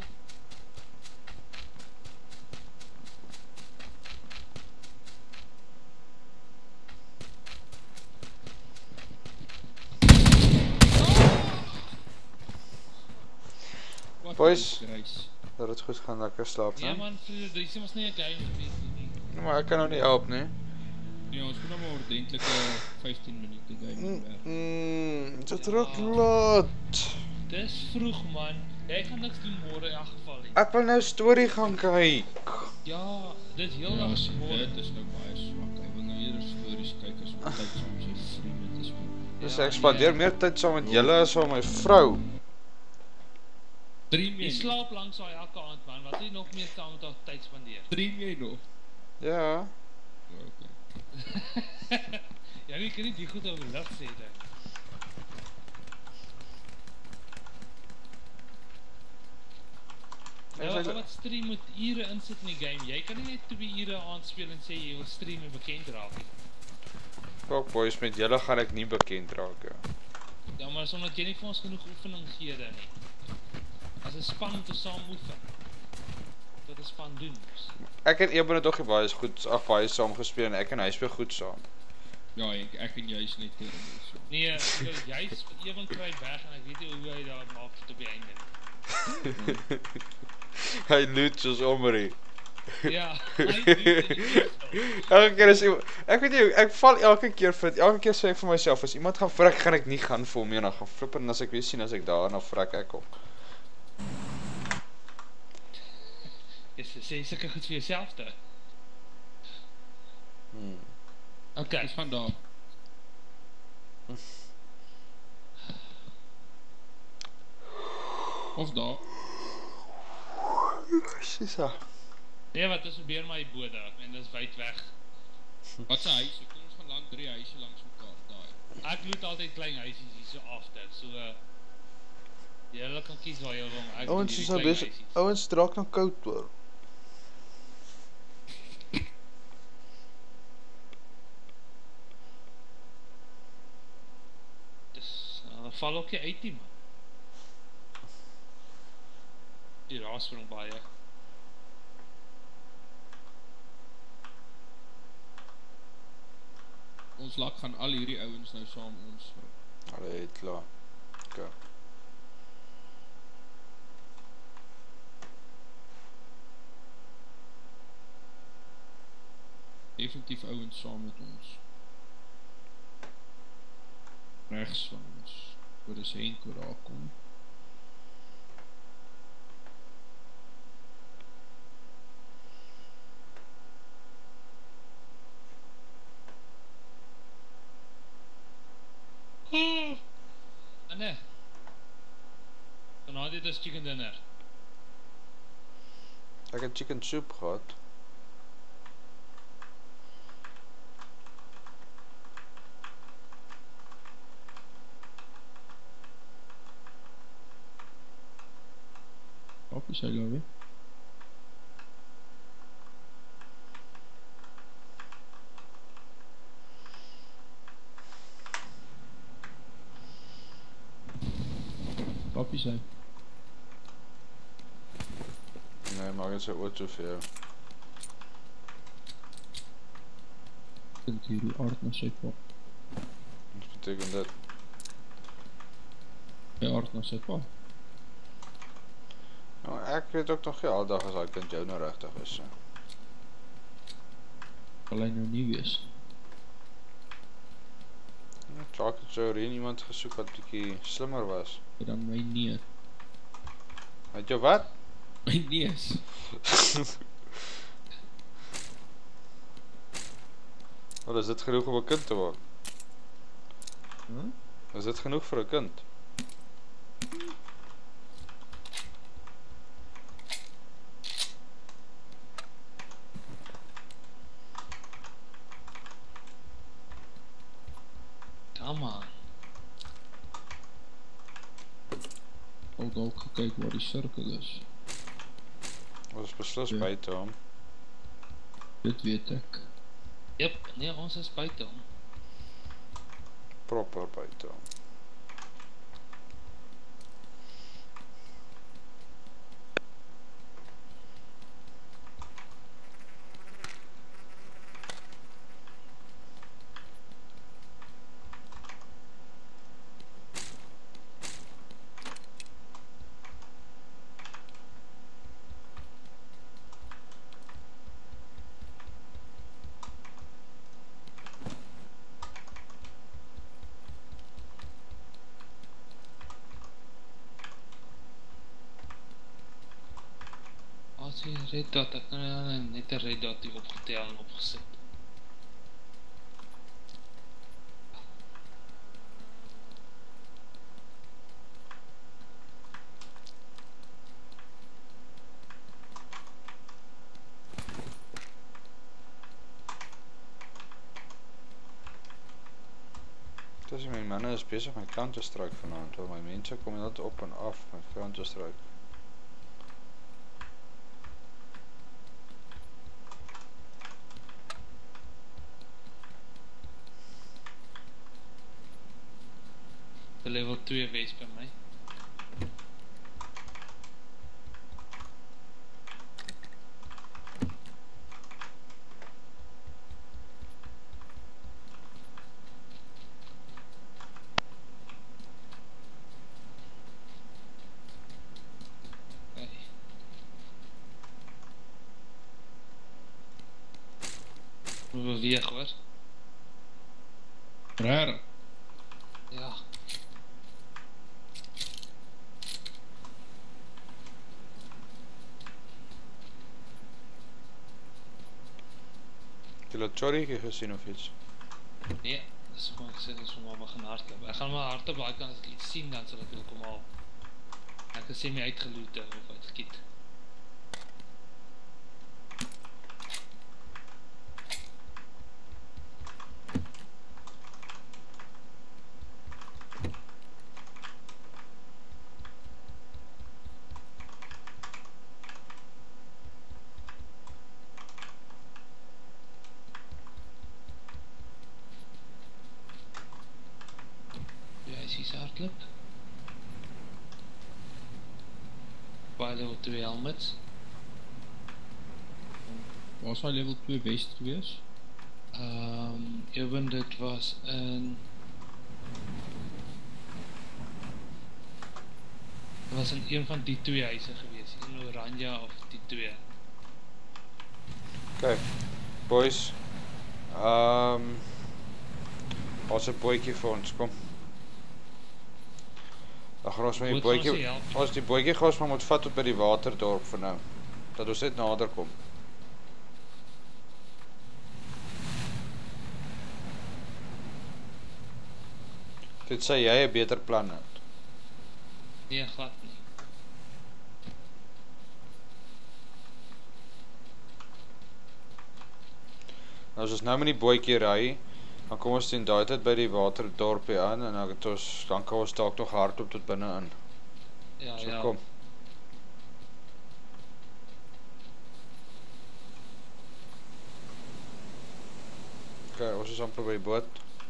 Wat Boys. een kruis. Dat het goed gaan, lekker slaap, Nee ne? man, vir dis mos nie 'n game gewees nie. Nee, maar ek kan nou nie help, nie. Nee, ons moet nou maar ordentlike vyftien minute game Mm, werk. mm, dit is Ja. ook laat. Dis vroeg man. Jy gaan niks doen môre in elk geval nie. Ek wil nou story gaan kyk. Ja, dit is heel Ja, lank sien, môre. dit is nou baie swak. Hy wil nou eerder stories kyk as om tyd saam met sy vriende te speel. Dus Ja, ek spandeer nee. meer tyd saam met julle as saam met my vrou. Dream Jy jy, slaap langs haar elke aand man. Wat jy nog meer saam met haar tyd spandeer? dream jy nog? Ja. Oh, okay. Ja, jy kan nie die goed over lig sê dit. Ja, As wat, hy- wat stream moet ure insit in die game. Jy kan nie net twee ure aanspeel en sê jy wil stream en bekend raak nie. Fuck boys, met julle gaan ek nie bekend raak, ja. Ja, maar is omdat jy nie vir ons genoeg oefening gee dan nie. As 'n span moet ons saam oefen. Wat 'n span doen. Ek en Eben het ook nie baie goed, ag baie saam gespeel en ek en hy speel goed saam. Ja, ek, ek en jy is net tegen so. Nee, jy jy ewen kry weg en ek weet nie hoe hy daar maak tot op die einde nie. Hy loot soos Omri. Ja, hy doen dit. Elke keer as iemand, ek weet nie, ek val elke keer vir, elke keer sê ek vir myself, as iemand gaan vrek, gaan ek nie gaan vir hom nie, en dan gaan flip en as ek weer sien, as ek daar, dan vrek ek op. Jy sê sulke goed vir jouself te. Hmm. Okay. Dis van daar. Of daar. Sisa. Nee, wat is probeer my boot daar. Ek meen dis wyd weg. Wat se huis? Kom ons gaan lank drie huise langs mekaar daai. Ek loot altyd klein huisies hier so after. So uh, julle kan kies waar jy wil. Ek Ouens is nou besig, ouens draak nou koud hoor. Dis uh, val ook jy uit die man. Die raas spring baie. ons lak gaan al hierdie ouens nou saam ons Allee, het klaar. Okay. Definitief ouens saam met ons. Rechts van ons, waar is Henko daar kom. Anne, vanavond dit is chicken dinner. Ek het chicken soup gehad. Op is hy daar weer? Op is hy? Nee, maak het sy auto vir jou. Vind hierdie aard na sy pa. Wat beteken dit? Hy aard na sy pa. Nou, ek weet ook nog nie aldag as hy kind jou nou rechtig is. So. Sal hy nou nie wees? Ja, Tjaak het so reen iemand gesoek wat bykie slimmer was. Hy dan my neer. Het jou wat? My nees. Wat is dit genoeg om een kind te word? Huh? Is dit genoeg vir een kind? Come on. Al dalk gekyk waar die cirkel is. Ons is beslis Ja. buiten hom. Dit weet ek. Jep, nee, ons is buiten hom. Proper buiten hom. As jy red dot, ek nou net een red dot hier opgetel en opgesit. Dus my manne is bezig met Counter-Strike vanavond, want my mense kom net op en af met Counter-Strike. De level twee wees by my. Okay. We beweeg hoor. Raar. Ja. Het jy dat Choriekie gesien of iets? Nee, dis gewoon ek sê, dis om maar begin hardloop. Ek gaan maar hardloop, maar ek kan as ek iets sien, dan sal ek wil kom haal. Ek is sê my uitgeloot of uitgekiet. Hardloop. Baie level twee helmets. Waar is hy level twee west gewees? Ehm, ewen dit was in... Het was in een van die twee huise gewees, in Oranje of die twee. Kijk, boys. Um, Als een bootjie vir ons, kom. Dan gaan ons met die Boot gaan ons bootjie, nie help. ons die bootjie gaan ons maar moet vat tot by die waterdorp vir nou. Dat ons net nader kom. Dit sê jy 'n beter plan het. Nee, glad nie. Nou as ons nou met die bootjie ry, dan kom ons teen daai tyd by die waterdorpie aan en dan het ons dan kan ons dalk nog hardloop tot binne in. Ja, So ja. kom. Okay, ons is amper by die boot.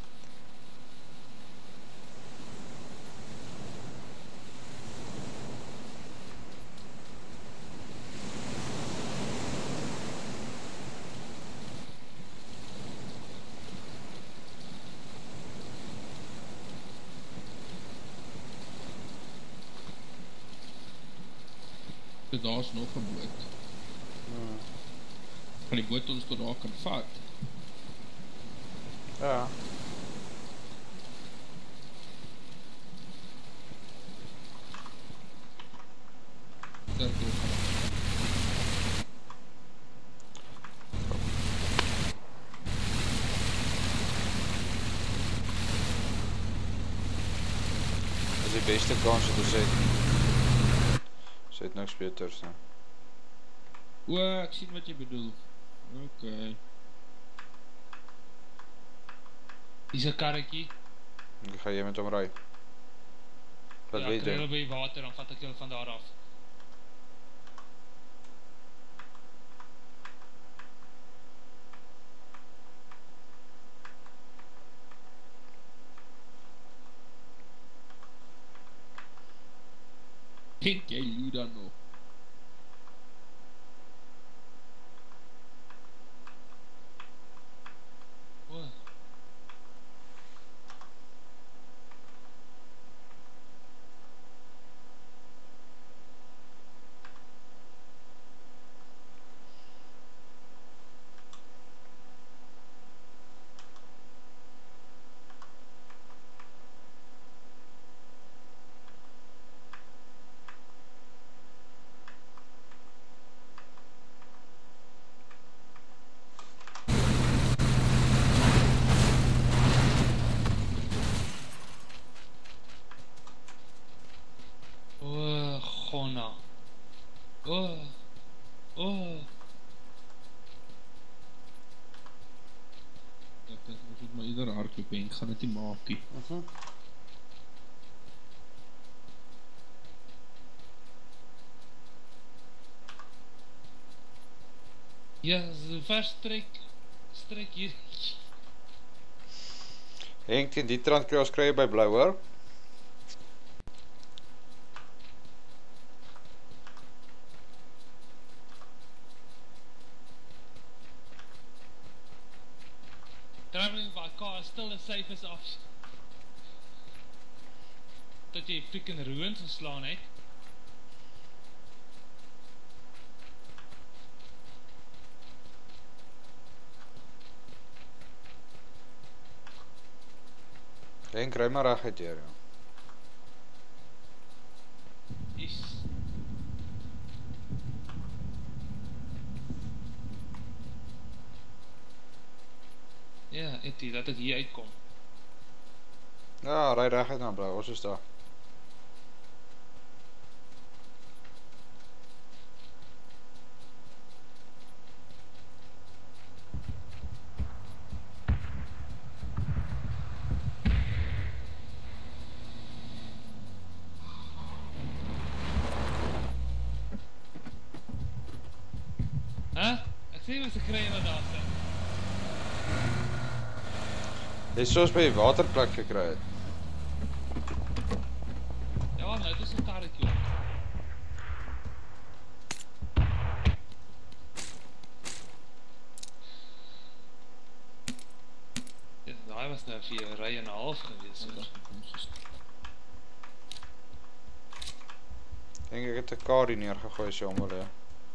Daar is nog 'n boot. Hmm. Kan die boot ons tot daar kan vat? Ja. Cirkel. Dis die beste kans wat ons het. Ons het niks beters nie. O, ek sien wat jy bedoel. Ok. Dis 'n karretjie. Dan ga jy met hom ry. Wat Ja, wil ek jy kry hulle doen? by die water, dan vat ek julle van daar af. Dink jy loer dan nog? O, o, gonna. O, o. Ek dink ons moet maar ieder hardloop en ek gaan dit nie maak nie. Mhm. Ja, so vers strek, strek hier. Henk, teen die trant kry ons kry by Blou, hoor. Traveling by car is still as safe as option. Dat jy freaking ruins geslaan het. Henk, ry maar reg uit hier, ja. Is. Ja, Etie, dat ek hier uitkom. Ja, ry reg uit na Blou, ons is daar. Hæ? Ek sê ons kry hulle daar sit. Jy soos by die waterplek gekry het. Ja, nou het ons 'n karretjie op. vir jou ry en 'n half gewees hoor. Dink ek het 'n kar hier neergegooi as jy hom wil hê.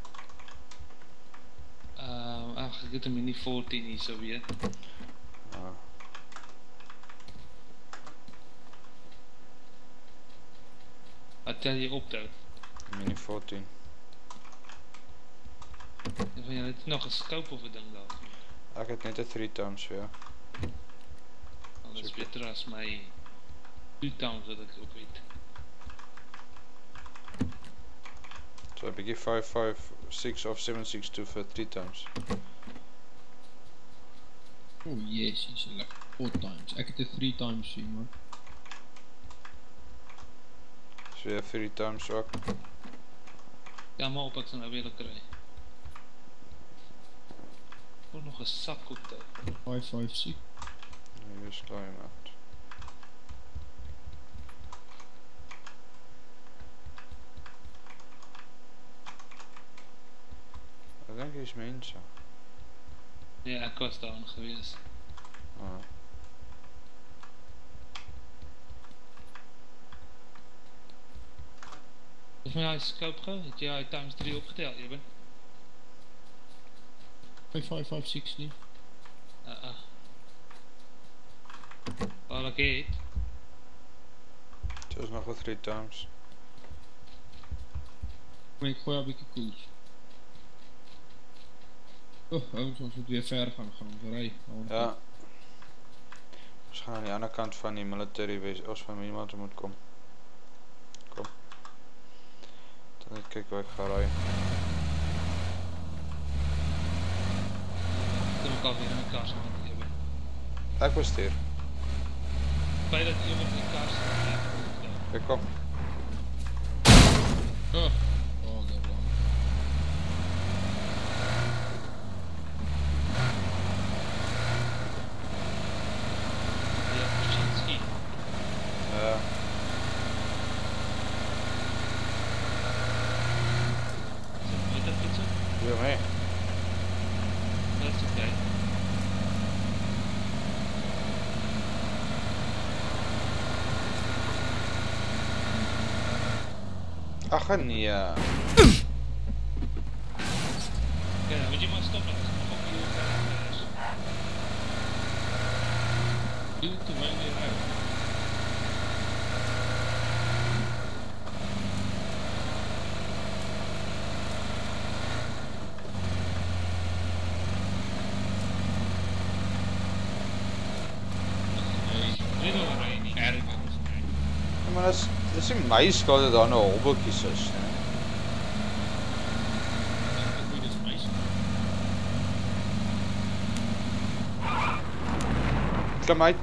Ehm ag, ek het 'n Mini fourteen hier so weet. Ja. Wat tel jy op toe? Mini fourteen. En van jy het nog 'n scope of 'n ding daar. Ek het net 'n three times vir jou. Dit is beter as my two times wat ek op het. So 'n bietjie five five six of seven six two vir three times. Oh yes, he's like four times. Ek het 'n three times sien hoor. So jy three times ook. Ja, maar op ek sal nou weer kry. Ook nog 'n sak op toe. five five six. Hier is klaar iemand. Ek dink hier is mense. Ja, ek was daar gewees. Ah. Is my hy scope gou? Het jy hy times three opgetel, Eben? five five five six nie. Uh uh. Al ek het. Dit is nog wel three times. Maar ek gooi 'n bietjie koels. Oh, ons ons moet weer ver gaan gaan ons ry. Ja. Ons gaan aan die ander kant van die military wees. Ons van iemand moet kom. Kom. Dan net kyk waar ek gaan ry. Kom ek al weer in mekaar saam met Eben. Ek was hier. By dat Eben in die kar sit. Ek kom. Oh, oh, daar lang. Ja, Kuczynski. Ja. Weet dat fietsen? Ja, mee. Dat is oké. Ach nee. Ja, moet je maar stoppen. Dat is nog op je is. Doe het terwijl je rijdt. Dit wil ry nie. Ergens. Ja, maar dis dis nie my skuld dat daar nou hobbeltjies is nie. Dit is my skuld. Klim uit.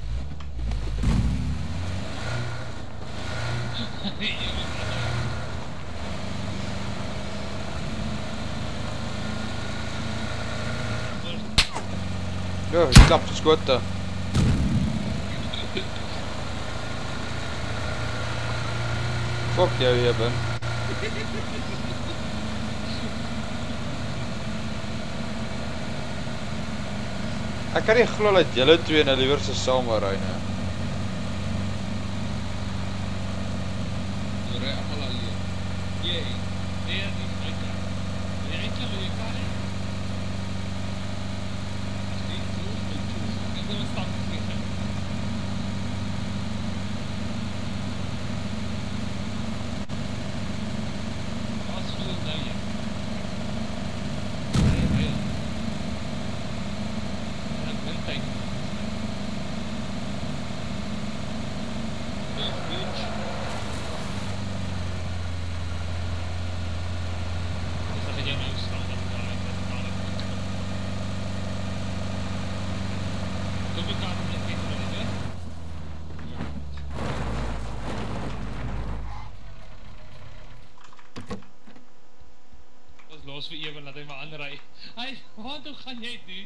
Ja, ek klap die skote. Fuck jou, Eben. Ek kan nie glo dat julle twee nou liewer se saam ry nie. We rijden allemaal alleen. Jee. Nee, dat is my kar. Wil jy uitklim met jou kar hê? Als die close by choose. Ek wil 'n stap gee. Wat sou nou jy? Nee, nee. Ek wil tyd. Big bitch. Dis dat jy nou staan dat daar is dat daar is. Kom ek aan met dit maar net. Ons los vir Eben laat hy maar aanry. Hy, wat hoe gaan jy doen?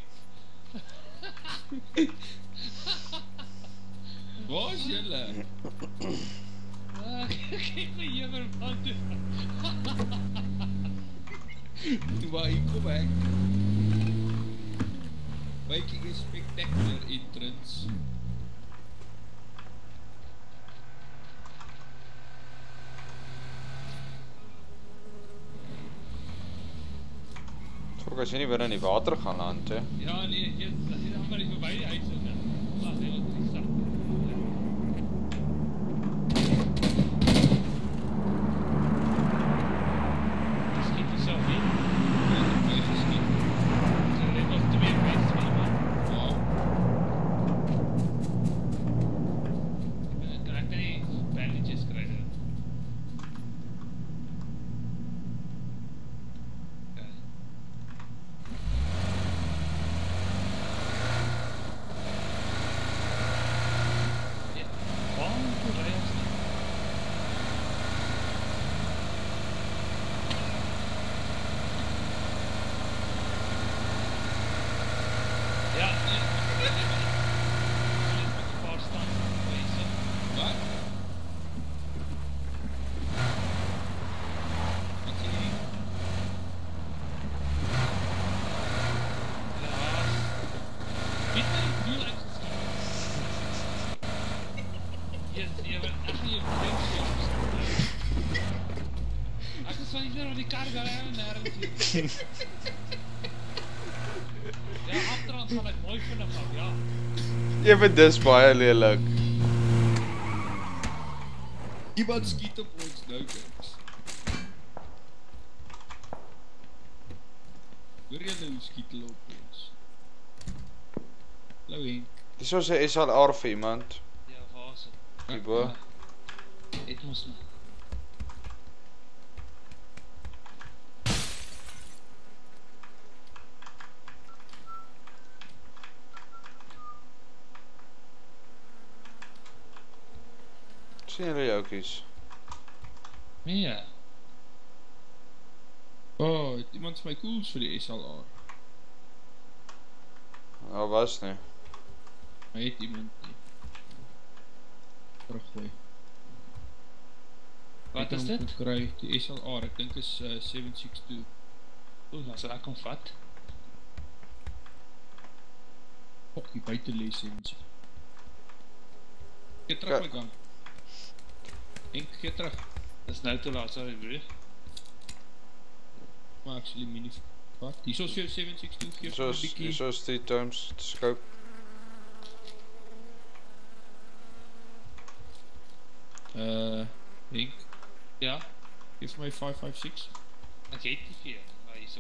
Waar is julle? Ah, kyk vir Eben van toe. Toe waar hier kom ek. Making a spectacular entrance. Fok as jy nie binne in die water gaan land, hè. Ja, nee, jy, as jy dan maar nie verby die huis is, dan laat hy wat die sak. Skiet jy self in? Ja, ek het my geskiet. So net nog twee mense van iemand. Ja. Kan ek nie bandages kry dan? Okay. Ja, waarom moet ry ons nie? Ja, nee, ek weet nie, maar ek het met 'n paar stands gewees, so. Wat? Wat sê jy? Ja, weet my veel uitgeskiet. Yes, jy wil echt nie jou vriend sê. Ek is van hier op die kar daar en nergens hier. Ja, achterhand gaan ek mooi vinnig af, ja. Jy vind dis baie lelik. Iemand skiet op ons nou, kiks. Hoor jy nou skiet hulle op ons? Hallo Henk. Dis soos 'n S L R vir iemand. Ja, waar is het? Hierbo. Het ons nou. Sien julle joukies? Nee, Oh, het iemand my koels vir die S L R? Nou was nie. My het iemand nie. Teruggooi. wat is dit? Kry die S L R, ek dink is uh, seven six two. Oeh, dan sal ek hom vat. Fok, die buitenlisensie. Gee terug my gang. Henk, gee terug. Dis nou te laat, sorry broer. Maar actually mini wat? Hier is jou seven six two, gee Soos, vir 'n bietjie. soos three times scope. Uh, Henk, Ja, gee vir my five five six. ek het die vier, maar hierso.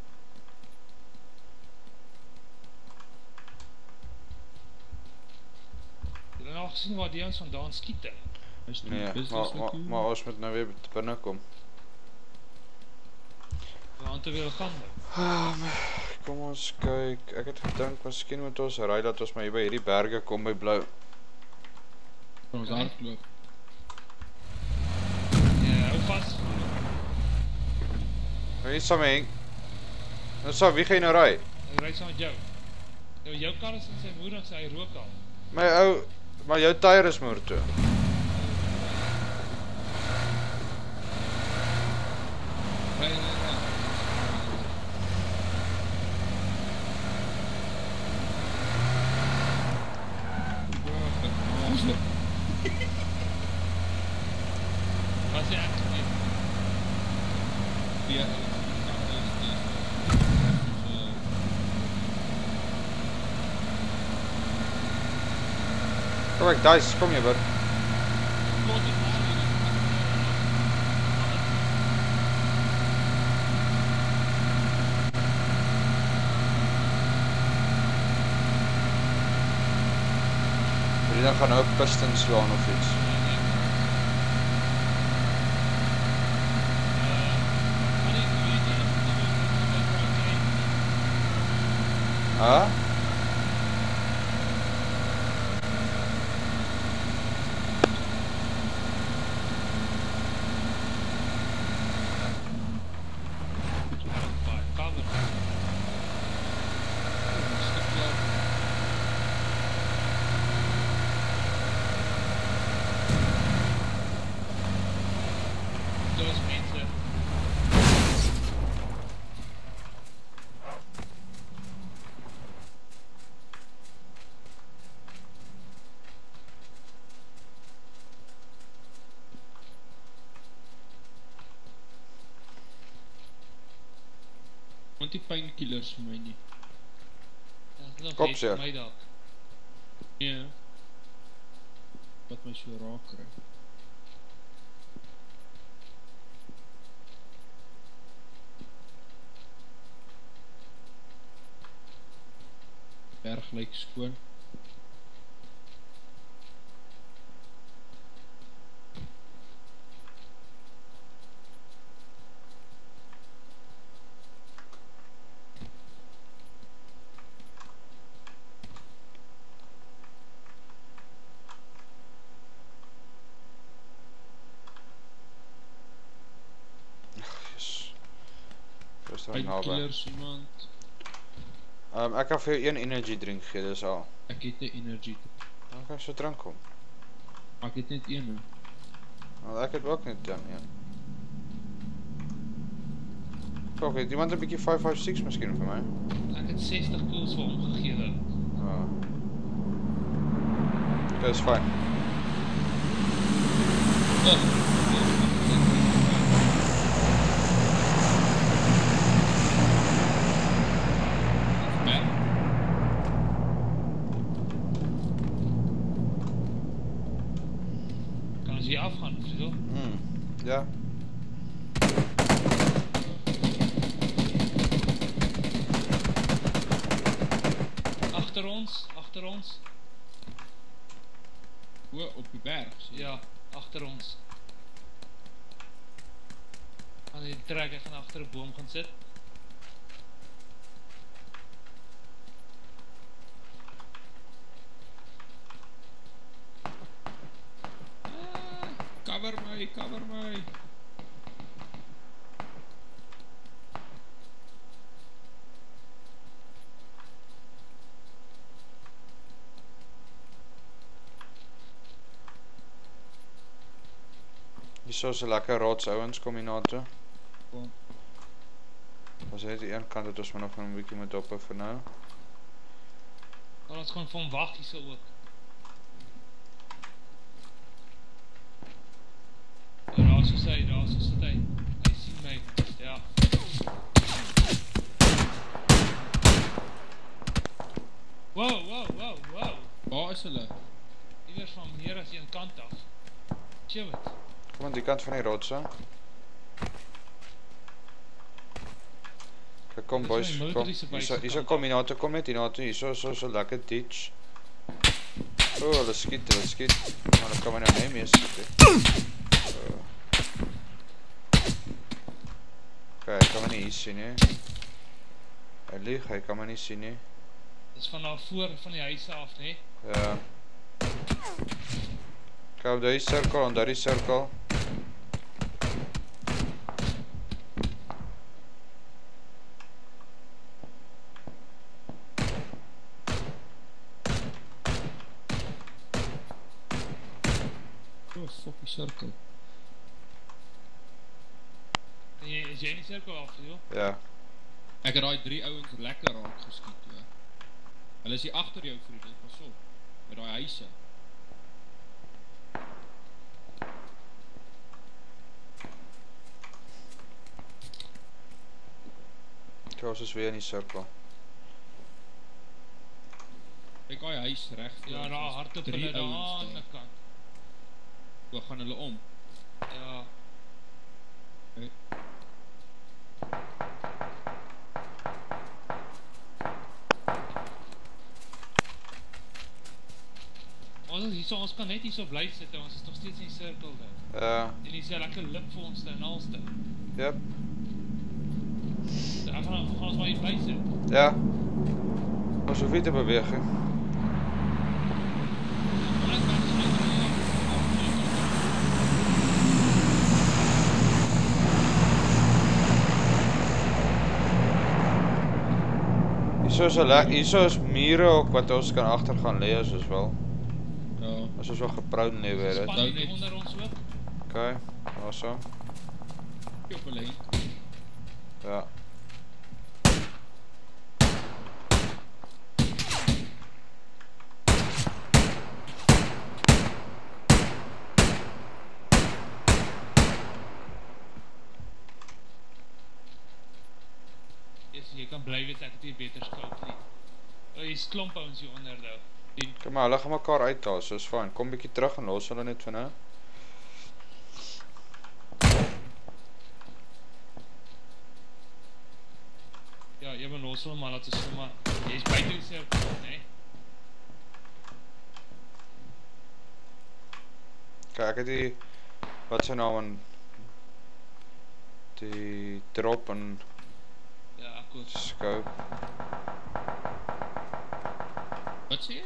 Jy het nou gesien waar die ons vandaan skiet, hè? Hy's Nee, maar, maar, maar ons moet nou weer binnenkom. Waar te wil gaan nou? Um, kom ons kyk, ek het gedink, miskien moet ons ry dat ons maar hier by hierdie berge kom by Blou. Ons hardloop. Ja, hou vast. Nou hier saam Henk. Nou Sam, wie gaan jy nou ry? Ek ry saam met jou. Nou, jou kar is in sy moeder en sy rook al. My ou, maar jou tyre is moer toe. Ry, ry, ry. Wat sê ek nie? Ja, Kom ek, Dice, kom jy bid. Kot het maar nie. Hierdie dan gaan nou piston slaan of iets. Ha? niemand die painkillers vir my nie. Ja, dit is nog Kopseer. het my dalk. Ja. Wat my so raak kry. Berg lyk skoon. Yes. Dis daar naby. Painkillers iemand. Um, ek kan vir jou een energy drink gee, dis al. Ek het 'n energy. Dan kan jy so drink kom. Maar ek het net een. Want ek het ook net dan, ja. Kijk, het iemand een bietjie vyf vyf seks miskien vir my? Ek het sestig koels vir hom gegee. Ja. Dit is fyn. Oh. Kan ons hier afgaan, of so? Hmm, ja. Agter ons, agter ons. O, op die berg. So. Ja, agter ons. Gaan die trek, ek gaan agter 'n boom gaan sit. Ah, cover my, cover my. Hier is 'n lekker rots ouens kom hier na toe. Kom. Ons het die een kant dat ons maar nog 'n bietjie moet dophou vir nou. Kan ons gewoon vir hom wag hier so ook. Ja, daar so sy, daar so sit hy. Hy sien my. Ja. Wow, wow, wow, wow. Waar is hulle? Iewers van meer as een kant af. Shit. Kom aan die kant van die rotse. Kijk, kom Dit is boys, my kom. military se Hierso, buite hierso kant kom hier na toe, kom net hier na toe. Hierso is so so lekker ditch. O, oh, hulle skiet, hulle skiet. Maar dan kan my nou nie meer skiet. So. Kijk, kan my nie hier sien nie. Hy lieg, hy kan my nie sien nie. Dis van daar voor van die huise af, nee. Ja. Kijk op die cirkel en daar die cirkel. Oh, fuck die cirkel. En jy, is jy in die cirkel af, joh? Ja. Ek het daai drie ouens lekker raak geskiet, ja. Hulle is hier agter jou, vriende, pas op. By daai huise. Kijk, ons is weer in die cirkel. Kyk daai huis reg voor. Ja, ons, daar is hardop drie hulle daar ouens aan die kant. Waar gaan hulle om? Ja. Okay. Ons is hierso, ons kan net hierso bly sit, ons is nog steeds in die cirkel daar. Ja. En hier is 'n lekker lip vir ons te en alste. Yep. So, ek gaan, gaan ons maar hier bly sit. Ja. Ons hoef nie te beweeg, he. Hierso is, a hierso is mure ook wat ons kan achter gaan lees as wel. Ja. As ons wel geproud nie weer het. Span hier onder ons ook. Ok, daar so. Hier op 'n lyn. Ja. Yes. jy kan bly weet ek het hier beter scout nie. Oh, jy is klomp ouens hier onder nou. Kom maar, hulle gaan mekaar uithaal, so is fijn. Kom bykie terug en los hulle net van nou. Ja, jy moet los hulle maar laat ons maar, jy is buiten die cirkel, nee? Kijk, ek het die, wat sy naam aan, die drop en Ja, ek ook. scope. Wat sê jy?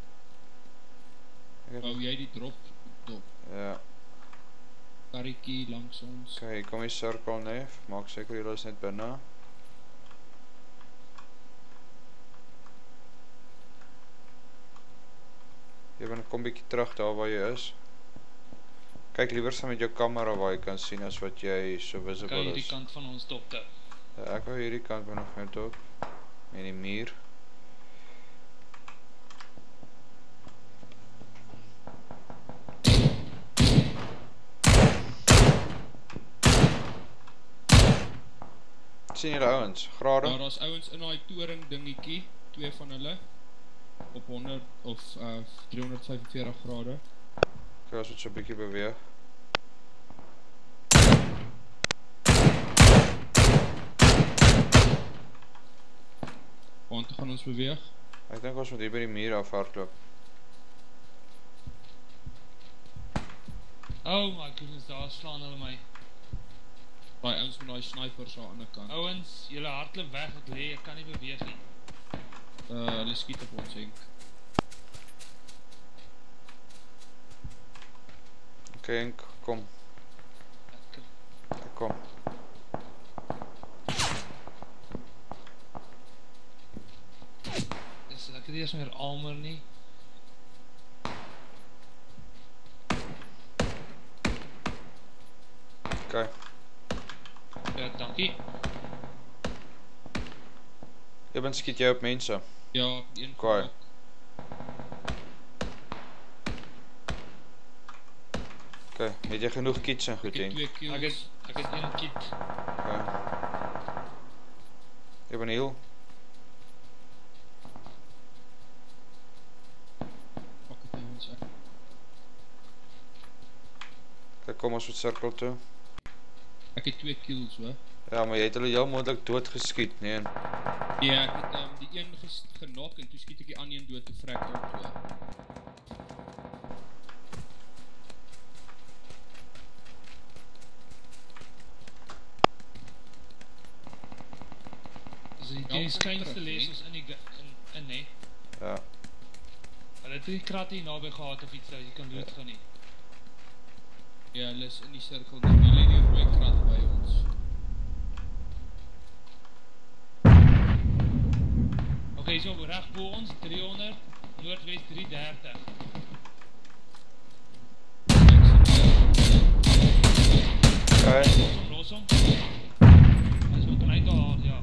Hou jy die drop dop? Ja, Karretjie langs ons. ok, hier kom die cirkel nee, maak seker julle is net binne. Jy ben kom bykie terug daar waar jy is. Kyk liewer saam met jou camera waar jy kan sien as wat jy so Kan visible hierdie is. kant van ons dopte. Ja, ek hou hierdie kant binne van jou top. En die muur. Sien julle ouens, grade? Ja, daar is ouens in die toring dingetjie, twee van hulle, op honderd of uh, driehonderdvyfenveertig grade. Ek as het so bykie beweeg. Want gaan ons beweeg? Ek dink ons moet hier by die muur afhardloop. Oh my goodness, daar slaan hulle my. Daai ouens met daai snipers aan die ander kant. Ouens, julle hardloop weg, ek lê, ek kan nie beweeg nie. Uh, hulle skiet op ons, Henk. Ok, Henk, kom. Ek, Ek kom. is, ek het eers meer armor nie. Ok, Ja, dankie. jy ben skiet jy op mense. Ja, een Kwaai. Ok, het jy genoeg kits en goed, Ek het Henk? twee Ek kills. het, ek het een kit. Ok. Jy ben heel. Pak het nie ons uit. Kijk, kom ons met cirkel toe. Ek het twee kills, hoor. Ja, maar jy het hulle heel moeilijk dood geskiet, nee. Ja, ek het um, die een ges genok en toe skiet ek die ander een dood te vrek op, hoor. Dus die, Ja, die kom skynste terug, les nee. is in die, ge- in, in nee. Ja. Hulle het die krat hier naby gehad of iets dat jy kan loot gaan nie. Ja, hulle is in die cirkel, die hulle die rooi krat by ons. Ok, so recht bo ons, driehonderd, noordwest driehonderddertig. Ok, Los hom, los hom. Hy is ook uit al, ja.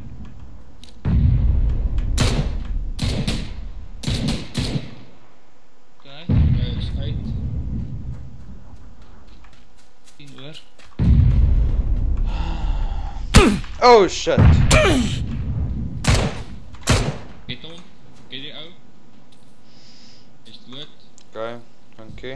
Ok, Hy is uit. tien oor. oh shit. Het hom, ken die ou? Hy is dood. Ok, dankie.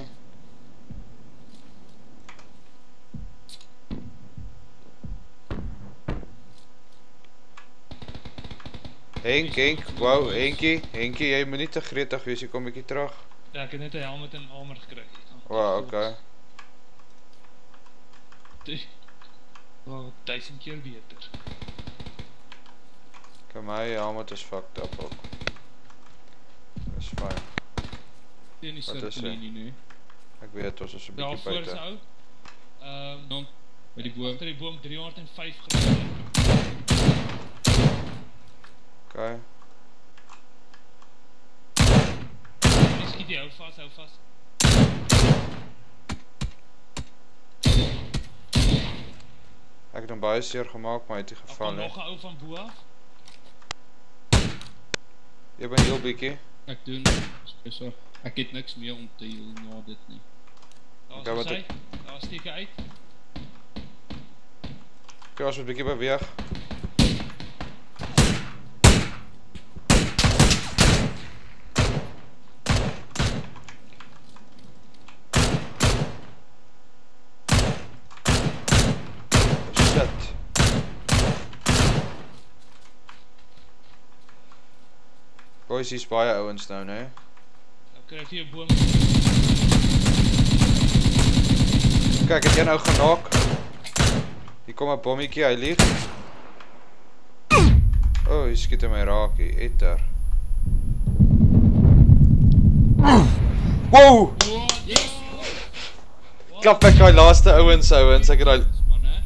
Henk, Henk, wow, Henkie, Henkie, jy moet nie te gretig wees, jy kom bykie terug. Ja, ek het net een helmet en armor gekry. Wow, ok. Wow, duisend keer beter. Ok, my helmet is fucked up ook. Dis fijn. Teen die Wat is cirkel hy? hier nie, nee. Ek weet, ons is een Daar bykie voor is buiten. ou. Ehm, Dan, by die boom. Achter die boom driehonderd en vyf grade. Ok, Die skiet die, hou vast, hou vast. ek het hom baie seer gemaakt, maar hy het die Daar geval kom nie. nog een ou van boe af. Jy ben heel bykie. Ek doen, spesig. Ek het niks meer om te heel na dit nie. Daar Ok, is wat ons ek- uit. Daar steek hy uit. Ok, ons moet bykie beweeg. Boys, hier's baie ouens nou, né? Dan kry ek vir jou boom. Kyk, het jy nou genak? Hier kom 'n bommetjie, hy lieg. O, oh, hy skiet in my raak hier, etter. Wow! Klap ek die laaste ouens ouens, ek het daai Man, hè?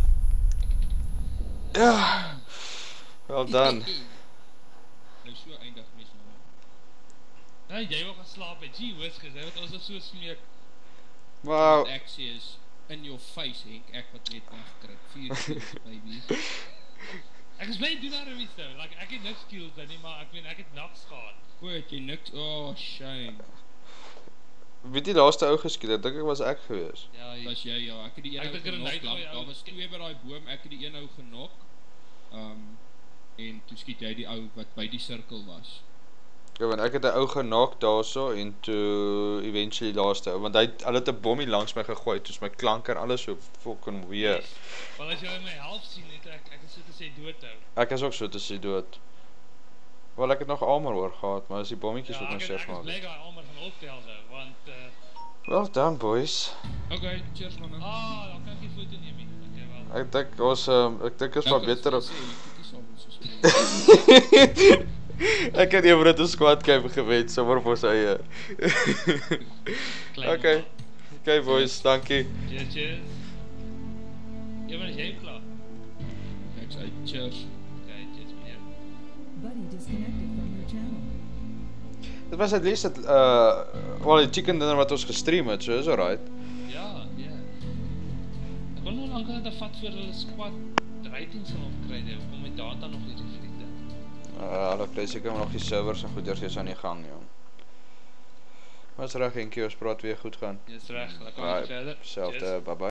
ja. Well done. Nou so eindig mens nou. Nee, jy wil gaan slaap het, gee whiz, jy wat ons is so smeek. Wow. Wat ek sê is, in your face, Henk, ek wat net aangekryp. Vier kills, baby. Ek is blij doen daar iets nou, like, ek het niks kills nou nie, maar ek meen, ek het naks gehad. Hoe het jy niks, oh shame. Wie die laaste ou geskiet het, dink ek was ek gewees. Ja, jy, Was jy, ja, ek het die een Ek ou dink er een genok, night gooi, daar ou. was twee by die boom, ek het die een ou genok, um, en toe skiet jy die ou wat by die cirkel was. Ja, want ek het 'n ou genak daarso en toe eventually laaste ou, want hy het- hulle het 'n bommie langs my gegooi, toe's my klank en alles so fucking weird. want as jy in my helft sien, het ek, ek is so te sê dood nou. Ek is ook so te sê dood. Wel, ek het nog almal oor gehad, maar as die bommetjies Ja, wat my ek, seer ek is gemaak blij het. dat hy allemaal gaan optel nou, want, uh, Well done, boys. Okay, cheers man. ah, dan kan ek die foto neem nie. Okay, wel. Ek dink ons um, ek dink is maar beter op Ek het eendag net 'n squad game gewen sommer vir sy eie. Klein Okay. man. Okay boys, dankie. Cheers, cheers. Ja, maar is jy klaar? Ek sê cheers. Okay, cheers meneer. Buddy disconnected from your channel. Dit was at least het uh wel die chicken dinner wat ons gestream het, so is alright. Ja, ja. Ek wil nou lang dat vat vir hulle squad ratings gaan opkry, hè, om my data nog nie te vriende. Uh hulle kry seker nog die servers en goeders is aan die gang, jong. Maar is reg, Henkie, ons praat weer goed gaan. Dis reg, dan kan Alright, ek verder. selfde, Cheers. bye bye.